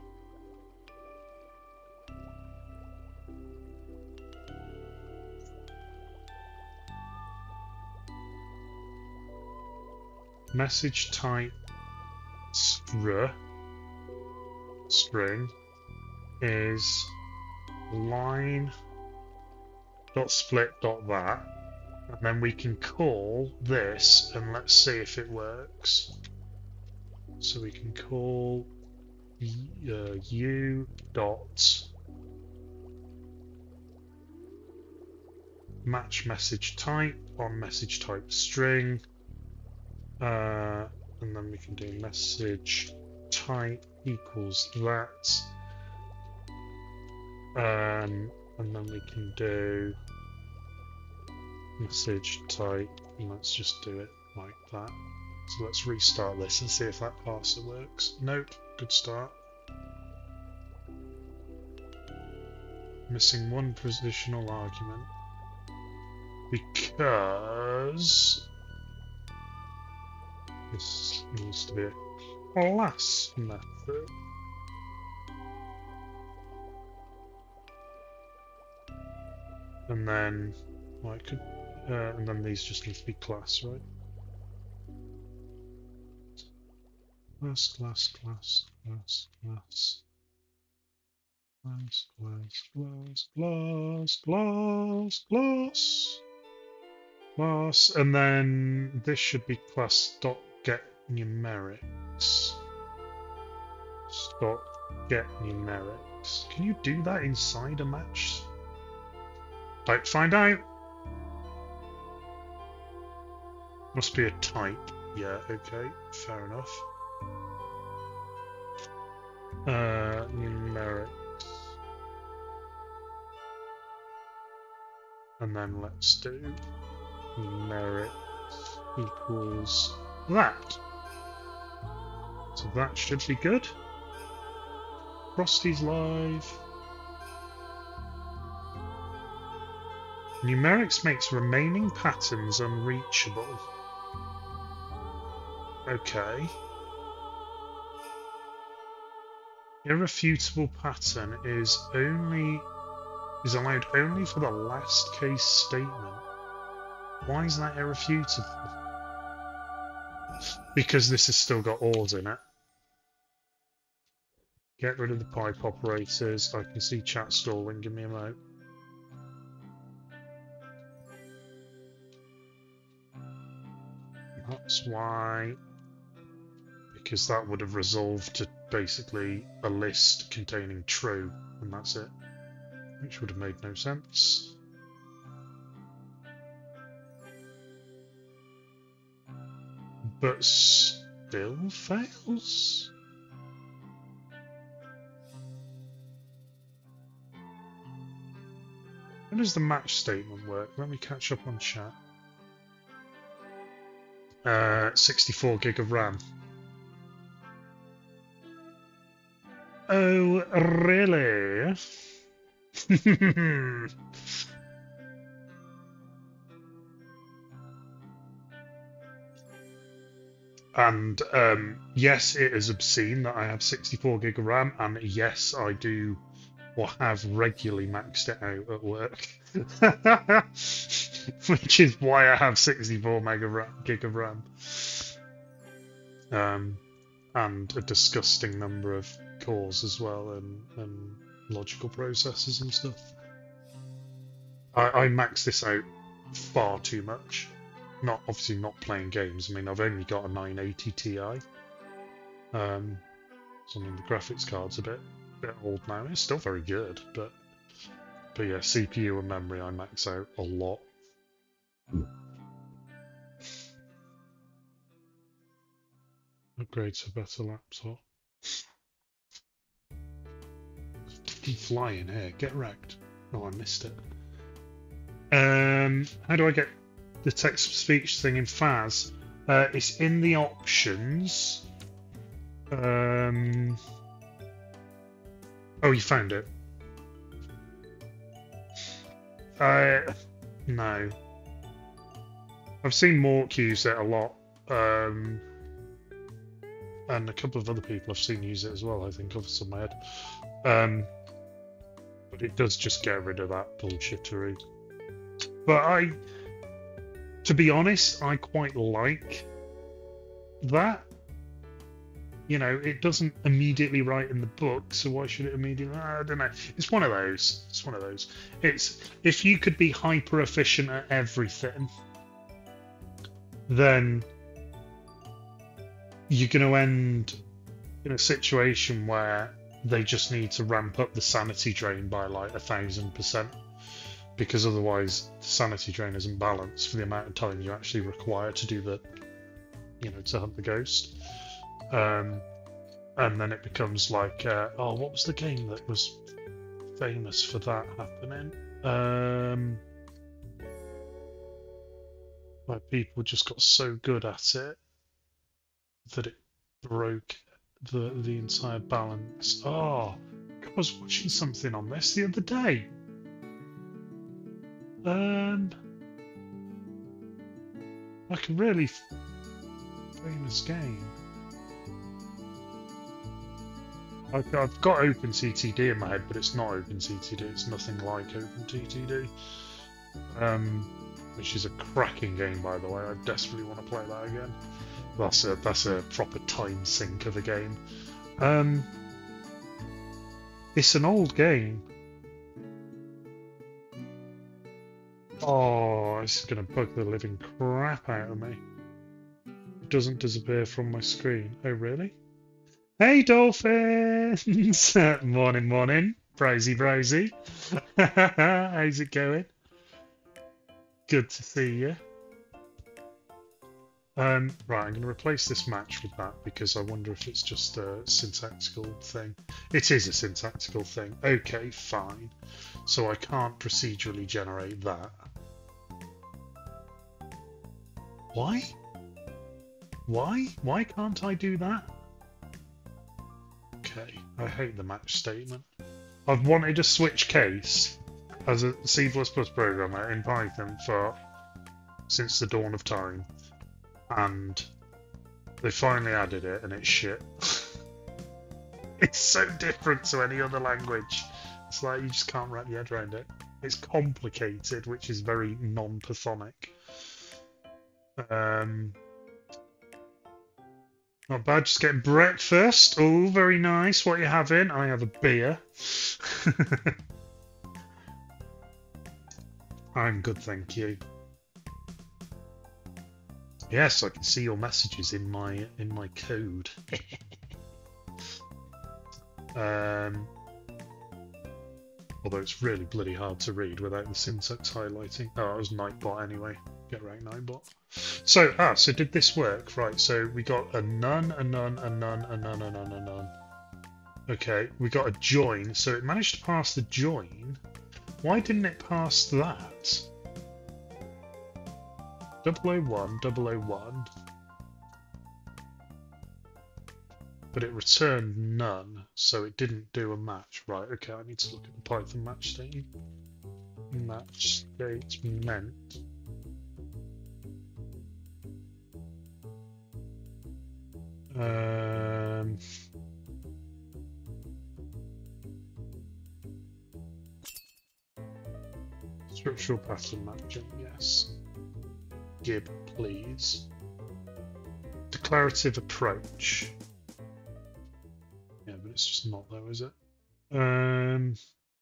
message type str string is line dot split dot that, and then we can call this and let's see if it works. So we can call uh, u dot match message type on message type string, uh, and then we can do message type equals that, um, and then we can do message type, and let's just do it like that. So let's restart this and see if that parser works. Nope, good start. Missing one positional argument because this needs to be a class method. And then, well, it could, uh, and then these just need to be class, right? Class, class, class, class, class. Class, class, class, class, class, class, class, and then this should be class dot get numerics. Dot get numerics. Can you do that inside a match? Like, find out. Must be a type. Yeah, okay, fair enough. Uh, numerics. And then let's do numerics equals that. So that should be good. Frosty's live. Numerics makes remaining patterns unreachable. Okay. Irrefutable pattern is only is allowed only for the last case statement. Why is that irrefutable? Because this has still got ors in it. Get rid of the pipe operators. I can see chat stalling. Give me a moment. That's why. Because that would have resolved to basically a list containing true, and that's it. Which would have made no sense. But still fails? How does the match statement work? Let me catch up on chat. Uh, sixty-four gig of RAM. Oh, really? And um, yes, it is obscene that I have sixty-four gig of RAM, and yes, I do or have regularly maxed it out at work, which is why I have sixty-four mega RAM, gig of RAM, um, and a disgusting number of cores as well, and, and logical processors and stuff. I, I max this out far too much. Not obviously not playing games. I mean, I've only got a nine eighty Ti. Um, so I mean, the graphics card's a bit bit old now. It's still very good, but but yeah, C P U and memory I max out a lot. Upgrade to a better laptop. Keep flying here. Get wrecked. Oh, I missed it. Um, how do I get the text-to-speech thing in Phas? Uh, it's in the options. Um, oh, you found it. Uh, no. I've seen Mork use it a lot. Um, and a couple of other people I've seen use it as well, I think, off the top of my head. Um, but it does just get rid of that bullshittery. But I, to be honest, I quite like that. You know, it doesn't immediately write in the book, so why should it immediately? I don't know. It's one of those. It's one of those. It's if you could be hyper efficient at everything, then you're going to end in a situation where they just need to ramp up the sanity drain by like a thousand percent, because otherwise the sanity drain isn't balanced for the amount of time you actually require to do the, you know, to hunt the ghost. Um, and then it becomes like, uh, oh, what was the game that was famous for that happening? Um, where people just got so good at it that it broke the the entire balance. Oh, I was watching something on this the other day. Um, like a really famous game. I've, I've got OpenCTD in my head, but it's not OpenCTD. It's nothing like OpenCTD. Um, which is a cracking game, by the way. I desperately want to play that again. That's a that's a proper time sink of a game. Um, it's an old game. Oh, it's gonna bug the living crap out of me. It doesn't disappear from my screen. Oh, really? Hey, dolphins! Morning, morning. Browsy, browsy. How's it going? Good to see you. Um, right, I'm going to replace this match with that because I wonder if it's just a syntactical thing. It is a syntactical thing. Okay, fine. So I can't procedurally generate that. Why? Why? Why can't I do that? Okay, I hate the match statement. I've wanted a switch case as a C plus plus programmer in Python for since the dawn of time, and they finally added it, and it's shit. It's so different to any other language. It's like you just can't wrap your head around it. It's complicated, which is very non-Pythonic. Um, not bad, just getting breakfast. Oh, very nice. What are you having? I have a beer. I'm good, thank you. Yes, I can see your messages in my in my code. um, although it's really bloody hard to read without the syntax highlighting. Oh, it was Nightbot anyway. Get right, Nightbot. So, ah, so did this work? Right, so we got a none, a none, a none, a none, a none, a none. Okay, we got a join. So it managed to pass the join. Why didn't it pass that? double oh one, double oh one. But it returned none, so it didn't do a match. Right, okay, I need to look at the Python match state. Match statement. Um... Structural pattern matching, yes. Gib, please. Declarative approach. Yeah, but it's just not though, is it? Um...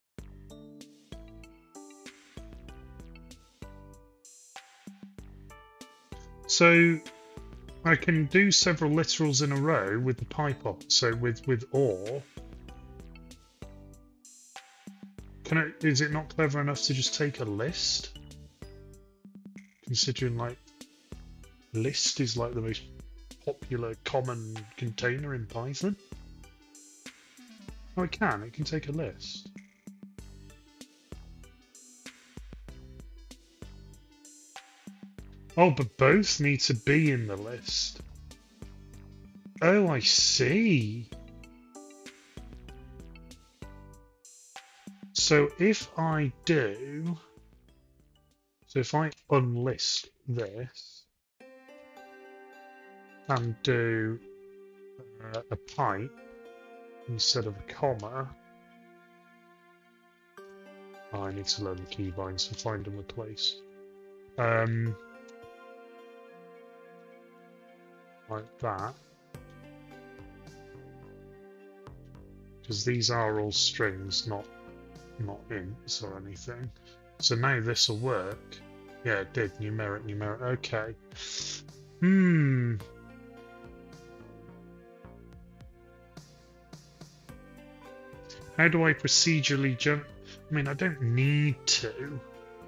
So I can do several literals in a row with the pipe op. So with with or. Can I, is it not clever enough to just take a list? Considering like list is like the most popular common container in Python. Oh, it can. It can take a list. Oh, but both need to be in the list. Oh, I see. So if I do, so if I unlist this and do uh, a pipe instead of a comma. Oh, I need to learn the keybinds and find and replace. Um, like that. Because these are all strings, not not ints or anything. So now this will work. Yeah, it did. Numeric, numeric. Okay. Hmm. How do I procedurally jump? I mean, I don't need to,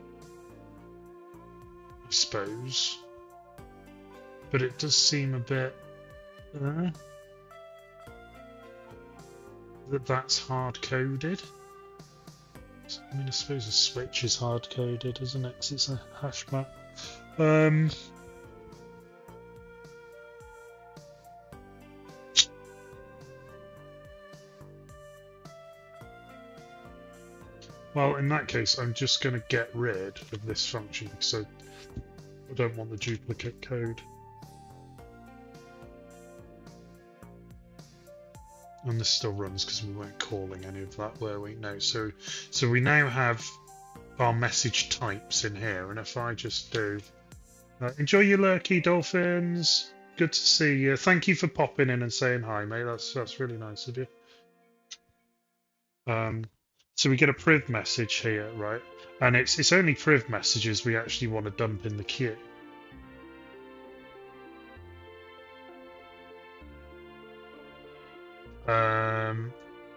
I suppose. But it does seem a bit... Uh, that that's hard-coded. I mean, I suppose a switch is hard-coded, isn't it? 'Cause it's a hash map. Um... Well, in that case, I'm just going to get rid of this function because I, I don't want the duplicate code. And this still runs because we weren't calling any of that, were we? No. So, so we now have our message types in here, and if I just do, uh, enjoy your lurky dolphins. Good to see you. Thank you for popping in and saying hi, mate. That's that's really nice of you. Um. So we get a priv message here, right? And it's it's only priv messages we actually want to dump in the queue. Um,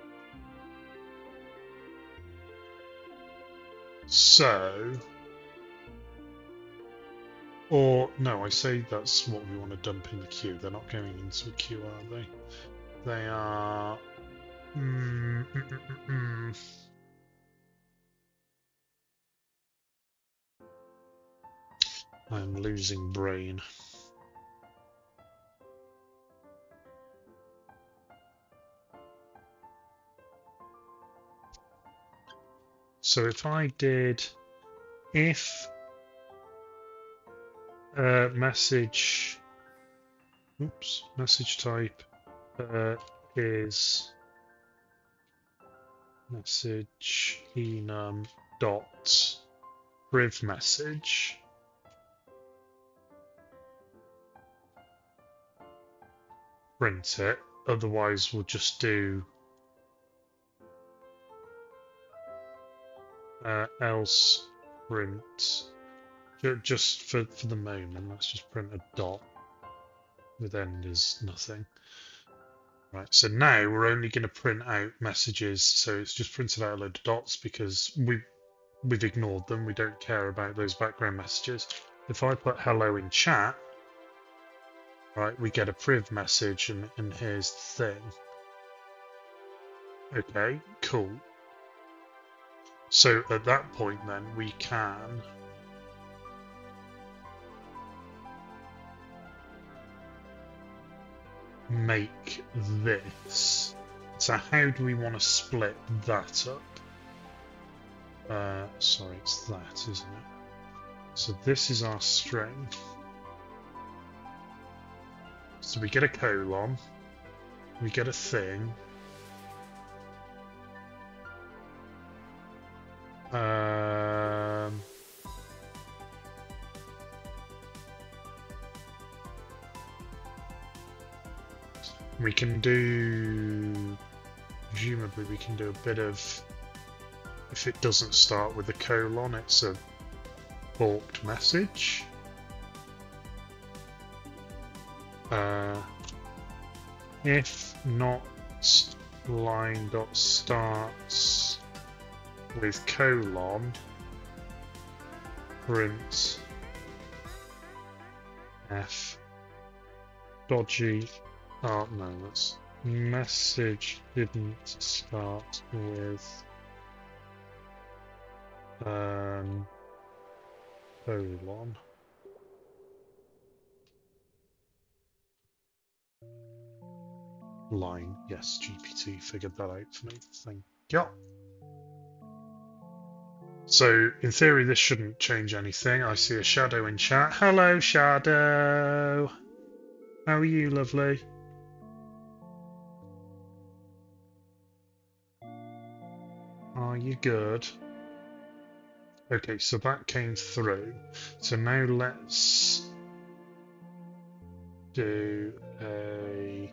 so, or no, I say that's what we want to dump in the queue. They're not going into a queue, are they? They are. Mm, mm, mm, mm, mm. I'm losing brain. So if I did, if uh, message, oops, message type uh, is message enum dot priv message. Print it, otherwise we'll just do uh, else print, just for, for the moment, let's just print a dot with end is nothing. Right, so now we're only going to print out messages, so it's just printed out a load of dots because we, we've ignored them, we don't care about those background messages. If I put hello in chat, right, we get a priv message, and, and here's the thing. Okay, cool. So at that point then, we can make this. So how do we want to split that up? Uh, sorry, it's that, isn't it? So this is our string. So we get a colon, we get a thing, um, we can do, presumably we can do a bit of, if it doesn't start with a colon, it's a balked message. Uh, if not line dot starts with colon, print f dodgy. Oh no, that's message didn't start with um colon. Line, yes, G P T figured that out for me. Thank you. So, in theory, this shouldn't change anything. I see a shadow in chat. Hello, Shadow. How are you, lovely? Are you good? Okay, so that came through. So now let's do a...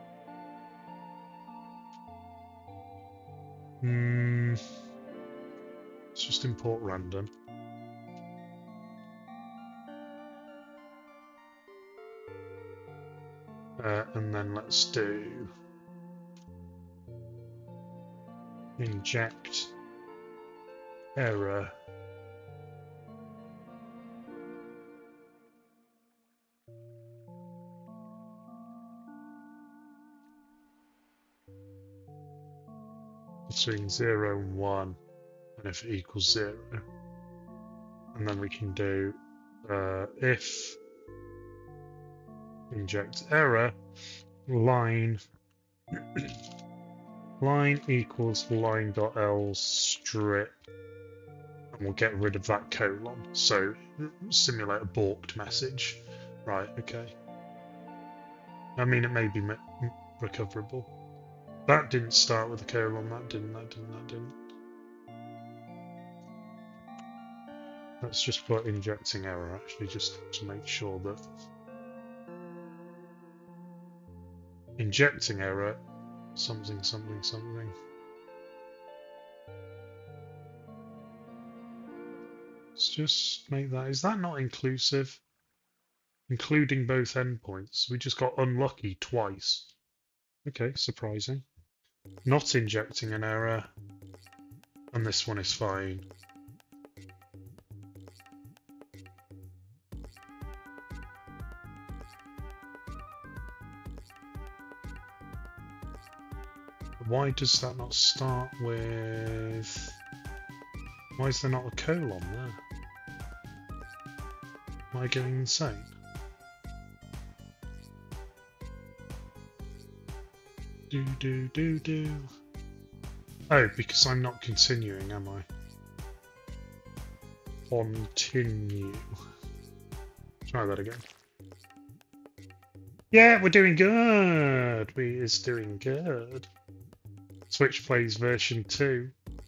Hmm... Let's just import random. Uh, and then let's do inject error between zero and one, and if it equals zero, and then we can do uh, if inject error line line equals line.l strip, and we'll get rid of that colon. So simulate a balked message. Right, okay. I mean, it may be recoverable. That didn't start with a colon, that didn't, that didn't, that didn't. Let's just put injecting error, actually, just to make sure that injecting error, something, something, something. Let's just make that, is that not inclusive? Including both endpoints. We just got unlucky twice. Okay, surprising. Not injecting an error, and this one is fine. Why does that not start with... Why is there not a colon there? Am I going insane? Do do do do. Oh, because I'm not continuing, am I? Continue. Try that again. Yeah, we're doing good. We is doing good. TwitchPlays version two.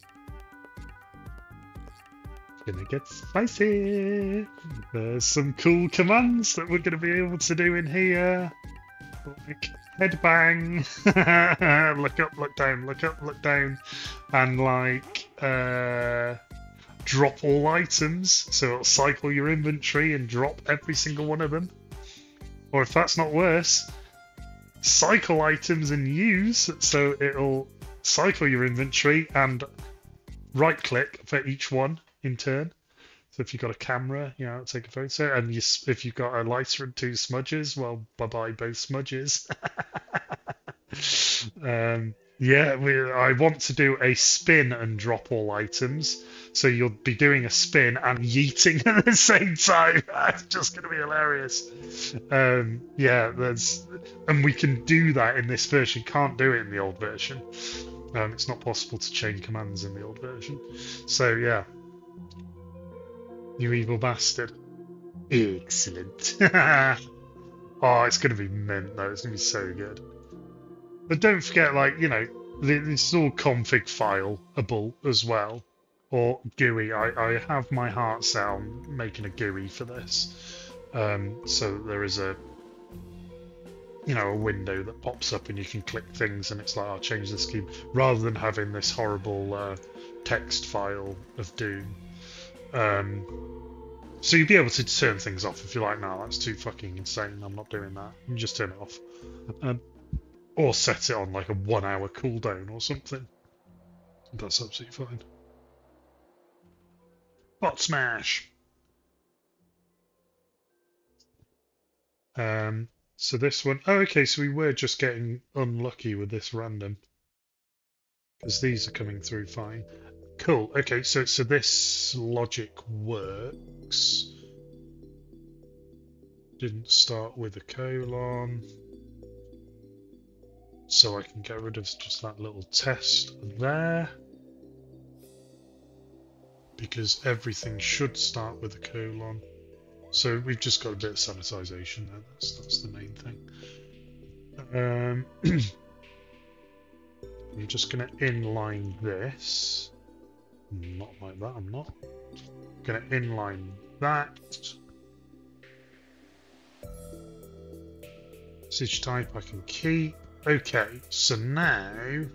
Gonna get spicy. There's some cool commands that we're gonna be able to do in here. Like headbang, look up, look down, look up, look down, and like uh, drop all items, so it'll cycle your inventory and drop every single one of them. Or if that's not worse, cycle items and use, so it'll cycle your inventory and right click for each one in turn. So if you've got a camera, you know, it'll take a photo, and you, if you've got a lighter and two smudges, well, bye-bye both smudges. um, yeah, we, I want to do a spin and drop all items, so you'll be doing a spin and yeeting at the same time. That's just going to be hilarious. Um, yeah, there's, and we can do that in this version. Can't do it in the old version. Um, it's not possible to chain commands in the old version. So yeah. You evil bastard. Excellent. Oh, it's going to be mint, though. It's going to be so good. But don't forget, like, you know, this is all config fileable as well. Or G U I. I, I have my heart set on making a G U I for this. Um, so that there is a, you know, a window that pops up and you can click things and it's like, I'll change this scheme. Rather than having this horrible uh, text file of doom. Um, so you'll be able to turn things off if you're like, no, that's too fucking insane, I'm not doing that. You just turn it off. Um, or set it on like a one hour cooldown or something. That's absolutely fine. Bot smash! Um, so this one, oh okay, so we were just getting unlucky with this random. Because these are coming through fine. Cool. Okay, so so this logic works. Didn't start with a colon, so I can get rid of just that little test there, because everything should start with a colon. So we've just got a bit of sanitization there. That's that's the main thing. Um, I'm just going to inline this. Not like that, I'm not. Gonna inline that. Message type I can keep. Okay, so now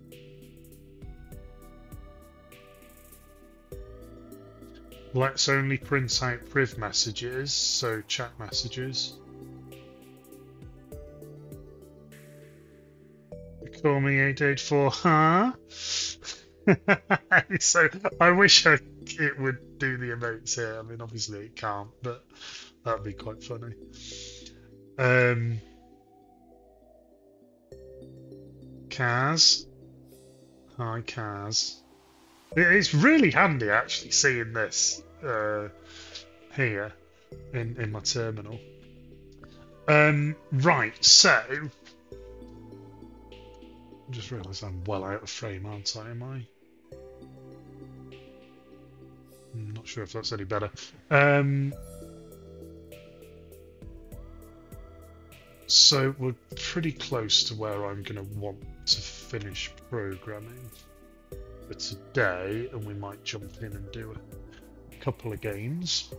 let's only print out priv messages, so chat messages. Call me eight eight four, huh? So I wish I, it would do the emotes here. I mean, obviously it can't, but that'd be quite funny. Um, Kaz. Hi, Kaz. It's really handy actually seeing this uh, here in, in my terminal. Um, right, so I just realised I'm well out of frame, aren't I? Am I? I'm not sure if that's any better. Um, so we're pretty close to where I'm going to want to finish programming for today, and we might jump in and do a couple of games.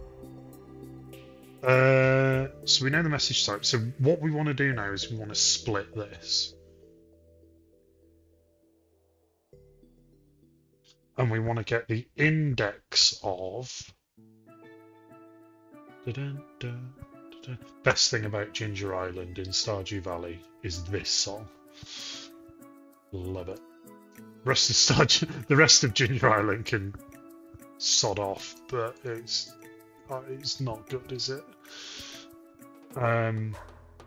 Uh, so we know the message type. So what we want to do now is we want to split this. And we want to get the index of... Da-dun, da, da-dun. Best thing about Ginger Island in Stardew Valley is this song. Love it. Rest of Stardew, the rest of Ginger Island can sod off, but it's uh, it's not good, is it? Um.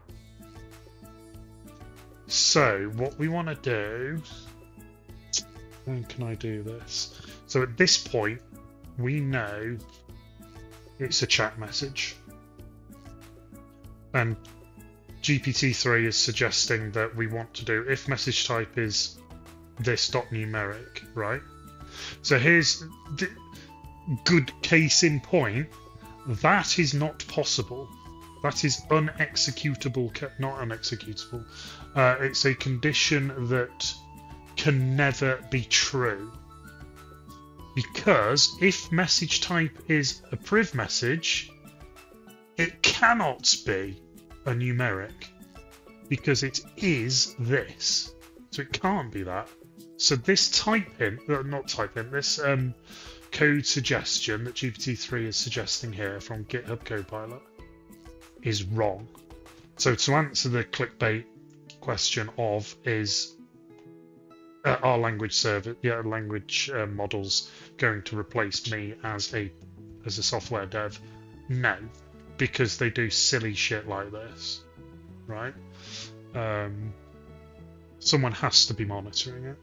So what we want to do. How can I do this? So at this point, we know it's a chat message. And G P T three is suggesting that we want to do if message type is this dot numeric, right? So here's the good case in point. That is not possible. That is unexecutable, not unexecutable. Uh, it's a condition that can never be true, because if message type is a priv message, it cannot be a numeric because it is this, so it can't be that. So this typing, uh, not typing, this um, code suggestion that G P T three is suggesting here from Github Copilot is wrong. So to answer the clickbait question of is Uh, our language server, yeah, language uh, models going to replace me as a as a software dev? No, because they do silly shit like this, right? Um, someone has to be monitoring it.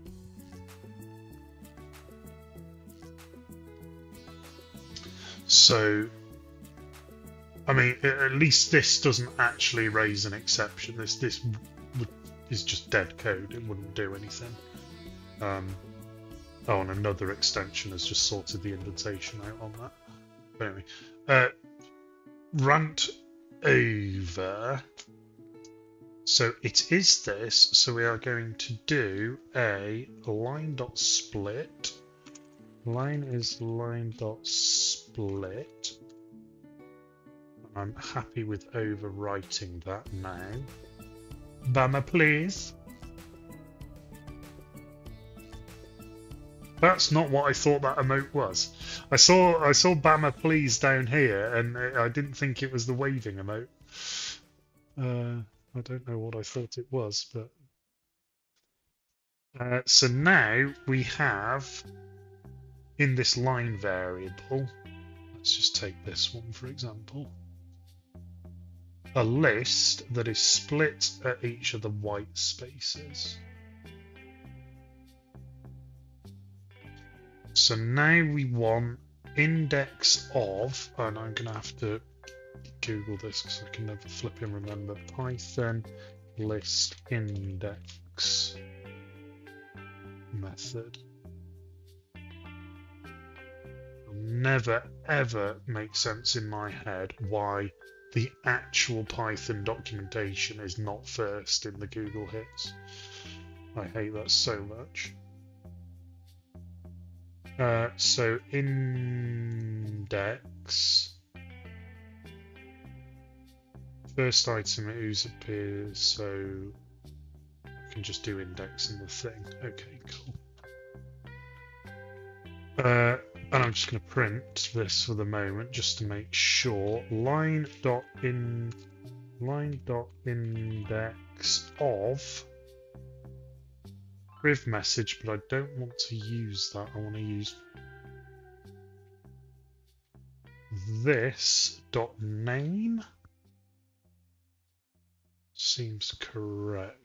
So, I mean, at least this doesn't actually raise an exception. This this would. Is just dead code, it wouldn't do anything. Um, oh, and another extension has just sorted the indentation out on that. But anyway, uh, rant over. So it is this, so we are going to do a line.split. Line is line.split. I'm happy with overwriting that now. Bummer, please. That's not what I thought that emote was. I saw I saw Bammer please down here, and I didn't think it was the waving emote. Uh, I don't know what I thought it was, but uh, so now we have in this line variable. Let's just take this one for example. A list that is split at each of the white spaces. So now we want index of, and I'm going to have to Google this because I can never flip and remember, Python list index method. It'll never ever make sense in my head why the actual Python documentation is not first in the Google hits. I hate that so much. Uh, so index, first item whose appears, so I can just do index in the thing. Okay, cool. Uh, and I'm just going to print this for the moment just to make sure. Line dot in line dot index of priv message, but I don't want to use that. I want to use this dot name. Seems correct.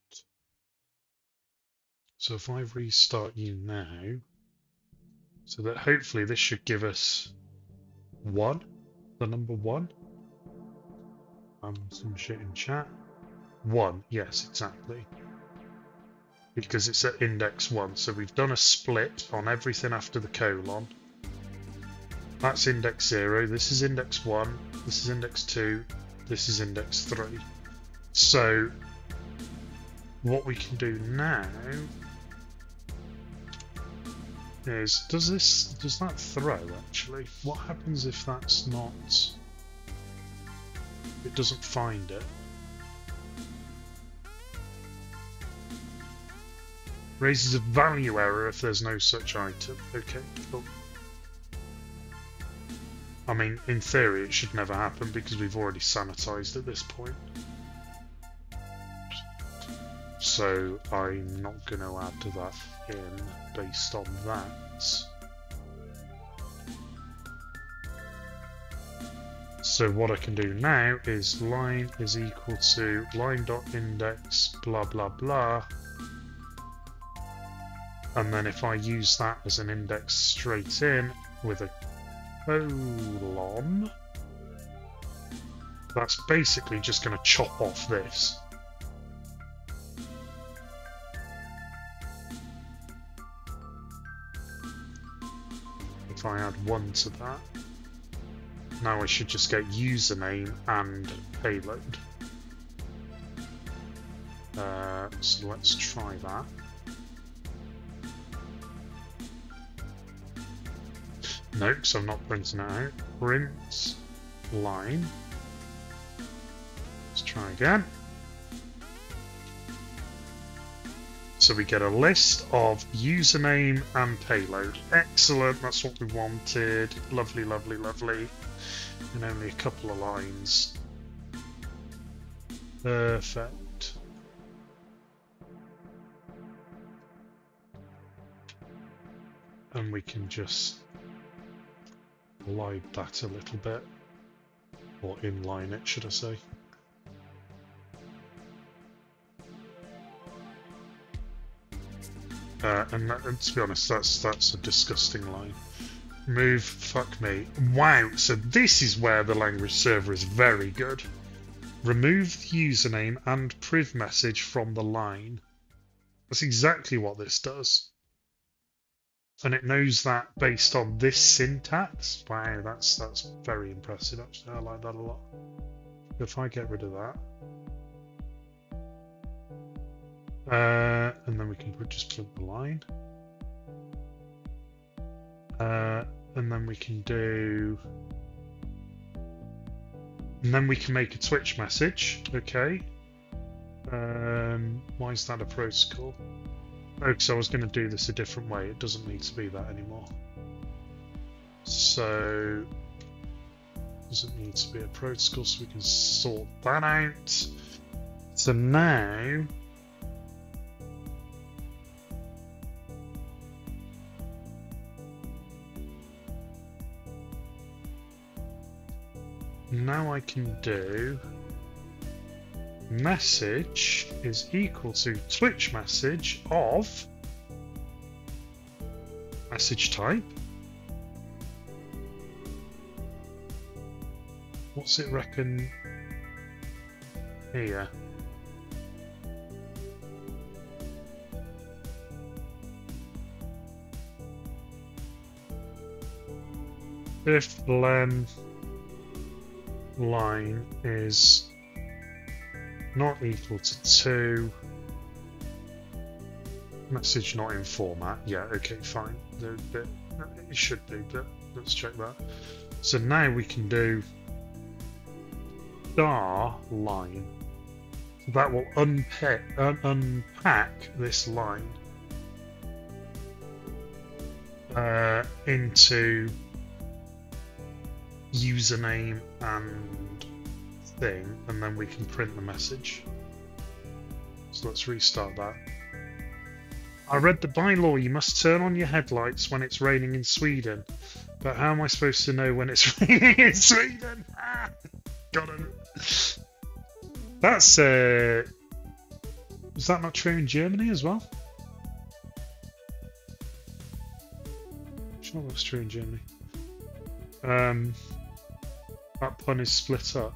So if I restart you now, so that hopefully this should give us one, the number one. Um, some shit in chat. One, yes, exactly. Because it's at index one, so we've done a split on everything after the colon. That's index zero, this is index one, this is index two, this is index three. So what we can do now is, does this, does that throw actually? What happens if that's not, it doesn't find it? Raises a value error if there's no such item. Okay, cool. I mean, in theory it should never happen because we've already sanitized at this point. So I'm not going to add to that in based on that. So what I can do now is line is equal to line.index blah blah blah. And then if I use that as an index straight in with a colon, that's basically just going to chop off this. If I add one to that, now I should just get username and payload. Uh, so let's try that. Nope, so I'm not printing it out. Print line. Let's try again. So we get a list of username and payload. Excellent, that's what we wanted. Lovely, lovely, lovely. And only a couple of lines. Perfect. And we can just glide that a little bit, or inline it, should I say. Uh, and, that, and to be honest, that's that's a disgusting line. Move, fuck me. Wow, so this is where the language server is very good. Remove the username and priv message from the line. That's exactly what this does. And it knows that based on this syntax. Wow, that's that's very impressive actually. I like that a lot. If I get rid of that. Uh, and then we can put, just put the line. Uh, and then we can do... And then we can make a Twitch message. Okay. Um, why is that a protocol? Oh, because I was going to do this a different way. It doesn't need to be that anymore. So, doesn't need to be a protocol, so we can sort that out. So now, now I can do message is equal to Twitch message of message type. What's it reckon here? If len line is not equal to two, Message not in format. Yeah, okay, fine. The, the, it should be, but let's check that. So now we can do star line. That will unpack, un unpack this line uh, into username and thing, and then we can print the message. So let's restart that. I read the bylaw, you must turn on your headlights when it's raining in Sweden. But how am I supposed to know when it's raining in Sweden? Ah, got it. That's, uh... is that not true in Germany as well? I'm sure that's true in Germany. Um, that pun is split up.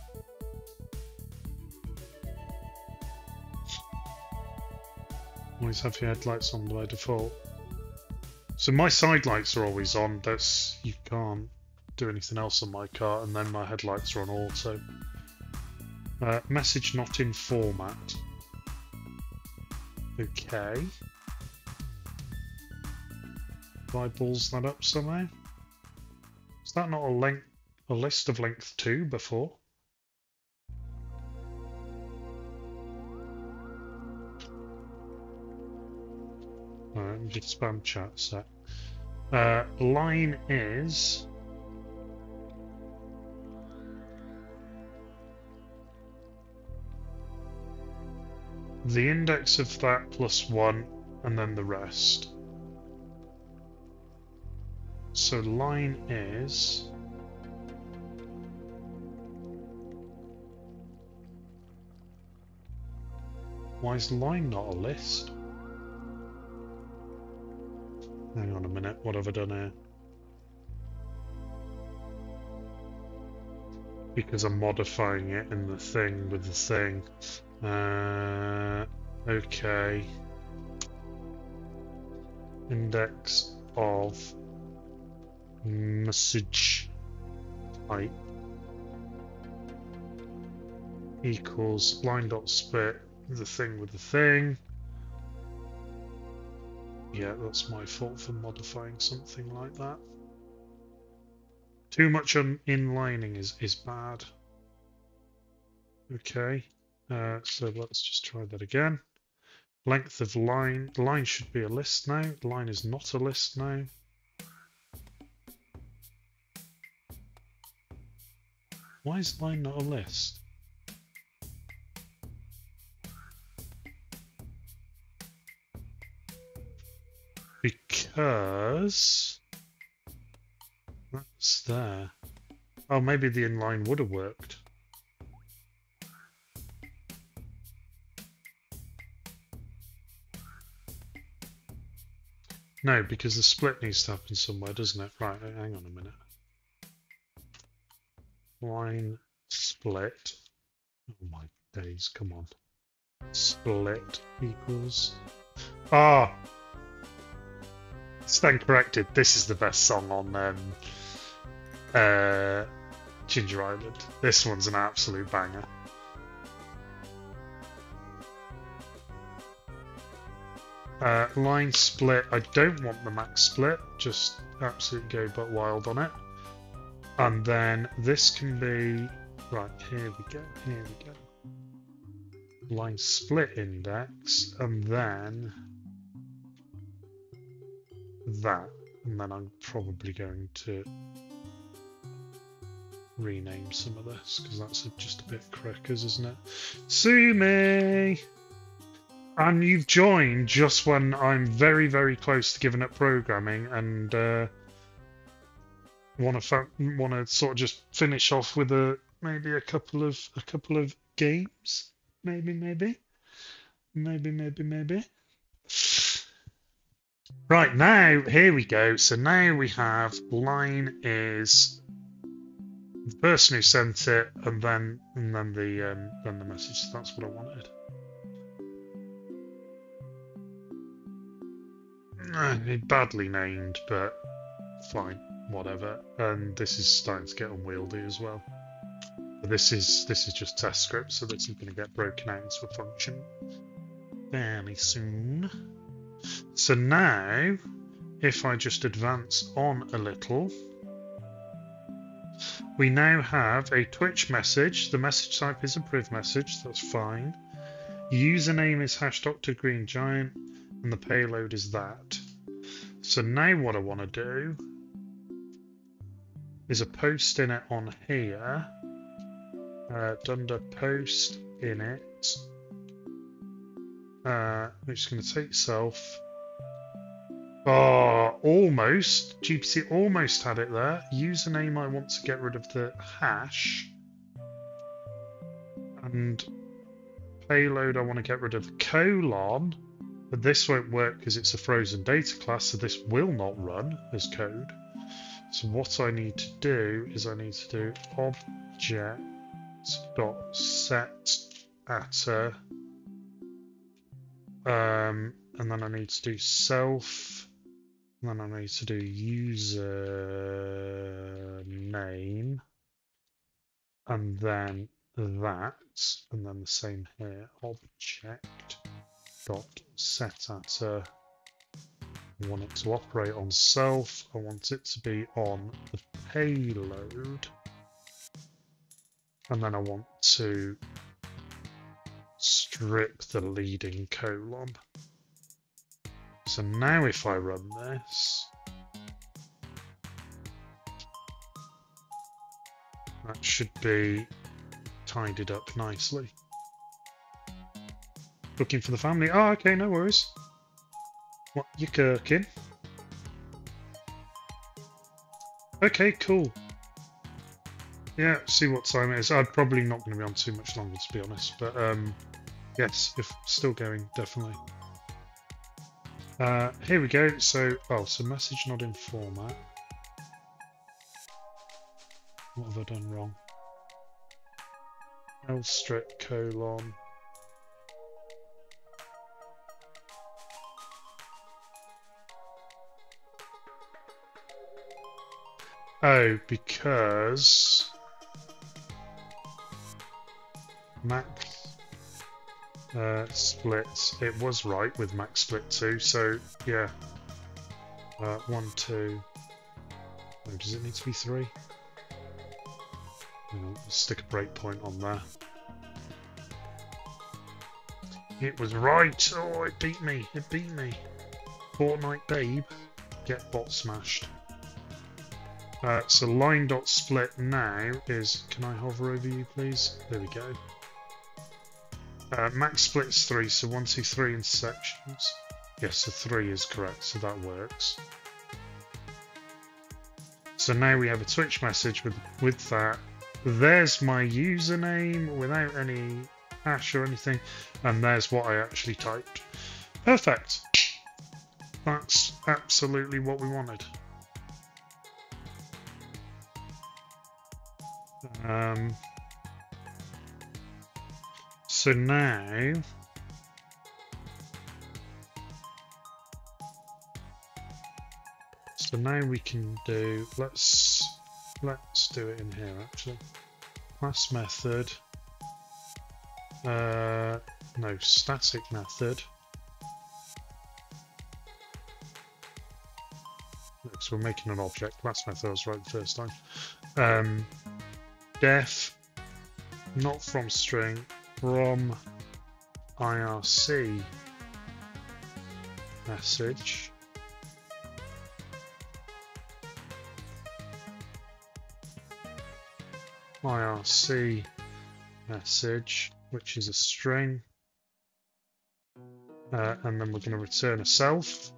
Always have your headlights on by default. So my side lights are always on. That's, you can't do anything else on my car, and then my headlights are on auto. Uh, message not in format. Okay. Do I balls that up somehow? Is that not a length, a list of length two before? Alright, let me just spam chat set. Uh, line is the index of that plus one and then the rest. So line is why is line not a list? Hang on a minute, what have I done here? Because I'm modifying it in the thing with the thing. Uh, okay. Index of message type equals line dot split the thing with the thing. Yeah, that's my fault for modifying something like that. Too much on inlining is is bad. Okay, uh, so let's just try that again. Length of line. Line should be a list now. Line is not a list now. Why is line not a list? Because that's there. Oh, maybe the inline would have worked. No, because the split needs to happen somewhere, doesn't it? Right, hang on a minute. Line split. Oh my days, come on. Split equals. Ah! Stand corrected. This is the best song on um, uh, Ginger Island. This one's an absolute banger. Uh, line split. I don't want the max split. Just absolutely go butt wild on it. And then this can be right. Here we go. Here we go. Line split index, and then that, and then I'm probably going to rename some of this because that's a, just a bit crackers, isn't it? Sue me! And you've joined just when I'm very, very close to giving up programming and uh, want to want to sort of just finish off with a maybe a couple of a couple of games, maybe, maybe, maybe, maybe, maybe. Right, now, here we go. So now we have line is the person who sent it, and then and then the um, then the message. So that's what I wanted. Uh, badly named, but fine, whatever. And this is starting to get unwieldy as well. But this is this is just test script, so this is going to get broken out into a function fairly soon. So now, if I just advance on a little, we now have a Twitch message. The message type is a priv message, that's fine. Username is hash Doctor Green Giant, and the payload is that. So now what I want to do is a post in it on here. Uh, dunder post in it. Uh, I'm just going to take self. Oh, almost. G P T almost had it there. Username, I want to get rid of the hash. And payload, I want to get rid of the colon. But this won't work because it's a frozen data class, so this will not run as code. So what I need to do is I need to do object dot set attr, um, and then I need to do self, and then I need to do user name, and then that, and then the same here, object dot set attr. I want it to operate on self, I want it to be on the payload, and then I want to strip the leading colon. So now if I run this, that should be tidied up nicely. Looking for the family. Oh, okay, no worries. What you cooking? Okay, cool. Yeah, see what time it is. I'm probably not going to be on too much longer, to be honest. But um, yes, if still going, definitely. Uh, here we go. So, oh, so message not in format. What have I done wrong? L strip colon. Oh, because max uh, splits, it was right with max split two, so yeah, uh, one, two, oh, does it need to be three? Hang on, let's stick a breakpoint on there. It was right, oh it beat me, it beat me. Fortnite babe, get bot smashed. Uh, so line.split now is, can I hover over you please? There we go. Uh, max split is three, so one, two, three intersections. Yes, so three is correct, so that works. So now we have a Twitch message with, with that. There's my username without any hash or anything, and there's what I actually typed. Perfect. That's absolutely what we wanted. Um, so now so now we can do, let's let's do it in here actually. Class method, uh, no, static method. So we're making an object. Class method was right the first time. Um, def not from string, from I R C message. I R C message, which is a string, uh, and then we're going to return a self,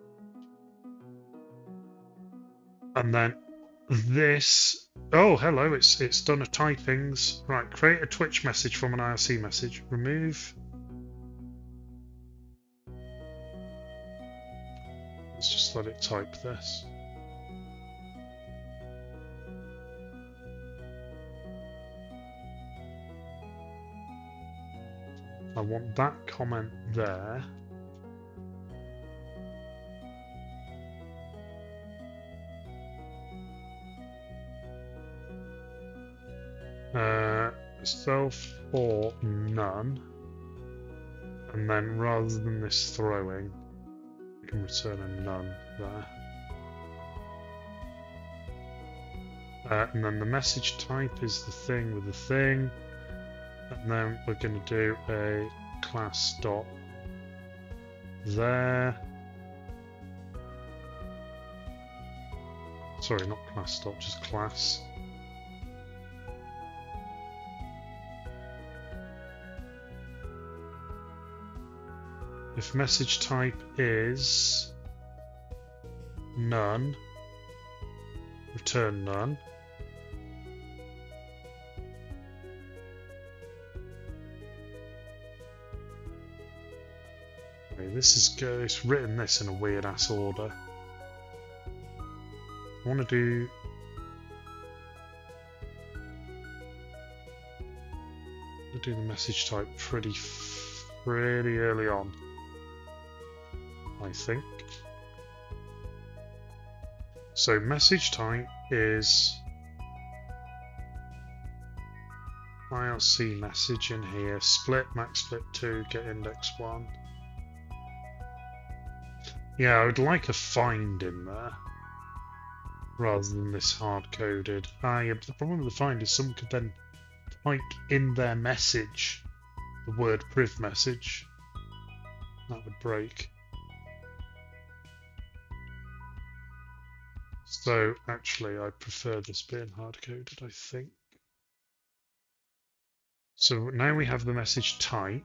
and then this, oh hello, it's it's done a typings. Right, create a Twitch message from an I R C message. Remove. Let's just let it type this. I want that comment there. Uh, self or none, and then rather than this throwing, We can return a none there. Uh, and then the message type is the thing with the thing. And then we're going to do a class dot there. Sorry, not class dot, just class. If message type is none, return none. Okay, this is good. It's written this in a weird ass order. I want to do I do the message type pretty pretty early on, I think. So message type is I R C message in here, split, max split two, get index one. Yeah, I would like a find in there rather than this hard-coded. Ah, yeah, but the problem with the find is someone could then type in their message the word priv message. That would break. So actually I prefer this being hard-coded, I think. So now we have the message type.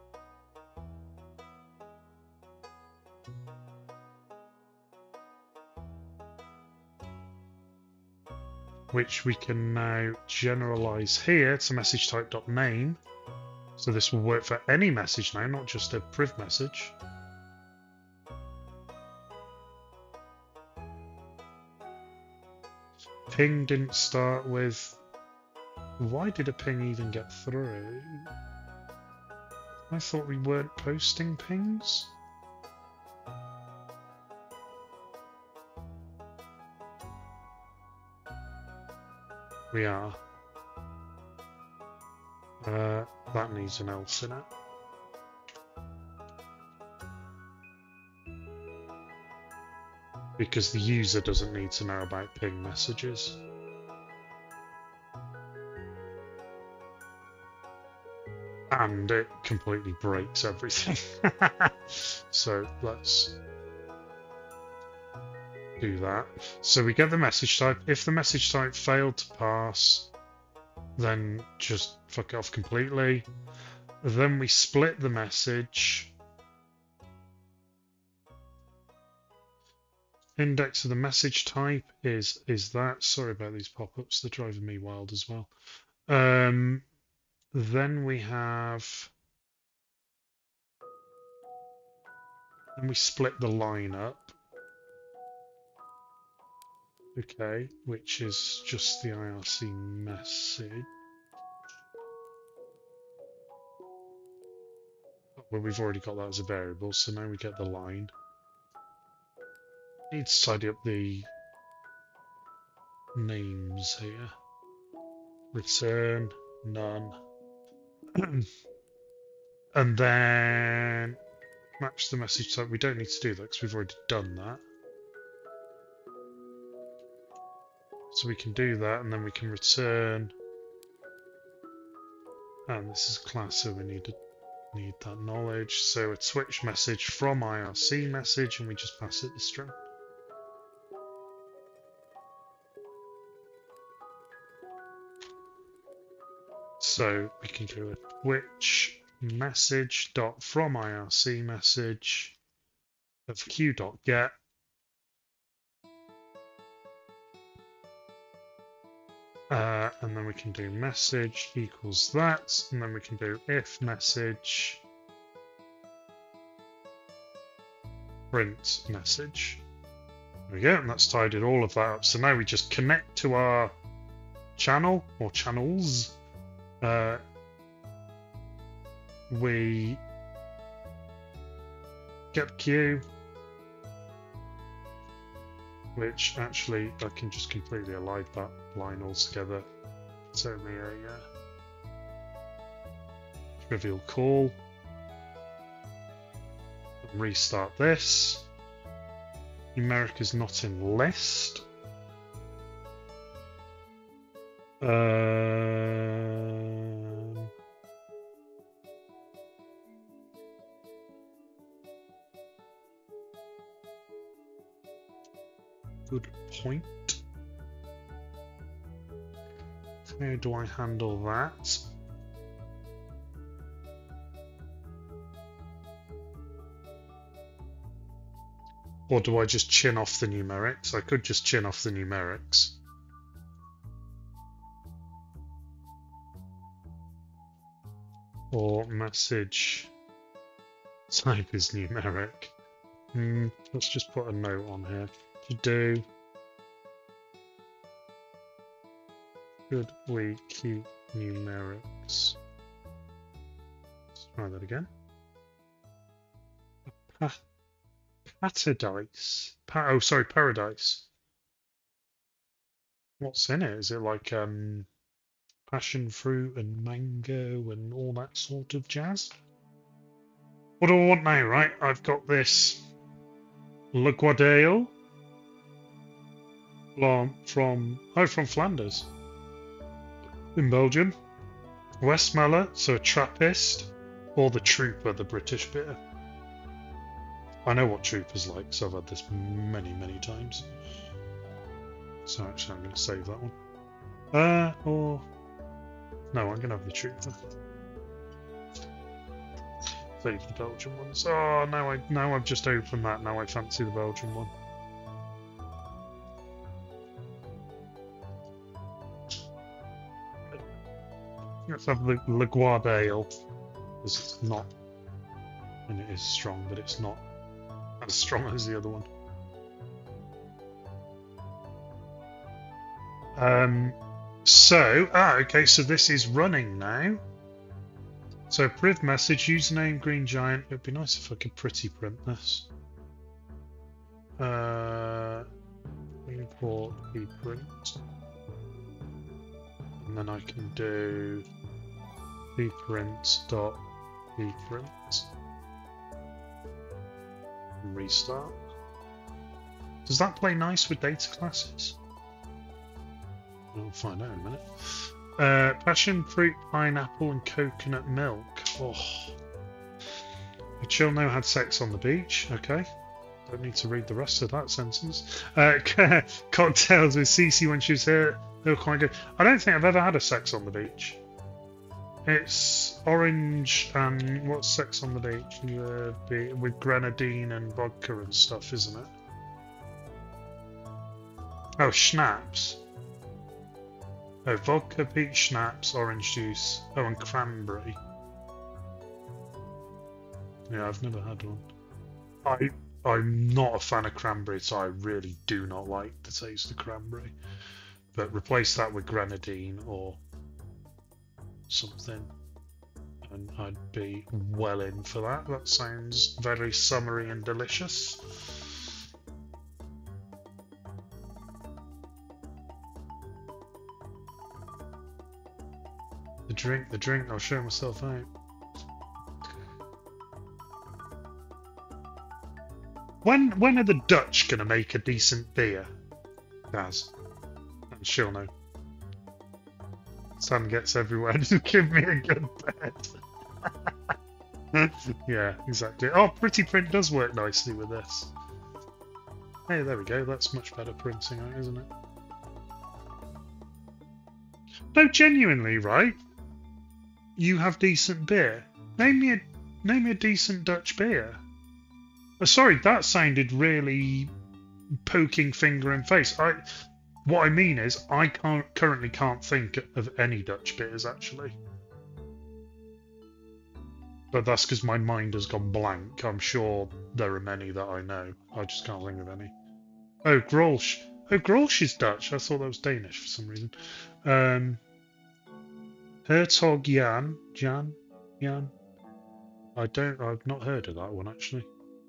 Which we can now generalize here to message type.name. So this will work for any message now, not just a priv message. Ping didn't start with... Why did a ping even get through? I thought we weren't posting pings. We are. Uh, that needs an else in it. Because the user doesn't need to know about ping messages. And it completely breaks everything. So let's do that. So we get the message type. If the message type failed to pass, then just fuck it off completely. Then we split the message. Index of the message type is is that. Sorry about these pop-ups, they're driving me wild as well. Um, then we have then we split the line up. Okay, which is just the I R C message. Well, we've already got that as a variable, so now we get the line. Need to tidy up the names here. Return, none. And then match the message type. We don't need to do that because we've already done that. So we can do that, and then we can return. And this is class, so we need to need that knowledge. So a Twitch message from I R C message, and we just pass it the string. So we can do a Twitch message dot from I R C message of q dot get. Uh, and then we can do message equals that, and then we can do if message print message. There we go, and that's tidied all of that up. So now we just connect to our channel or channels. Uh, we get the queue, which actually I can just completely elide that line altogether. It's only a uh, trivial call. Restart this. Numeric is not in list. Um, good point. How do I handle that? Or do I just chin off the numerics? I could just chin off the numerics. Or message type is numeric. Hmm, let's just put a note on here. To do. Should we keep numerics? Let's try that again. Pa Paradise. Pa oh, sorry, paradise. What's in it? Is it like um, passion fruit and mango and all that sort of jazz? What do I want now, right? I've got this Le Guadale from, from, oh, from Flanders in Belgium. Westmalle, so a Trappist, or the Trooper, the British beer. I know what Trooper's like, so I've had this many, many times. So actually I'm going to save that one. Uh, or... No, I'm going to have the Trooper. Save the Belgian ones. Oh, now, I, now I've just opened that, now I fancy the Belgian one. Let's have the Le Guadale, because it's not, and it is strong, but it's not as strong as the other one. Um, so, ah, okay, so this is running now. So, priv message, username, green giant. It'd be nice if I could pretty print this. Uh, import eprint. And then I can do eprint dot eprint. And restart. Does that play nice with data classes? We'll find out in a minute. Uh, passion fruit, pineapple, and coconut milk. Oh. A chill now had sex on the beach. Okay. Don't need to read the rest of that sentence. Uh, cocktails with Cece when she was here. They were quite good. I don't think I've ever had a sex on the beach. It's orange and what's sex on the beach? Uh, be, with grenadine and vodka and stuff, isn't it? Oh, schnapps. Oh, vodka, peach schnapps, orange juice. Oh, and cranberry. Yeah, I've never had one. I, I'm not a fan of cranberry, so I really do not like the taste of cranberry. But replace that with grenadine or something, and I'd be well in for that. That sounds very summery and delicious. The drink, the drink, I'll show myself out. When when are the Dutch gonna make a decent beer? Gaz. And she'll know. Sun gets everywhere. Just give me a good bed. Yeah, exactly. Oh, pretty print does work nicely with this. Hey, there we go. That's much better printing, isn't it? No, genuinely, right? You have decent beer. Name me a name me a decent Dutch beer. Oh, sorry, that sounded really poking finger in face. I, what I mean is, I can't currently can't think of any Dutch beers actually. But that's because my mind has gone blank. I'm sure there are many that I know. I just can't think of any. Oh, Grolsch. Oh, Grolsch is Dutch. I thought that was Danish for some reason. Um, Hertog Jan. Jan? Jan? I don't, I've not heard of that one actually.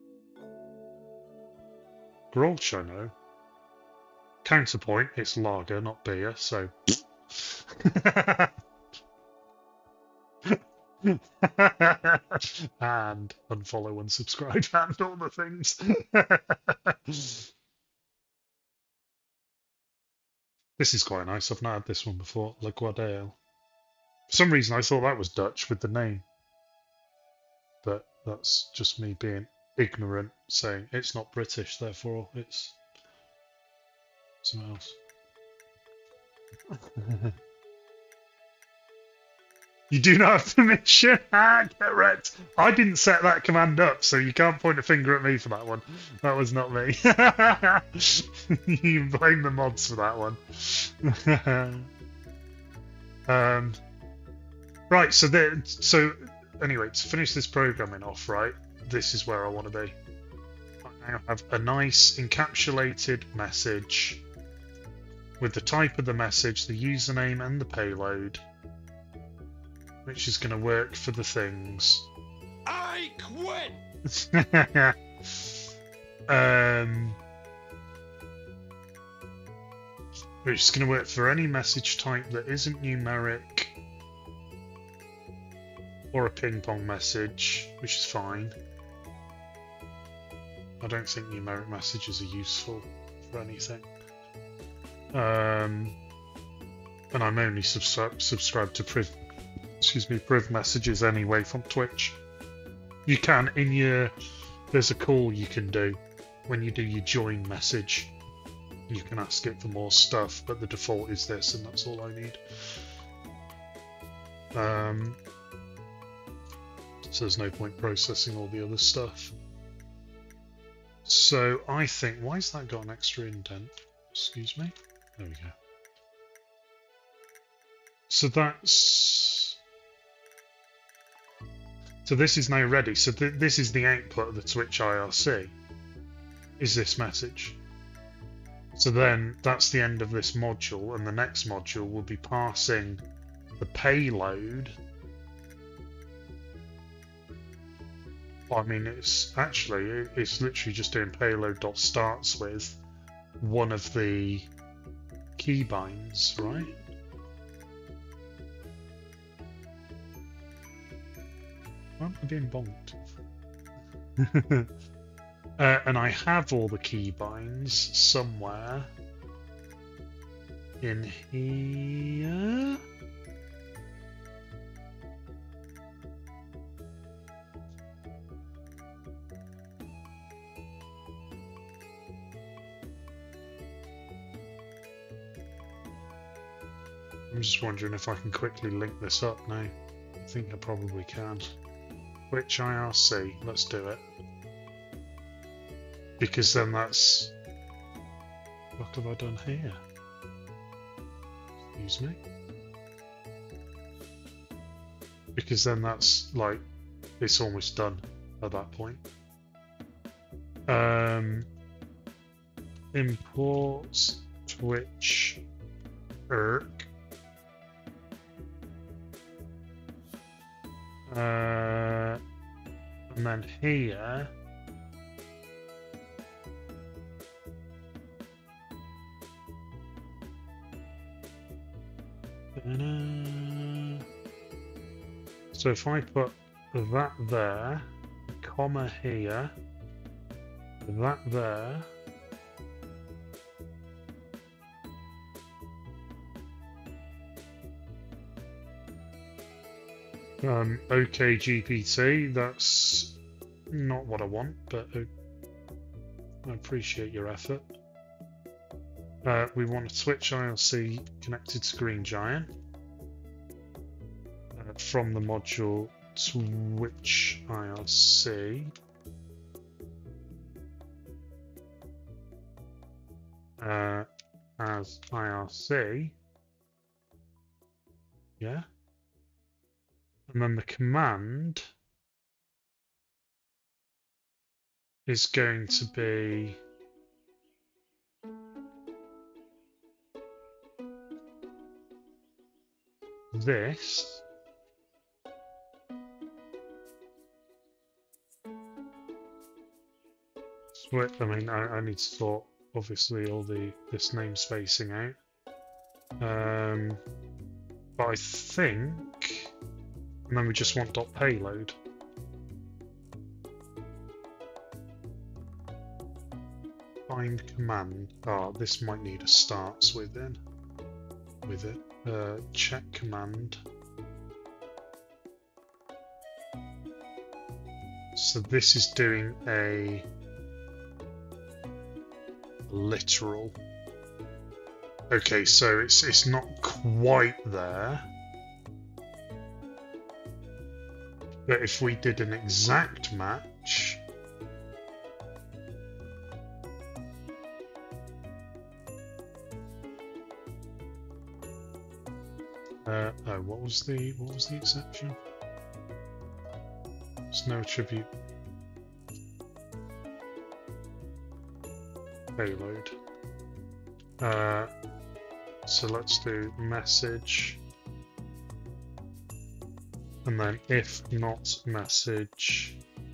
Grolsch I know. Counterpoint, it's lager, not beer, so... And unfollow and subscribe and all the things. This is quite nice. I've not had this one before. Le Guardale. For some reason, I thought that was Dutch with the name. But that's just me being ignorant, saying it's not British, therefore it's something else. You do not have permission. Ah, correct. I didn't set that command up, so you can't point a finger at me for that one. That was not me. You can blame the mods for that one. um, right. So there. So anyway, to finish this programming off, right? This is where I want to be. I now have a nice encapsulated message with the type of the message, the username, and the payload, which is going to work for the things. I quit! um, which is going to work for any message type that isn't numeric or a ping pong message, which is fine. I don't think numeric messages are useful for anything. Um, and I'm only subscribed subscribed to priv. Excuse me, priv messages anyway from Twitch. You can, in your, there's a call you can do when you do your join message. You can ask it for more stuff, but the default is this, and that's all I need. Um, so there's no point processing all the other stuff. So I think, why has that got an extra indent? Excuse me. There we go. So that's... So this is now ready. So th this is the output of the Twitch I R C, is this message. So then that's the end of this module, and the next module will be parsing the payload. I mean, it's actually, it's literally just doing payload dot starts with one of the keybinds, right? Why am I being bonked? uh, and I have all the keybinds somewhere in here. I'm just wondering if I can quickly link this up now. I think I probably can. Twitch I R C, let's do it. Because then that's... What have I done here? Excuse me? Because then that's like, it's almost done at that point. Um, import Twitch I R C. Uh, and then here, so if I put that there, comma here, that there, Um, okay, G P T, that's not what I want, but uh, I appreciate your effort. Uh, we want a Twitch I R C connected to Green Giant uh, from the module Twitch I R C. Uh, as I R C. Yeah. And then the command is going to be this. Switch, I mean, I, I need to sort, obviously, all the this name spacing out. Um, but I think And then we just want dot payload. Find command. Ah, this might need a starts within with it. Uh, check command. So this is doing a literal. Okay, so it's it's not quite there. But if we did an exact match, uh, oh, what was the what was the exception? There's no attribute payload. Uh, so let's do message. And then if not message,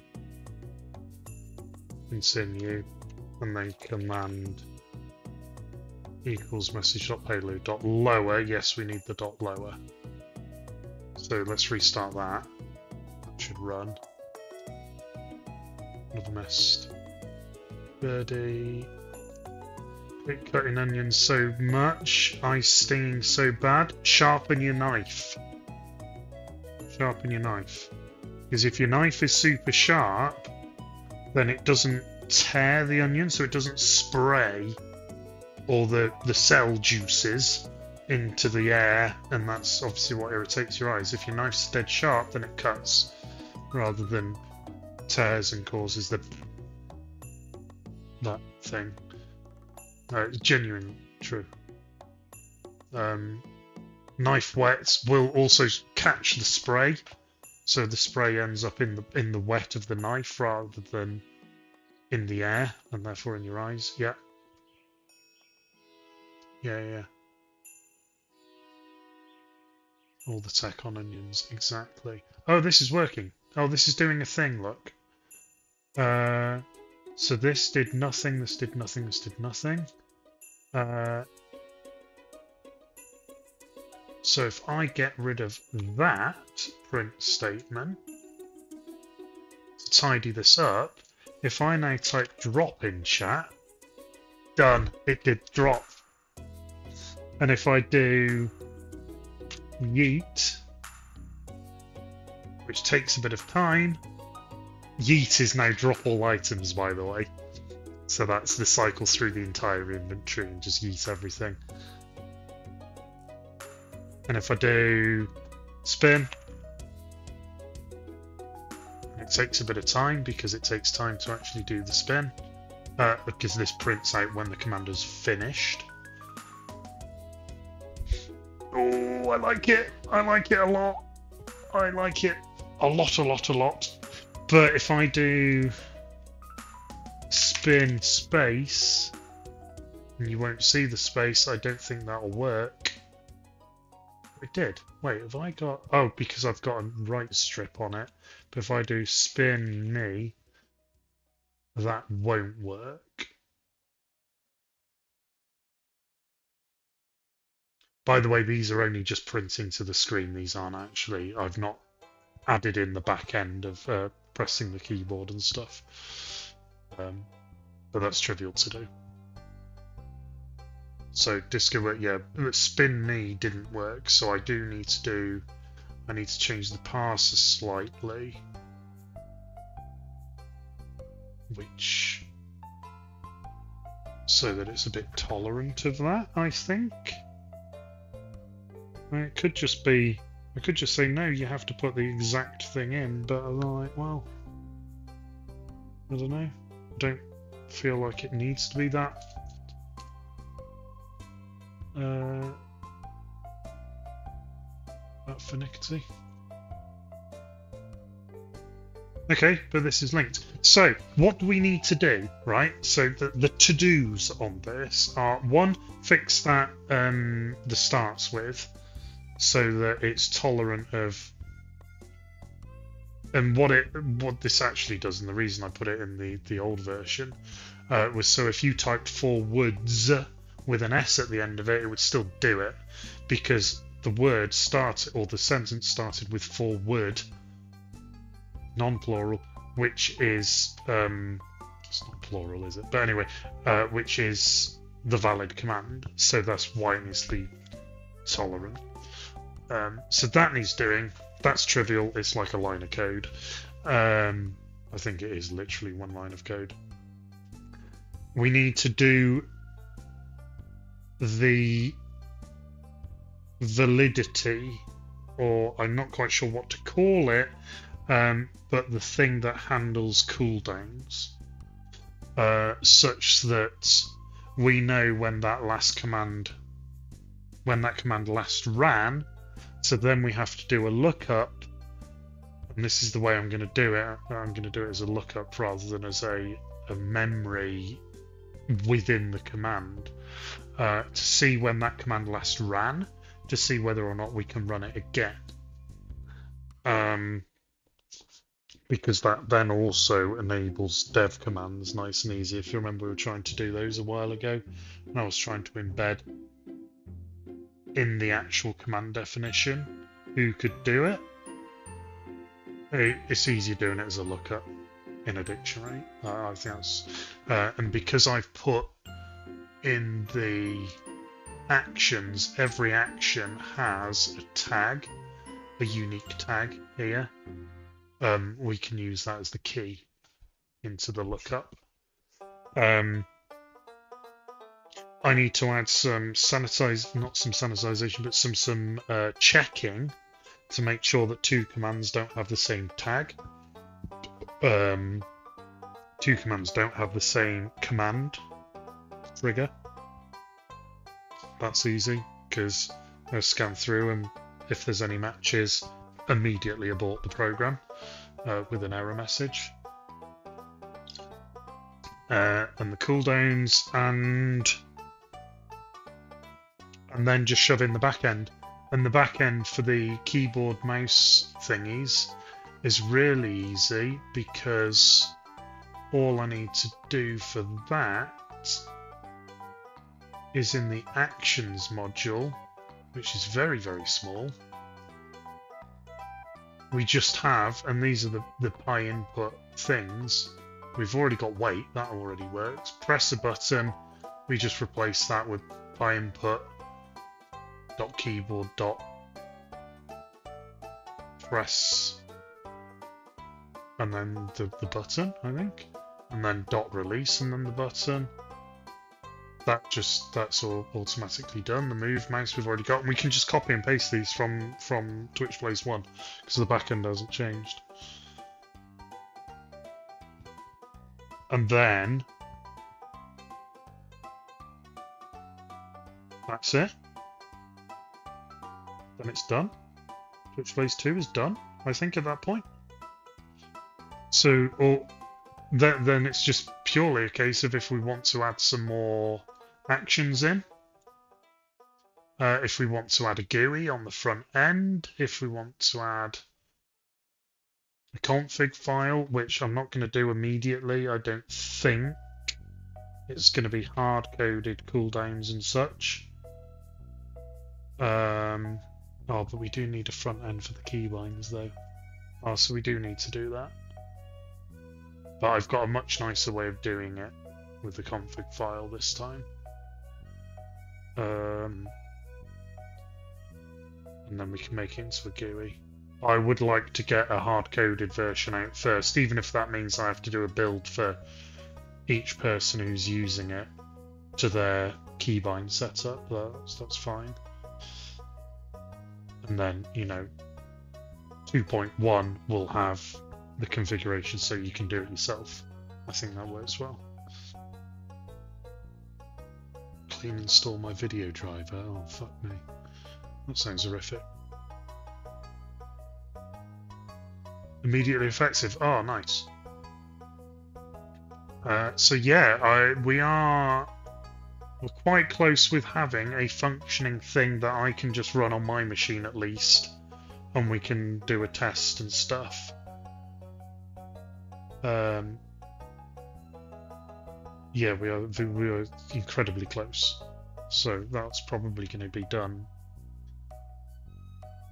continue, and then command equals message dot payload dot lower. Yes, we need the dot lower. So let's restart that. That should run. Another missed. Birdie. Quit cutting onions so much. Ice stinging so bad. Sharpen your knife. Sharpen your knife, because if your knife is super sharp, then it doesn't tear the onion, so it doesn't spray all the the cell juices into the air, and that's obviously what irritates your eyes. If your knife's dead sharp, then it cuts rather than tears and causes the that thing. Uh, it's genuine true. Um, Knife wets will also catch the spray, so the spray ends up in the in the wet of the knife rather than in the air, and therefore in your eyes. Yeah, yeah, yeah. All the tech on onions, exactly. Oh, this is working. Oh, this is doing a thing. Look. Uh, so this did nothing. This did nothing. This did nothing. Uh. So if I get rid of that print statement, to tidy this up, if I now type drop in chat, done, it did drop. And if I do yeet, which takes a bit of time, yeet is now drop all items, by the way. So that's the cycle through the entire inventory and just yeet everything. And if I do spin, it takes a bit of time because it takes time to actually do the spin, uh, because this prints out when the commander's finished. Oh, I like it. I like it a lot. I like it a lot, a lot, a lot. But if I do spin space, and you won't see the space, I don't think that'll work. It did. Wait, have I got... Oh, because I've got a right strip on it. But if I do spin me, that won't work. By the way, these are only just printing to the screen. These aren't actually... I've not added in the back end of uh, pressing the keyboard and stuff. Um, but that's trivial to do. So disco, yeah, spin me didn't work, so I do need to do, I need to change the parser slightly, which, so that it's a bit tolerant of that, I think. I mean, it could just be, I could just say, no, you have to put the exact thing in, but I'm like, well, I don't know, I don't feel like it needs to be that. Uh, that finicky. Okay, but this is linked. So, what do we need to do, right? So, the, the to-dos on this are, one, fix that um, the starts with, so that it's tolerant of... And what it what this actually does, and the reason I put it in the, the old version, uh, was so if you typed for woods with an S at the end of it, it would still do it, because the word started, or the sentence started with for word, non-plural, which is, um, it's not plural, is it? But anyway, uh, which is the valid command. So that's why it needs to be tolerant. Um, so that needs doing. That's trivial. It's like a line of code. Um, I think it is literally one line of code. We need to do the validity, or I'm not quite sure what to call it, um, but the thing that handles cooldowns, uh, such that we know when that last command, when that command last ran. So then we have to do a lookup, and this is the way I'm going to do it. I'm going to do it as a lookup rather than as a, a memory within the command, uh, to see when that command last ran, to see whether or not we can run it again. Um, because that then also enables dev commands nice and easy. If you remember, we were trying to do those a while ago, and I was trying to embed in the actual command definition who could do it. It's easier doing it as a lookup in a dictionary. Uh, I think that's, uh, and because I've put in the actions, every action has a tag, a unique tag here. Um, we can use that as the key into the lookup. Um, I need to add some sanitize, not some sanitization, but some some uh, checking to make sure that two commands don't have the same tag. Um, two commands don't have the same command trigger. That's easy because I scan through, and if there's any matches, immediately abort the program uh, with an error message. Uh, and the cooldowns, and and then just shove in the back end. And the back end for the keyboard mouse thingies is really easy, because all I need to do for that is in the actions module, which is very, very small. We just have, and these are the, the Pi input things. We've already got wait, that already works. Press a button, we just replace that with Pi input dot keyboard dot press, and then the, the button, I think, and then dot release, and then the button. That just, that's all automatically done. The move mouse we've already got, and we can just copy and paste these from from TwitchPlays one because the backend hasn't changed. And then that's it. Then it's done. TwitchPlays two is done, I think, at that point. So, or then, then it's just purely a case of if we want to add some more actions in. Uh, if we want to add a G U I on the front end. If we want to add a config file, which I'm not going to do immediately, I don't think. It's going to be hard-coded cooldowns and such. Um... Oh, but we do need a front end for the keybinds, though. Oh, so we do need to do that. But I've got a much nicer way of doing it with the config file this time. Um, and then we can make it into a G U I. I would like to get a hard-coded version out first, even if that means I have to do a build for each person who's using it to their keybind setup. That's, that's fine. And then, you know, two point one will have the configuration so you can do it yourself. I think that works well. Clean install my video driver. Oh, fuck me. That sounds horrific. Immediately effective. Oh, nice. Uh, so yeah, I, we are... We're quite close with having a functioning thing that I can just run on my machine at least, and we can do a test and stuff. Um, yeah, we are we are incredibly close, so that's probably going to be done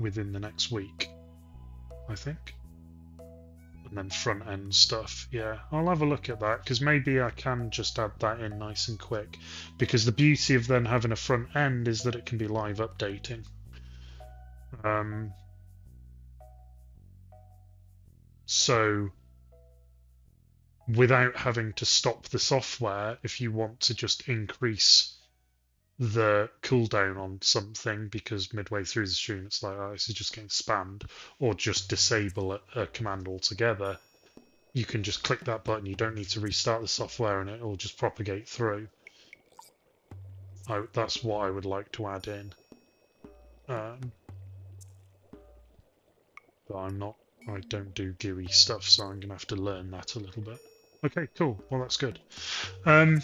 within the next week, I think. And then front end stuff, yeah, I'll have a look at that, because maybe I can just add that in nice and quick, because the beauty of then having a front end is that it can be live updating. Um, so without having to stop the software, if you want to just increase the cooldown on something because midway through the stream it's like, oh, this is just getting spammed, or just disable a, a command altogether, you can just click that button. You don't need to restart the software and it will just propagate through. I, that's what I would like to add in. Um, but I'm not, I don't do G U I stuff, so I'm going to have to learn that a little bit. Okay, cool. Well, that's good. Um,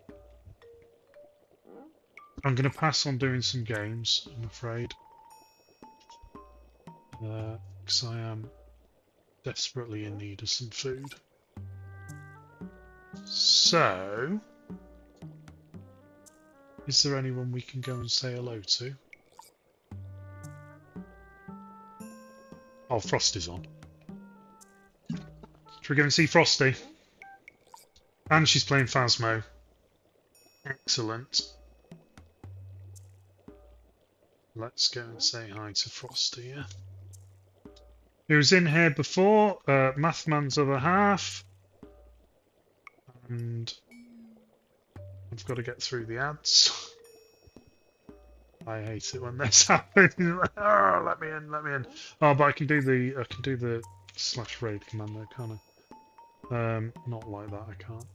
I'm going to pass on doing some games, I'm afraid. Because uh, I am desperately in need of some food. So, is there anyone we can go and say hello to? Oh, Frosty's on. Should we go and see Frosty? And she's playing Phasmo. Excellent. Let's go and say hi to Frosty, yeah? He was in here before, uh, Mathman's other half. And I've got to get through the ads. I hate it when this happens. Oh, let me in, let me in. Oh, but I can do the I can do the slash raid command though, can't I? Um, not like that, I can't.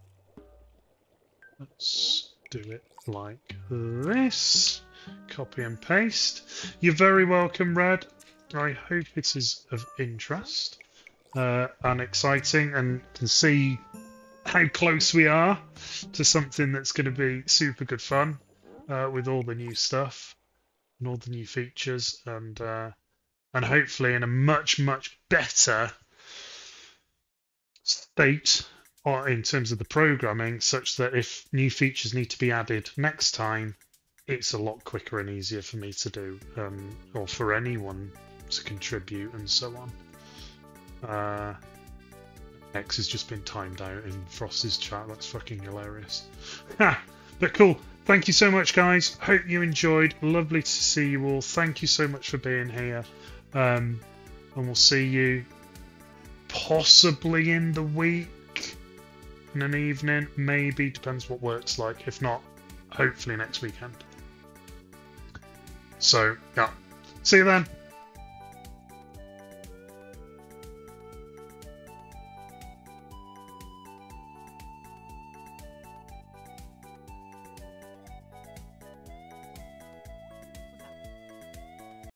Let's do it like this. Copy and paste. You're very welcome, Red. I hope it is of interest uh, and exciting, and can see how close we are to something that's going to be super good fun uh, with all the new stuff and all the new features, and uh, and hopefully in a much much better state in terms of the programming, such that if new features need to be added next time, it's a lot quicker and easier for me to do, um, or for anyone to contribute and so on. Uh, X has just been timed out in Frost's chat. That's fucking hilarious. Ha! But cool. Thank you so much, guys. Hope you enjoyed. Lovely to see you all. Thank you so much for being here. Um, and we'll see you possibly in the week, in an evening, maybe. Depends what work's like. If not, hopefully next weekend. So, yeah. See you then.